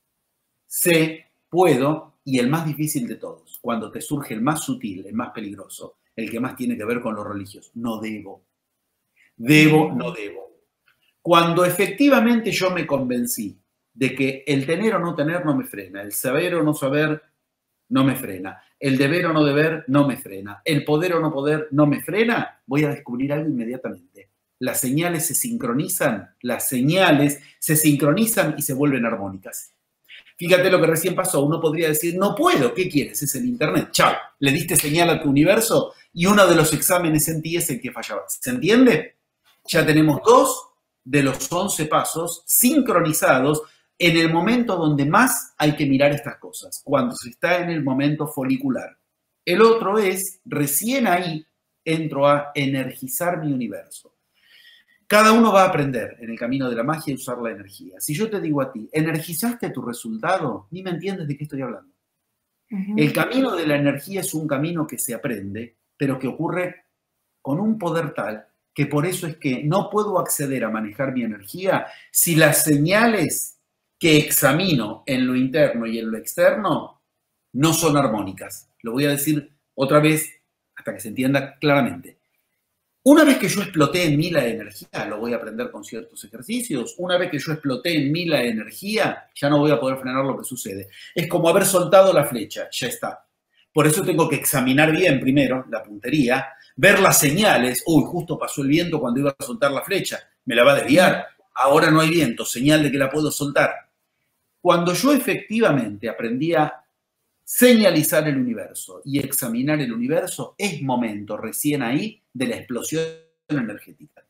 sé, puedo, y el más difícil de todos, cuando te surge el más sutil, el más peligroso, el que más tiene que ver con los religiosos, no debo. Debo, no debo. Cuando efectivamente yo me convencí de que el tener o no tener no me frena, el saber o no saber no me frena, el deber o no deber no me frena, el poder o no poder no me frena, voy a descubrir algo inmediatamente. Las señales se sincronizan, las señales se sincronizan y se vuelven armónicas. Fíjate lo que recién pasó, uno podría decir, no puedo, ¿qué quieres? Es el internet, chao, le diste señal a tu universo y uno de los exámenes en ti es el que fallaba. ¿Se entiende? Ya tenemos dos de los once pasos sincronizados en el momento donde más hay que mirar estas cosas, cuando se está en el momento folicular. El otro es, recién ahí entro a energizar mi universo. Cada uno va a aprender en el camino de la magia a usar la energía. Si yo te digo a ti, ¿energizaste tu resultado? Ni me entiendes de qué estoy hablando. Uh-huh. El camino de la energía es un camino que se aprende, pero que ocurre con un poder tal que por eso es que no puedo acceder a manejar mi energía si las señales que examino en lo interno y en lo externo no son armónicas. Lo voy a decir otra vez hasta que se entienda claramente. Una vez que yo exploté en mí la energía, lo voy a aprender con ciertos ejercicios, una vez que yo exploté en mí la energía, ya no voy a poder frenar lo que sucede. Es como haber soltado la flecha, ya está. Por eso tengo que examinar bien primero la puntería, ver las señales. Uy, justo pasó el viento cuando iba a soltar la flecha, me la va a desviar. Ahora no hay viento, señal de que la puedo soltar. Cuando yo efectivamente aprendí a señalizar el universo y examinar el universo, es momento recién ahí de la explosión energética.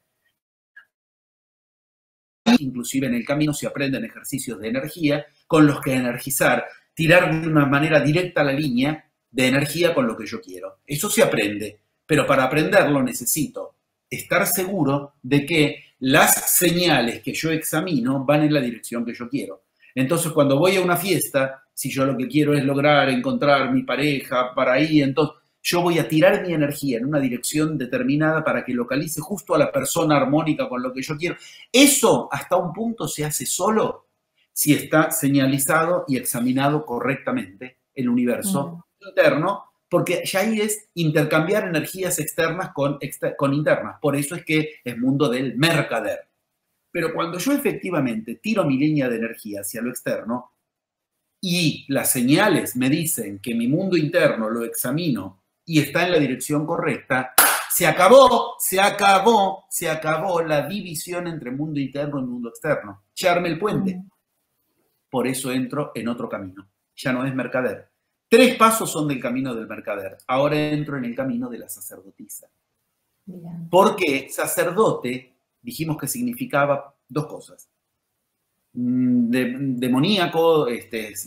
Inclusive en el camino se aprenden ejercicios de energía con los que energizar, tirar de una manera directa la línea de energía con lo que yo quiero. Eso se aprende, pero para aprenderlo necesito estar seguro de que las señales que yo examino van en la dirección que yo quiero. Entonces, cuando voy a una fiesta, si yo lo que quiero es lograr encontrar mi pareja para ahí, entonces yo voy a tirar mi energía en una dirección determinada para que localice justo a la persona armónica con lo que yo quiero. Eso hasta un punto se hace solo si está señalizado y examinado correctamente el universo mm. interno, porque ya ahí es intercambiar energías externas con, exter con internas. Por eso es que es mundo del mercader. Pero cuando yo efectivamente tiro mi línea de energía hacia lo externo y las señales me dicen que mi mundo interno lo examino y está en la dirección correcta, se acabó, se acabó, se acabó la división entre mundo interno y mundo externo. Ya armé el puente. Por eso entro en otro camino. Ya no es mercader. Tres pasos son del camino del mercader. Ahora entro en el camino de la sacerdotisa. Bien. Porque sacerdote, dijimos que significaba dos cosas. De, demoníaco, este, es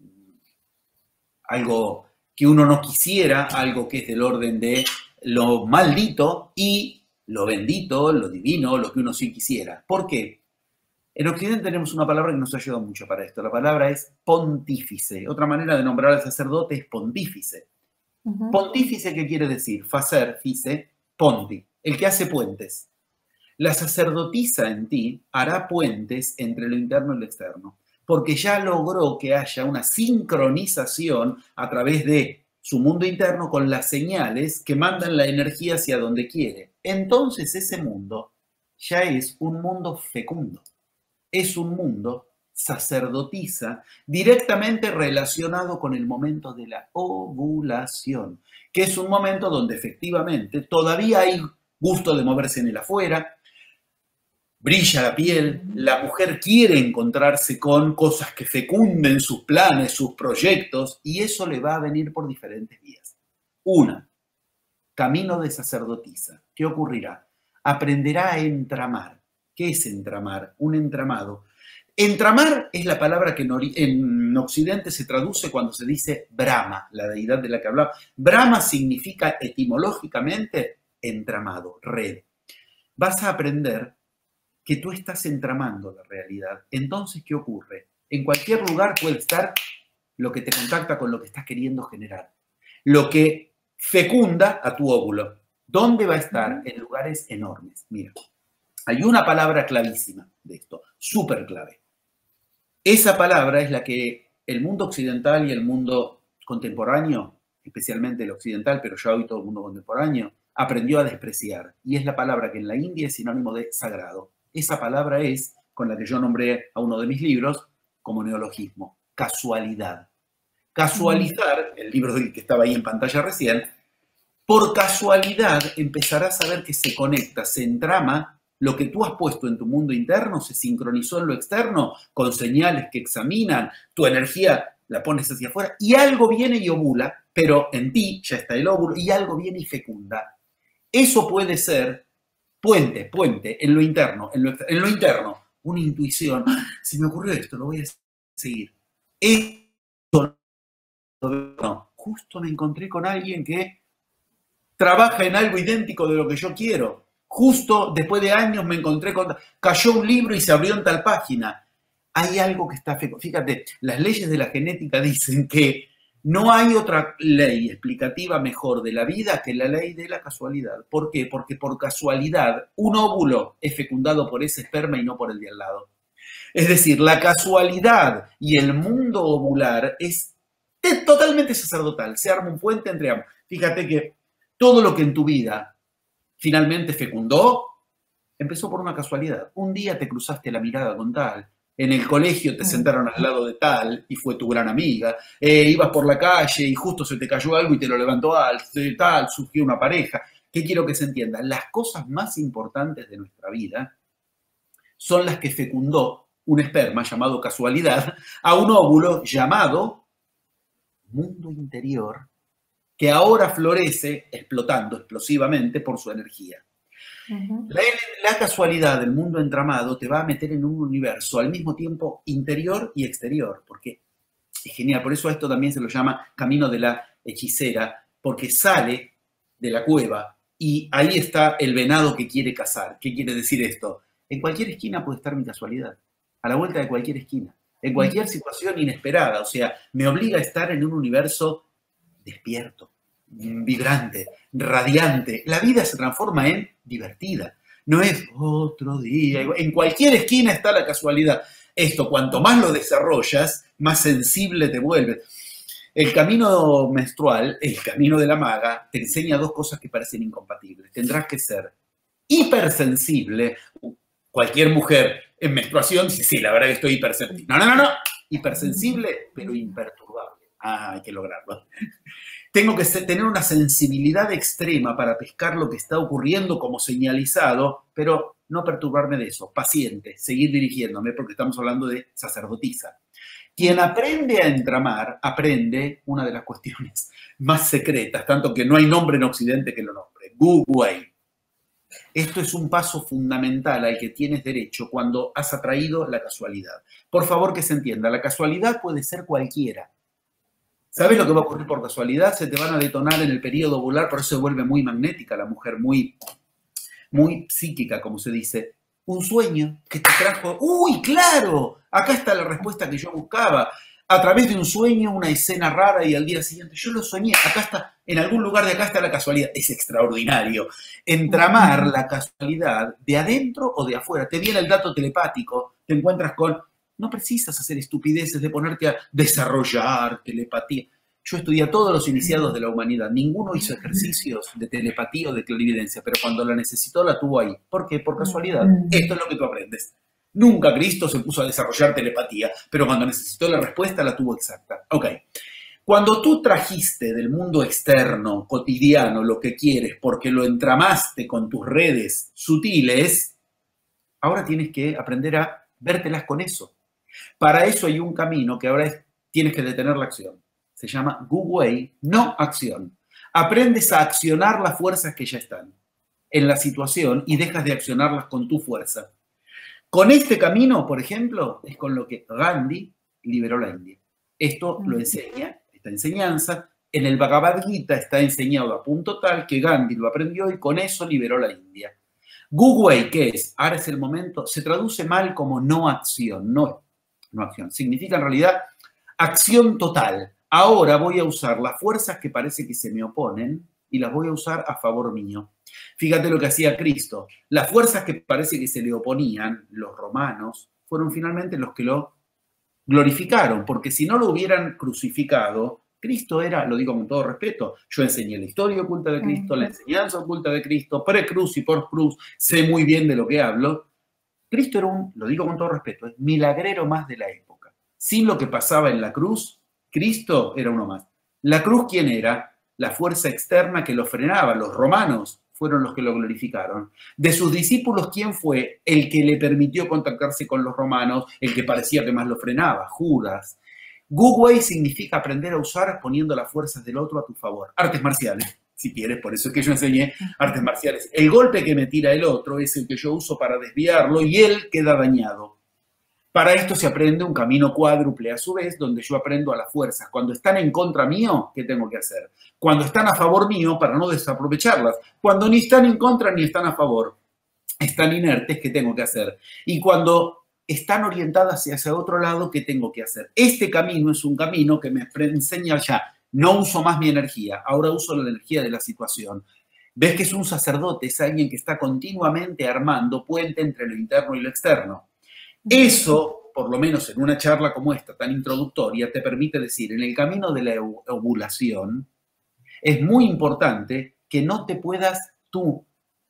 algo que uno no quisiera, algo que es del orden de lo maldito, y lo bendito, lo divino, lo que uno sí quisiera. ¿Por qué? En Occidente tenemos una palabra que nos ayuda mucho para esto. La palabra es pontífice. Otra manera de nombrar al sacerdote es pontífice. Uh-huh. Pontífice, ¿qué quiere decir? Facer, fice, ponti, el que hace puentes. La sacerdotisa en ti hará puentes entre lo interno y lo externo, porque ya logró que haya una sincronización a través de su mundo interno con las señales que mandan la energía hacia donde quiere. Entonces ese mundo ya es un mundo fecundo. Es un mundo sacerdotisa directamente relacionado con el momento de la ovulación, que es un momento donde efectivamente todavía hay gusto de moverse en el afuera, brilla la piel, la mujer quiere encontrarse con cosas que fecunden sus planes, sus proyectos, y eso le va a venir por diferentes vías. Una, camino de sacerdotisa. ¿Qué ocurrirá? Aprenderá a entramar. ¿Qué es entramar? Un entramado. Entramar es la palabra que en, en Occidente se traduce cuando se dice Brahma, la deidad de la que hablaba. Brahma significa etimológicamente entramado, red. Vas a aprender que tú estás entramando la realidad. Entonces, ¿qué ocurre? En cualquier lugar puede estar lo que te contacta con lo que estás queriendo generar. Lo que fecunda a tu óvulo. ¿Dónde va a estar? En lugares enormes. Mira. Hay una palabra clavísima de esto, súper clave. Esa palabra es la que el mundo occidental y el mundo contemporáneo, especialmente el occidental, pero ya hoy todo el mundo contemporáneo, aprendió a despreciar. Y es la palabra que en la India es sinónimo de sagrado. Esa palabra es, con la que yo nombré a uno de mis libros, como neologismo, casualidad. Casualizar, el libro que estaba ahí en pantalla recién, por casualidad empezarás a ver que se conecta, se entrama. Lo que tú has puesto en tu mundo interno se sincronizó en lo externo con señales que examinan, tu energía la pones hacia afuera y algo viene y ovula, pero en ti ya está el óvulo y algo viene y fecunda. Eso puede ser puente, puente, en lo interno, en lo, en lo interno, una intuición. Se me ocurrió esto, lo voy a seguir. Esto, no, justo me encontré con alguien que trabaja en algo idéntico de lo que yo quiero. Justo después de años me encontré con... Cayó un libro y se abrió en tal página. Hay algo que está... Fíjate, las leyes de la genética dicen que no hay otra ley explicativa mejor de la vida que la ley de la casualidad. ¿Por qué? Porque por casualidad un óvulo es fecundado por ese esperma y no por el de al lado. Es decir, la casualidad y el mundo ovular es totalmente sacerdotal. Se arma un puente entre ambos. Fíjate que todo lo que en tu vida finalmente fecundó, empezó por una casualidad. Un día te cruzaste la mirada con tal, en el colegio te sentaron al lado de tal y fue tu gran amiga, eh, ibas por la calle y justo se te cayó algo y te lo levantó al, tal, surgió una pareja. ¿Qué quiero que se entienda? Las cosas más importantes de nuestra vida son las que fecundó un esperma llamado casualidad a un óvulo llamado mundo interior, que ahora florece explotando explosivamente por su energía. Uh-huh. la, la casualidad del mundo entramado te va a meter en un universo al mismo tiempo interior y exterior, porque es genial. Por eso a esto también se lo llama camino de la hechicera, porque sale de la cueva y ahí está el venado que quiere cazar. ¿Qué quiere decir esto? En cualquier esquina puede estar mi casualidad, a la vuelta de cualquier esquina, en cualquier situación inesperada. O sea, me obliga a estar en un universo despierto, vibrante, radiante. La vida se transforma en divertida. No es otro día. En cualquier esquina está la casualidad. Esto, cuanto más lo desarrollas, más sensible te vuelves. El camino menstrual, el camino de la maga, te enseña dos cosas que parecen incompatibles. Tendrás que ser hipersensible. Cualquier mujer en menstruación dice, sí, la verdad que estoy hipersensible. No, no, no, no. Hipersensible, pero imperturbable. Ah, hay que lograrlo. Tengo que tener una sensibilidad extrema para pescar lo que está ocurriendo como señalizado, pero no perturbarme de eso. Paciente, seguir dirigiéndome, porque estamos hablando de sacerdotisa. Quien aprende a entramar, aprende una de las cuestiones más secretas, tanto que no hay nombre en Occidente que lo nombre, Gu Wei. Esto es un paso fundamental al que tienes derecho cuando has atraído la casualidad. Por favor, que se entienda, la casualidad puede ser cualquiera. ¿Sabes lo que va a ocurrir por casualidad? Se te van a detonar en el periodo ovular, por eso se vuelve muy magnética la mujer, muy, muy psíquica, como se dice. Un sueño que te trajo, ¡uy, claro! Acá está la respuesta que yo buscaba. A través de un sueño, una escena rara y al día siguiente, yo lo soñé. Acá está, en algún lugar de acá está la casualidad. Es extraordinario. Entramar la casualidad de adentro o de afuera. Te viene el dato telepático, te encuentras con... No precisas hacer estupideces de ponerte a desarrollar telepatía. Yo estudié a todos los iniciados de la humanidad. Ninguno hizo ejercicios de telepatía o de clarividencia, pero cuando la necesitó la tuvo ahí. ¿Por qué? Por casualidad. Esto es lo que tú aprendes. Nunca Cristo se puso a desarrollar telepatía, pero cuando necesitó la respuesta la tuvo exacta. Ok. Cuando tú trajiste del mundo externo, cotidiano, lo que quieres, porque lo entramaste con tus redes sutiles, ahora tienes que aprender a vértelas con eso. Para eso hay un camino que ahora es, tienes que detener la acción. Se llama Gu Wei, no acción. Aprendes a accionar las fuerzas que ya están en la situación y dejas de accionarlas con tu fuerza. Con este camino, por ejemplo, es con lo que Gandhi liberó la India. Esto lo enseña, esta enseñanza, en el Bhagavad Gita está enseñado a punto tal que Gandhi lo aprendió y con eso liberó la India. Gu Wei, ¿qué es? Ahora es el momento, se traduce mal como no acción, no, no acción. Significa en realidad acción total. Ahora voy a usar las fuerzas que parece que se me oponen y las voy a usar a favor mío. Fíjate lo que hacía Cristo. Las fuerzas que parece que se le oponían, los romanos, fueron finalmente los que lo glorificaron, porque si no lo hubieran crucificado, Cristo era, lo digo con todo respeto, yo enseñé la historia oculta de Cristo, la enseñanza oculta de Cristo, pre-cruz y post-cruz, sé muy bien de lo que hablo. Cristo era un, lo digo con todo respeto, es milagrero más de la época. Sin lo que pasaba en la cruz, Cristo era uno más. La cruz, ¿quién era? La fuerza externa que lo frenaba. Los romanos fueron los que lo glorificaron. De sus discípulos, ¿quién fue el que le permitió contactarse con los romanos? El que parecía que más lo frenaba, Judas. Gu Wei significa aprender a usar poniendo las fuerzas del otro a tu favor. Artes marciales, si quieres, por eso es que yo enseñé artes marciales. El golpe que me tira el otro es el que yo uso para desviarlo y él queda dañado. Para esto se aprende un camino cuádruple a su vez, donde yo aprendo a las fuerzas. Cuando están en contra mío, ¿qué tengo que hacer? Cuando están a favor mío, para no desaprovecharlas. Cuando ni están en contra ni están a favor, están inertes, ¿qué tengo que hacer? Y cuando están orientadas hacia otro lado, ¿qué tengo que hacer? Este camino es un camino que me enseña ya, no uso más mi energía, ahora uso la energía de la situación. ¿Ves que es un sacerdote? Es alguien que está continuamente armando puente entre lo interno y lo externo. Eso, por lo menos en una charla como esta, tan introductoria, te permite decir, en el camino de la ovulación, es muy importante que no te puedas tú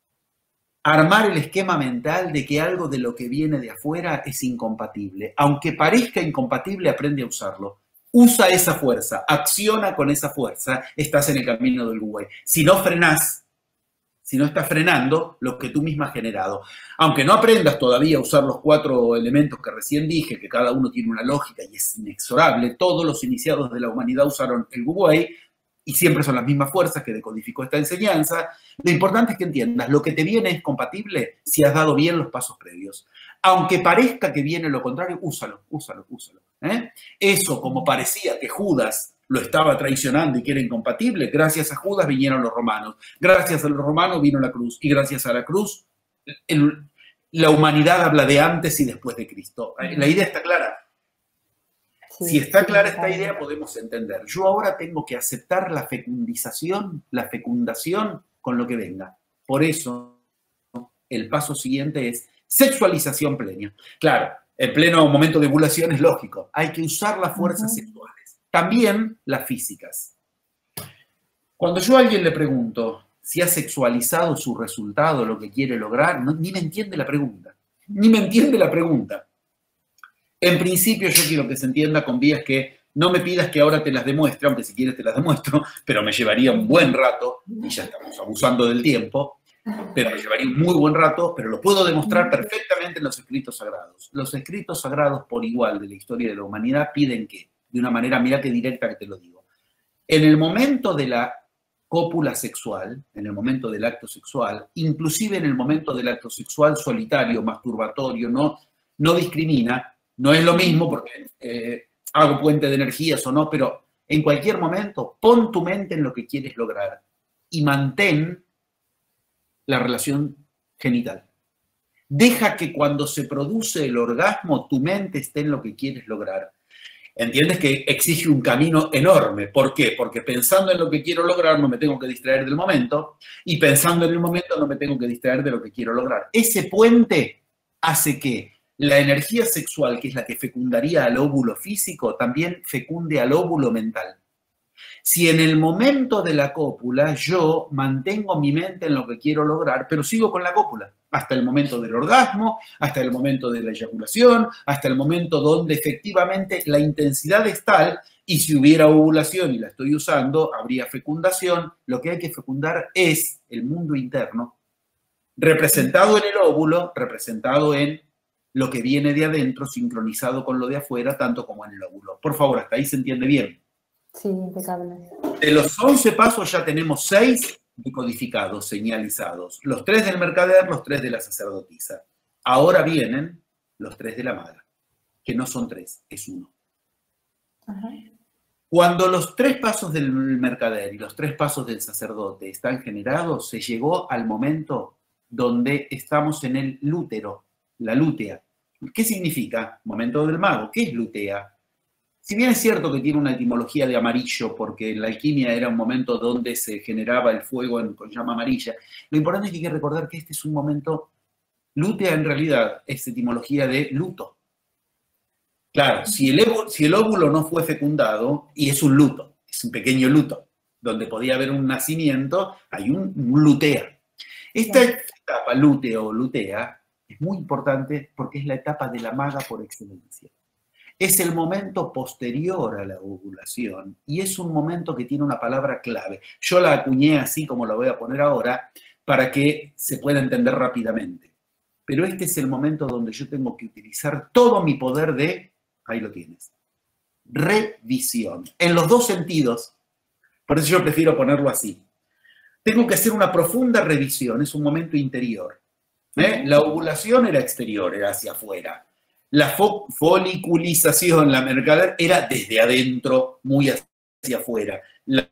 armar el esquema mental de que algo de lo que viene de afuera es incompatible. Aunque parezca incompatible, aprende a usarlo. Usa esa fuerza, acciona con esa fuerza, estás en el camino del Gu Wei. Si no frenás, si no estás frenando lo que tú misma has generado. Aunque no aprendas todavía a usar los cuatro elementos que recién dije, que cada uno tiene una lógica y es inexorable, todos los iniciados de la humanidad usaron el Gu Wei y siempre son las mismas fuerzas que decodificó esta enseñanza. Lo importante es que entiendas, lo que te viene es compatible si has dado bien los pasos previos. Aunque parezca que viene lo contrario, úsalo, úsalo, úsalo. ¿eh? Eso, como parecía que Judas lo estaba traicionando y que era incompatible. Gracias a Judas vinieron los romanos. Gracias a los romanos vino la cruz. Y gracias a la cruz, el, la humanidad habla de antes y después de Cristo. La idea está clara. Sí, si está sí, clara esta idea, bien. Podemos entender. Yo ahora tengo que aceptar la fecundización, la fecundación con lo que venga. Por eso, el paso siguiente es sexualización plena. Claro, en pleno momento de ovulación es lógico. Hay que usar las fuerzas uh-huh. sexuales. También las físicas. Cuando yo a alguien le pregunto si ha sexualizado su resultado, lo que quiere lograr, no, ni me entiende la pregunta. Ni me entiende la pregunta. En principio yo quiero que se entienda con vías que no me pidas que ahora te las demuestre, aunque si quieres te las demuestro, pero me llevaría un buen rato, y ya estamos abusando del tiempo, pero me llevaría un muy buen rato, pero lo puedo demostrar perfectamente en los escritos sagrados. Los escritos sagrados por igual de la historia de la humanidad piden que, de una manera, mira qué directa que te lo digo, en el momento de la cópula sexual, en el momento del acto sexual, inclusive en el momento del acto sexual solitario, masturbatorio, no, no discrimina. No es lo mismo porque eh, hago puente de energías o no, pero en cualquier momento pon tu mente en lo que quieres lograr y mantén la relación genital. Deja que cuando se produce el orgasmo tu mente esté en lo que quieres lograr. ¿Entiendes que exige un camino enorme? ¿Por qué? Porque pensando en lo que quiero lograr no me tengo que distraer del momento y pensando en el momento no me tengo que distraer de lo que quiero lograr. Ese puente hace que la energía sexual, que es la que fecundaría al óvulo físico, también fecunde al óvulo mental. Si en el momento de la cópula yo mantengo mi mente en lo que quiero lograr, pero sigo con la cópula, hasta el momento del orgasmo, hasta el momento de la eyaculación, hasta el momento donde efectivamente la intensidad es tal, y si hubiera ovulación y la estoy usando, habría fecundación. Lo que hay que fecundar es el mundo interno, representado en el óvulo, representado en lo que viene de adentro, sincronizado con lo de afuera, tanto como en el óvulo. Por favor, hasta ahí se entiende bien. Sí, impecable. De los once pasos ya tenemos seis decodificados, señalizados. Los tres del mercader, los tres de la sacerdotisa. Ahora vienen los tres de la maga, que no son tres, es uno. Ajá. Cuando los tres pasos del mercader y los tres pasos del sacerdote están generados, se llegó al momento donde estamos en el lútero, la lútea. ¿Qué significa? Momento del mago. ¿Qué es lútea? Si bien es cierto que tiene una etimología de amarillo, porque en la alquimia era un momento donde se generaba el fuego en, con llama amarilla, lo importante es que hay que recordar que este es un momento, lútea en realidad es etimología de luto. Claro, si el, si el óvulo no fue fecundado, y es un luto, es un pequeño luto, donde podía haber un nacimiento, hay un, un lutea. Esta etapa, lúteo o lutea, es muy importante porque es la etapa de la maga por excelencia. Es el momento posterior a la ovulación y es un momento que tiene una palabra clave. Yo la acuñé así como la voy a poner ahora para que se pueda entender rápidamente. Pero este es el momento donde yo tengo que utilizar todo mi poder de, ahí lo tienes, revisión. En los dos sentidos, por eso yo prefiero ponerlo así. Tengo que hacer una profunda revisión, es un momento interior. ¿Eh? La ovulación era exterior, era hacia afuera. La fo foliculización, la mercader, era desde adentro, muy hacia afuera. La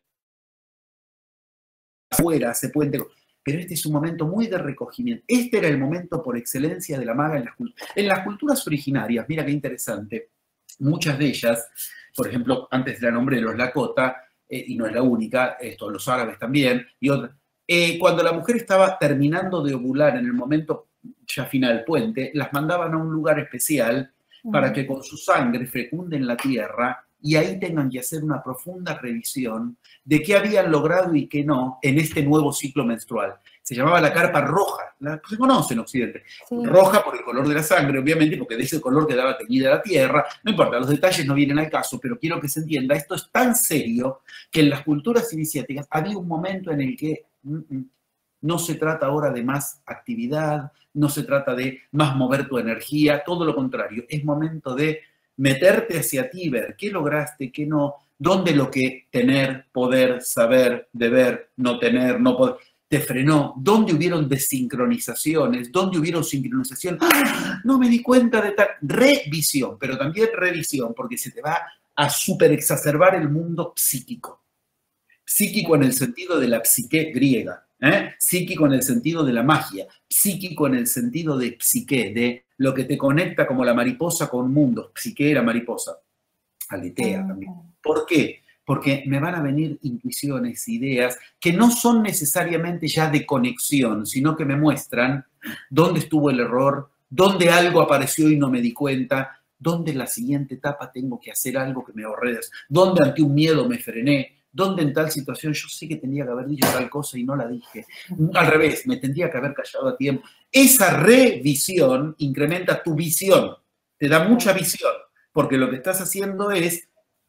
afuera se puede... Pero este es un momento muy de recogimiento. Este era el momento por excelencia de la maga en las, en las culturas originarias. Mira qué interesante. Muchas de ellas, por ejemplo, antes la nombré los Lakota, eh, y no es la única, esto, los árabes también, y otras. Eh, cuando la mujer estaba terminando de ovular en el momento ya final puente, las mandaban a un lugar especial para que con su sangre fecunden la tierra y ahí tengan que hacer una profunda revisión de qué habían logrado y qué no en este nuevo ciclo menstrual. Se llamaba la carpa roja, la, se conoce en Occidente. Sí. Roja por el color de la sangre, obviamente, porque de ese color quedaba teñida la tierra. No importa, los detalles no vienen al caso, pero quiero que se entienda, esto es tan serio que en las culturas iniciáticas había un momento en el que mm, mm, no se trata ahora de más actividad, no se trata de más mover tu energía, todo lo contrario, es momento de meterte hacia ti, ver qué lograste, qué no, dónde lo que tener, poder, saber, deber, no tener, no poder, te frenó, dónde hubieron desincronizaciones, dónde hubieron sincronización, ¡ah! No me di cuenta de tal revisión, pero también revisión, porque se te va a superexacerbar el mundo psíquico. Psíquico en el sentido de la psique griega, ¿eh? Psíquico en el sentido de la magia, psíquico en el sentido de psique, de lo que te conecta como la mariposa con mundos. Psique era mariposa, aletea también. ¿Por qué? Porque me van a venir intuiciones, ideas, que no son necesariamente ya de conexión, sino que me muestran dónde estuvo el error, dónde algo apareció y no me di cuenta, dónde en la siguiente etapa tengo que hacer algo que me ahorré, dónde ante un miedo me frené, dónde en tal situación yo sé que tenía que haber dicho tal cosa y no la dije. Al revés, me tendría que haber callado a tiempo. Esa revisión incrementa tu visión, te da mucha visión, porque lo que estás haciendo es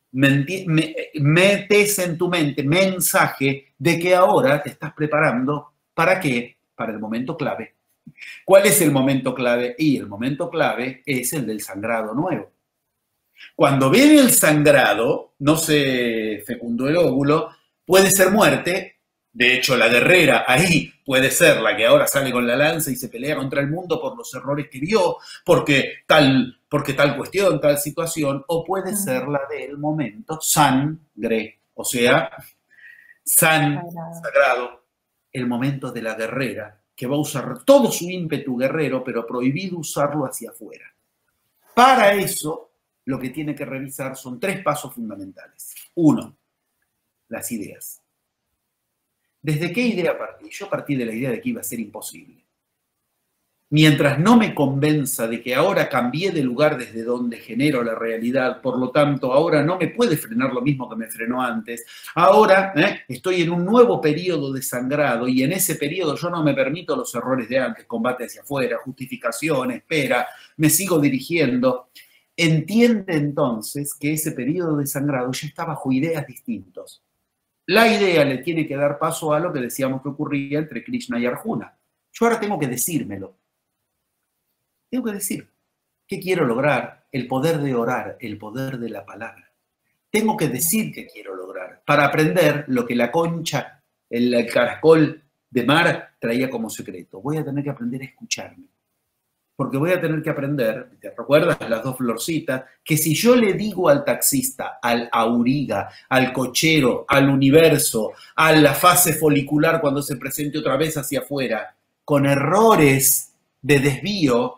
metes en tu mente mensaje de que ahora te estás preparando. ¿Para qué? Para el momento clave. ¿Cuál es el momento clave? Y el momento clave es el del sangrado nuevo. Cuando viene el sangrado, no se fecundó el óvulo, puede ser muerte. De hecho, la guerrera ahí puede ser la que ahora sale con la lanza y se pelea contra el mundo por los errores que vio, porque tal, porque tal cuestión, tal situación, o puede ser la del momento sangre, o sea, san, sagrado, el momento de la guerrera, que va a usar todo su ímpetu guerrero, pero prohibido usarlo hacia afuera. Para eso, lo que tiene que revisar son tres pasos fundamentales. Uno, las ideas. ¿Desde qué idea partí? Yo partí de la idea de que iba a ser imposible. Mientras no me convenza de que ahora cambié de lugar desde donde genero la realidad, por lo tanto, ahora no me puede frenar lo mismo que me frenó antes. Ahora ¿eh? estoy en un nuevo periodo de sangrado y en ese periodo yo no me permito los errores de antes, combate hacia afuera, justificación, espera, me sigo dirigiendo. Entiende entonces que ese periodo de sangrado ya está bajo ideas distintas. La idea le tiene que dar paso a lo que decíamos que ocurría entre Krishna y Arjuna. Yo ahora tengo que decírmelo. Tengo que decir qué quiero lograr, el poder de orar, el poder de la palabra. Tengo que decir qué quiero lograr para aprender lo que la concha, el, el caracol de mar traía como secreto. Voy a tener que aprender a escucharme. Porque voy a tener que aprender, ¿te recuerdas las dos florcitas? Que si yo le digo al taxista, al auriga, al cochero, al universo, a la fase folicular cuando se presente otra vez hacia afuera, con errores de desvío,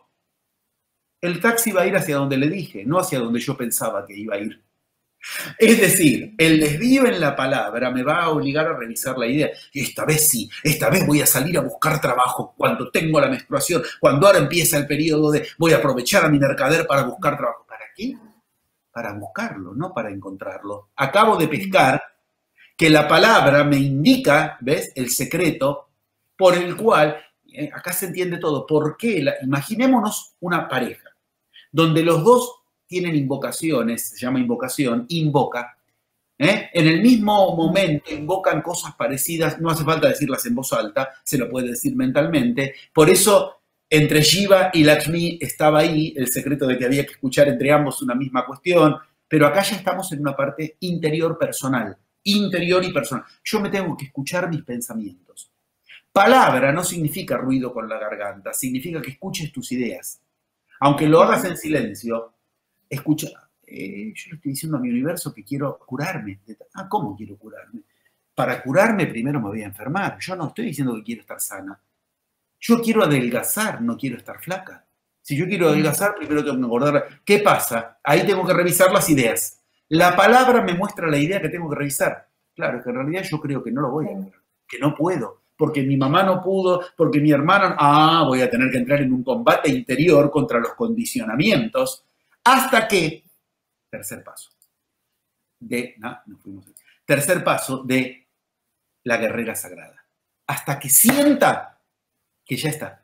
el taxi va a ir hacia donde le dije, no hacia donde yo pensaba que iba a ir. Es decir, el desvío en la palabra me va a obligar a revisar la idea. Esta vez sí, esta vez voy a salir a buscar trabajo cuando tengo la menstruación, cuando ahora empieza el periodo de voy a aprovechar a mi mercader para buscar trabajo. ¿Para qué? Para buscarlo, no para encontrarlo. Acabo de pescar que la palabra me indica, ¿ves? El secreto por el cual, eh, acá se entiende todo. ¿Por qué? La, imaginémonos una pareja donde los dos tienen invocaciones, se llama invocación, invoca. ¿eh? En el mismo momento invocan cosas parecidas, no hace falta decirlas en voz alta, se lo puede decir mentalmente. Por eso, entre Shiva y Lakshmi estaba ahí el secreto de que había que escuchar entre ambos una misma cuestión, pero acá ya estamos en una parte interior personal, interior y personal. Yo me tengo que escuchar mis pensamientos. Palabra no significa ruido con la garganta, significa que escuches tus ideas. Aunque lo hagas en silencio, escucha, eh, yo le estoy diciendo a mi universo que quiero curarme. Ah, ¿cómo quiero curarme? Para curarme primero me voy a enfermar. Yo no estoy diciendo que quiero estar sana. Yo quiero adelgazar, no quiero estar flaca. Si yo quiero adelgazar, primero tengo que engordar. ¿Qué pasa? Ahí tengo que revisar las ideas. La palabra me muestra la idea que tengo que revisar. Claro, que en realidad yo creo que no lo voy a lograr, que no puedo. Porque mi mamá no pudo, porque mi hermana... Ah, voy a tener que entrar en un combate interior contra los condicionamientos. Hasta que, tercer paso, de, no, no fuimos, tercer paso de la guerrera sagrada. Hasta que sienta que ya está.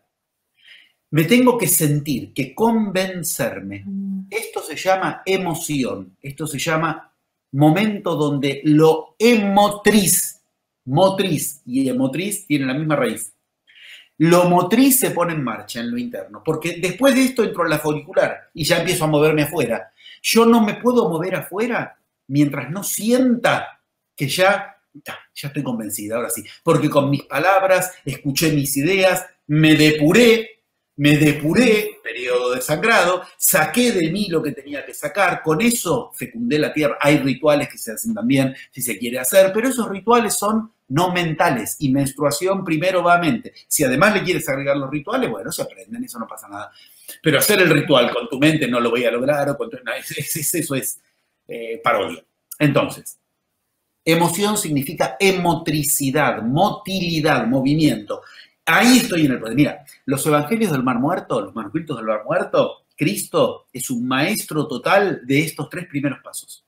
Me tengo que sentir, que convencerme. Esto se llama emoción, esto se llama momento donde lo emotriz, motriz y emotriz tienen la misma raíz. Lo motriz se pone en marcha en lo interno, porque después de esto entro en la folicular y ya empiezo a moverme afuera. Yo no me puedo mover afuera mientras no sienta que ya, ya estoy convencida, ahora sí, porque con mis palabras escuché mis ideas, me depuré, me depuré, periodo de sangrado, saqué de mí lo que tenía que sacar, con eso fecundé la tierra. Hay rituales que se hacen también, si se quiere hacer, pero esos rituales son no mentales, y menstruación primero va a mente. Si además le quieres agregar los rituales, bueno, se aprenden, eso no pasa nada. Pero hacer el ritual con tu mente no lo voy a lograr, o con tu, no, es, es, eso es eh, parodia. Entonces, emoción significa emotricidad, motilidad, movimiento. Ahí estoy en el poder. Mira, los evangelios del Mar Muerto, los manuscritos del Mar Muerto, Cristo es un maestro total de estos tres primeros pasos.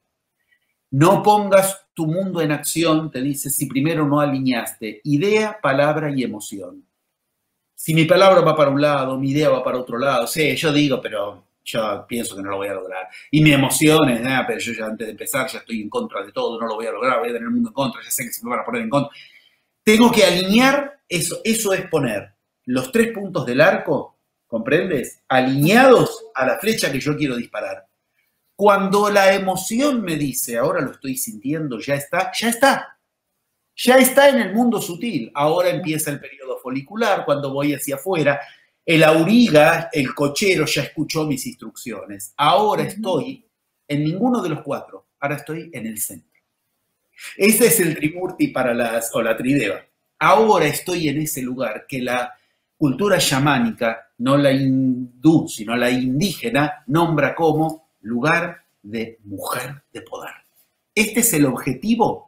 No pongas tu mundo en acción, te dice, si primero no alineaste idea, palabra y emoción. Si mi palabra va para un lado, mi idea va para otro lado, sí, yo digo, pero yo pienso que no lo voy a lograr. Y mi emoción es, ah, pero yo ya antes de empezar ya estoy en contra de todo, no lo voy a lograr, voy a tener el mundo en contra, ya sé que se me van a poner en contra. Tengo que alinear eso, eso es poner los tres puntos del arco, ¿comprendes? Alineados a la flecha que yo quiero disparar. Cuando la emoción me dice, ahora lo estoy sintiendo, ya está, ya está. Ya está en el mundo sutil. Ahora empieza el periodo folicular, cuando voy hacia afuera. El auriga, el cochero, ya escuchó mis instrucciones. Ahora estoy en ninguno de los cuatro. Ahora estoy en el centro. Ese es el Trimurti para las, o la Trideva. Ahora estoy en ese lugar que la cultura chamánica, no la hindú, sino la indígena, nombra como lugar de mujer de poder. Este es el objetivo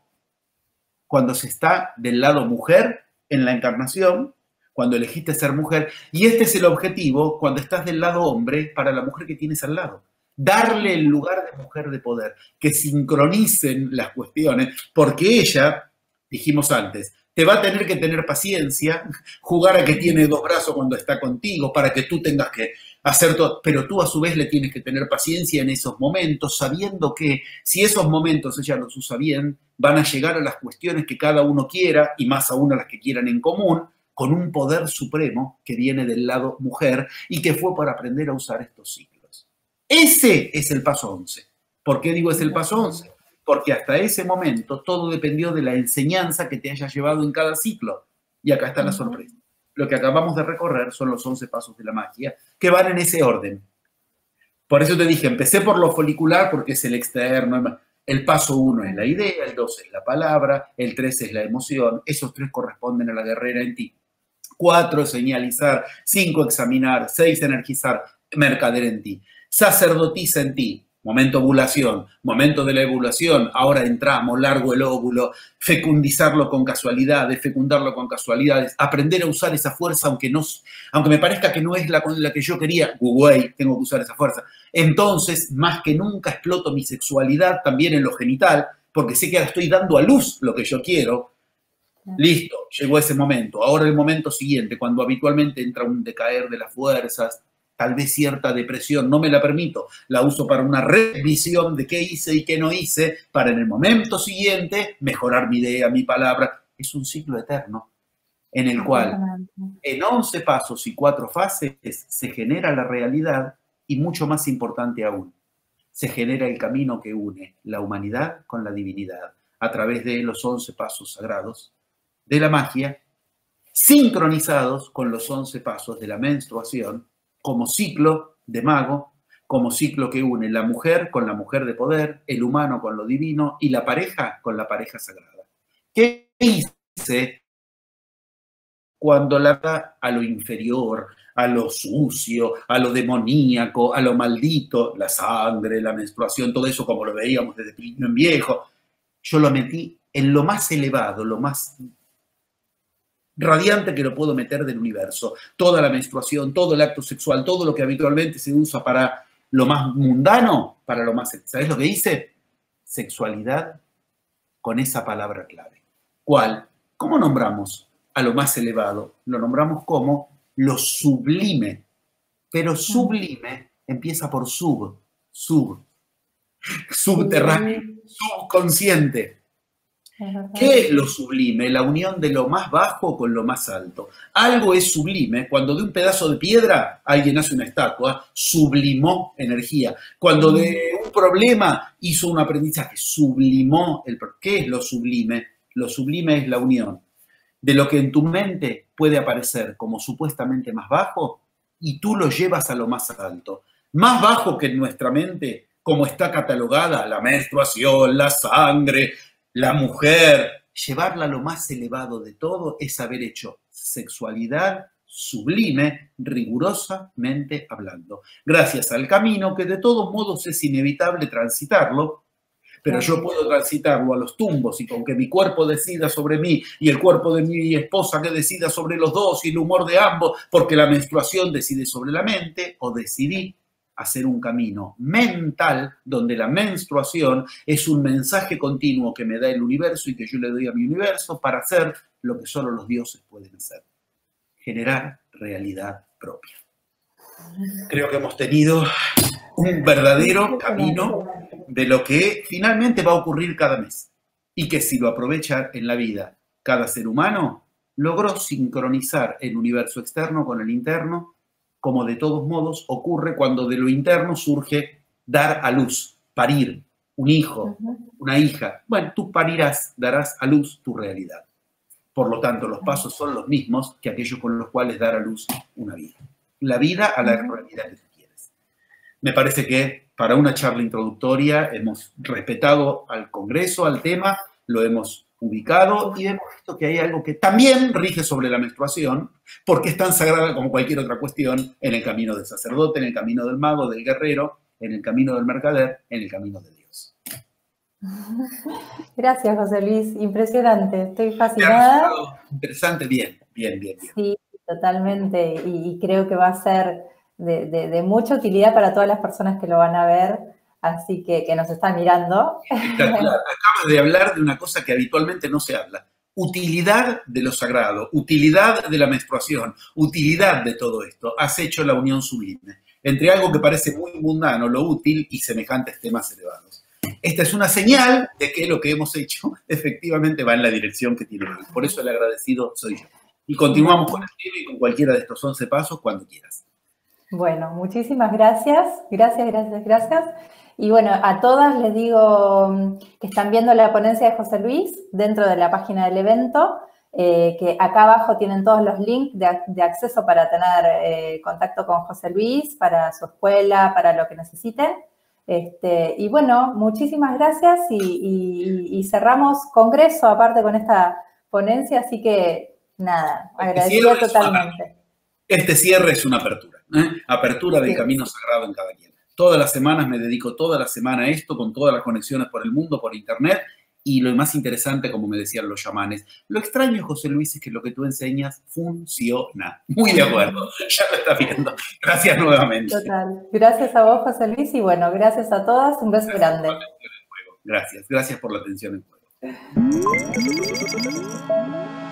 cuando se está del lado mujer en la encarnación, cuando elegiste ser mujer, y este es el objetivo cuando estás del lado hombre para la mujer que tienes al lado. Darle el lugar de mujer de poder, que sincronicen las cuestiones, porque ella, dijimos antes, te va a tener que tener paciencia, jugar a que tiene dos brazos cuando está contigo, para que tú tengas que hacer todo, pero tú a su vez le tienes que tener paciencia en esos momentos, sabiendo que si esos momentos ella los usa bien, van a llegar a las cuestiones que cada uno quiera, y más aún a las que quieran en común, con un poder supremo que viene del lado mujer y que fue para aprender a usar estos ciclos. Ese es el paso once. ¿Por qué digo es el paso once? Porque hasta ese momento todo dependió de la enseñanza que te haya llevado en cada ciclo. Y acá está la sorpresa. Lo que acabamos de recorrer son los once pasos de la magia, que van en ese orden. Por eso te dije, empecé por lo folicular porque es el externo. El paso uno es la idea, el dos es la palabra, el tres es la emoción. Esos tres corresponden a la guerrera en ti. Cuatro, señalizar. Cinco, examinar. Seis, energizar. Mercader en ti. Sacerdotisa en ti. Momento ovulación, momento de la ovulación, ahora entramos, largo el óvulo, fecundizarlo con casualidades, fecundarlo con casualidades, aprender a usar esa fuerza, aunque, no, aunque me parezca que no es la, la que yo quería, güey, tengo que usar esa fuerza. Entonces, más que nunca exploto mi sexualidad también en lo genital, porque sé que ahora estoy dando a luz lo que yo quiero. Listo, llegó ese momento. Ahora el momento siguiente, cuando habitualmente entra un decaer de las fuerzas, tal vez cierta depresión, no me la permito, la uso para una revisión de qué hice y qué no hice, para en el momento siguiente mejorar mi idea, mi palabra. Es un ciclo eterno en el cual en once pasos y cuatro fases se genera la realidad y mucho más importante aún, se genera el camino que une la humanidad con la divinidad a través de los once pasos sagrados de la magia, sincronizados con los once pasos de la menstruación, como ciclo de mago, como ciclo que une la mujer con la mujer de poder, el humano con lo divino y la pareja con la pareja sagrada. ¿Qué hice cuando la da a lo inferior, a lo sucio, a lo demoníaco, a lo maldito, la sangre, la menstruación, todo eso como lo veíamos desde niño en viejo? Yo lo metí en lo más elevado, lo más radiante que lo puedo meter del universo. Toda la menstruación, todo el acto sexual, todo lo que habitualmente se usa para lo más mundano, para lo más... ¿Sabes lo que dice? Sexualidad con esa palabra clave. ¿Cuál? ¿Cómo nombramos a lo más elevado? Lo nombramos como lo sublime. Pero sublime empieza por sub, sub, subterráneo, subconsciente. ¿Qué es lo sublime? La unión de lo más bajo con lo más alto. Algo es sublime cuando de un pedazo de piedra alguien hace una estatua, sublimó energía. Cuando de un problema hizo un aprendizaje, sublimó el problema. ¿Qué es lo sublime? Lo sublime es la unión de lo que en tu mente puede aparecer como supuestamente más bajo y tú lo llevas a lo más alto. Más bajo que en nuestra mente, como está catalogada la menstruación, la sangre, la mujer, llevarla a lo más elevado de todo es haber hecho sexualidad sublime, rigurosamente hablando. Gracias al camino que de todos modos es inevitable transitarlo, pero yo puedo transitarlo a los tumbos y con que mi cuerpo decida sobre mí y el cuerpo de mi esposa que decida sobre los dos y el humor de ambos, porque la menstruación decide sobre la mente, o decidí hacer un camino mental donde la menstruación es un mensaje continuo que me da el universo y que yo le doy a mi universo para hacer lo que solo los dioses pueden hacer: generar realidad propia. Creo que hemos tenido un verdadero camino de lo que finalmente va a ocurrir cada mes y que si lo aprovecha en la vida cada ser humano, logró sincronizar el universo externo con el interno, como de todos modos ocurre cuando de lo interno surge dar a luz, parir, un hijo, una hija. Bueno, tú parirás, darás a luz tu realidad. Por lo tanto, los pasos son los mismos que aquellos con los cuales dar a luz una vida. La vida a la realidad que tú quieres. Me parece que para una charla introductoria hemos respetado al Congreso, al tema, lo hemos ubicado y hemos visto que hay algo que también rige sobre la menstruación, porque es tan sagrada como cualquier otra cuestión en el camino del sacerdote, en el camino del mago, del guerrero, en el camino del mercader, en el camino de Dios. Gracias, José Luis. Impresionante. Estoy fascinada. Interesante. Bien, bien, bien, bien. Sí, totalmente. Y, y creo que va a ser de, de, de mucha utilidad para todas las personas que lo van a ver, así que, que nos están mirando. Claro, acabas de hablar de una cosa que habitualmente no se habla. Utilidad de lo sagrado, utilidad de la menstruación, utilidad de todo esto. Has hecho la unión sublime entre algo que parece muy mundano, lo útil, y semejantes temas elevados. Esta es una señal de que lo que hemos hecho efectivamente va en la dirección que tiene que ir. Por eso el agradecido soy yo. Y continuamos con el tema y con cualquiera de estos once pasos cuando quieras. Bueno, muchísimas gracias. Gracias, gracias, gracias. Y bueno, a todas les digo que están viendo la ponencia de José Luis dentro de la página del evento, eh, que acá abajo tienen todos los links de, de acceso para tener eh, contacto con José Luis, para su escuela, para lo que necesiten. Este, y bueno, muchísimas gracias y, y, y cerramos congreso aparte con esta ponencia, así que nada, agradecida totalmente. Este cierre es una apertura, ¿eh? Apertura del sí. Camino sagrado en cada quien. Todas las semanas me dedico toda la semana a esto, con todas las conexiones por el mundo, por internet, y lo más interesante, como me decían los chamanes, lo extraño, José Luis, es que lo que tú enseñas funciona. Muy de acuerdo, ya lo estás viendo. Gracias nuevamente. Total. Gracias a vos, José Luis, y bueno, gracias a todas, un beso gracias grande. Gracias, gracias por la atención en juego.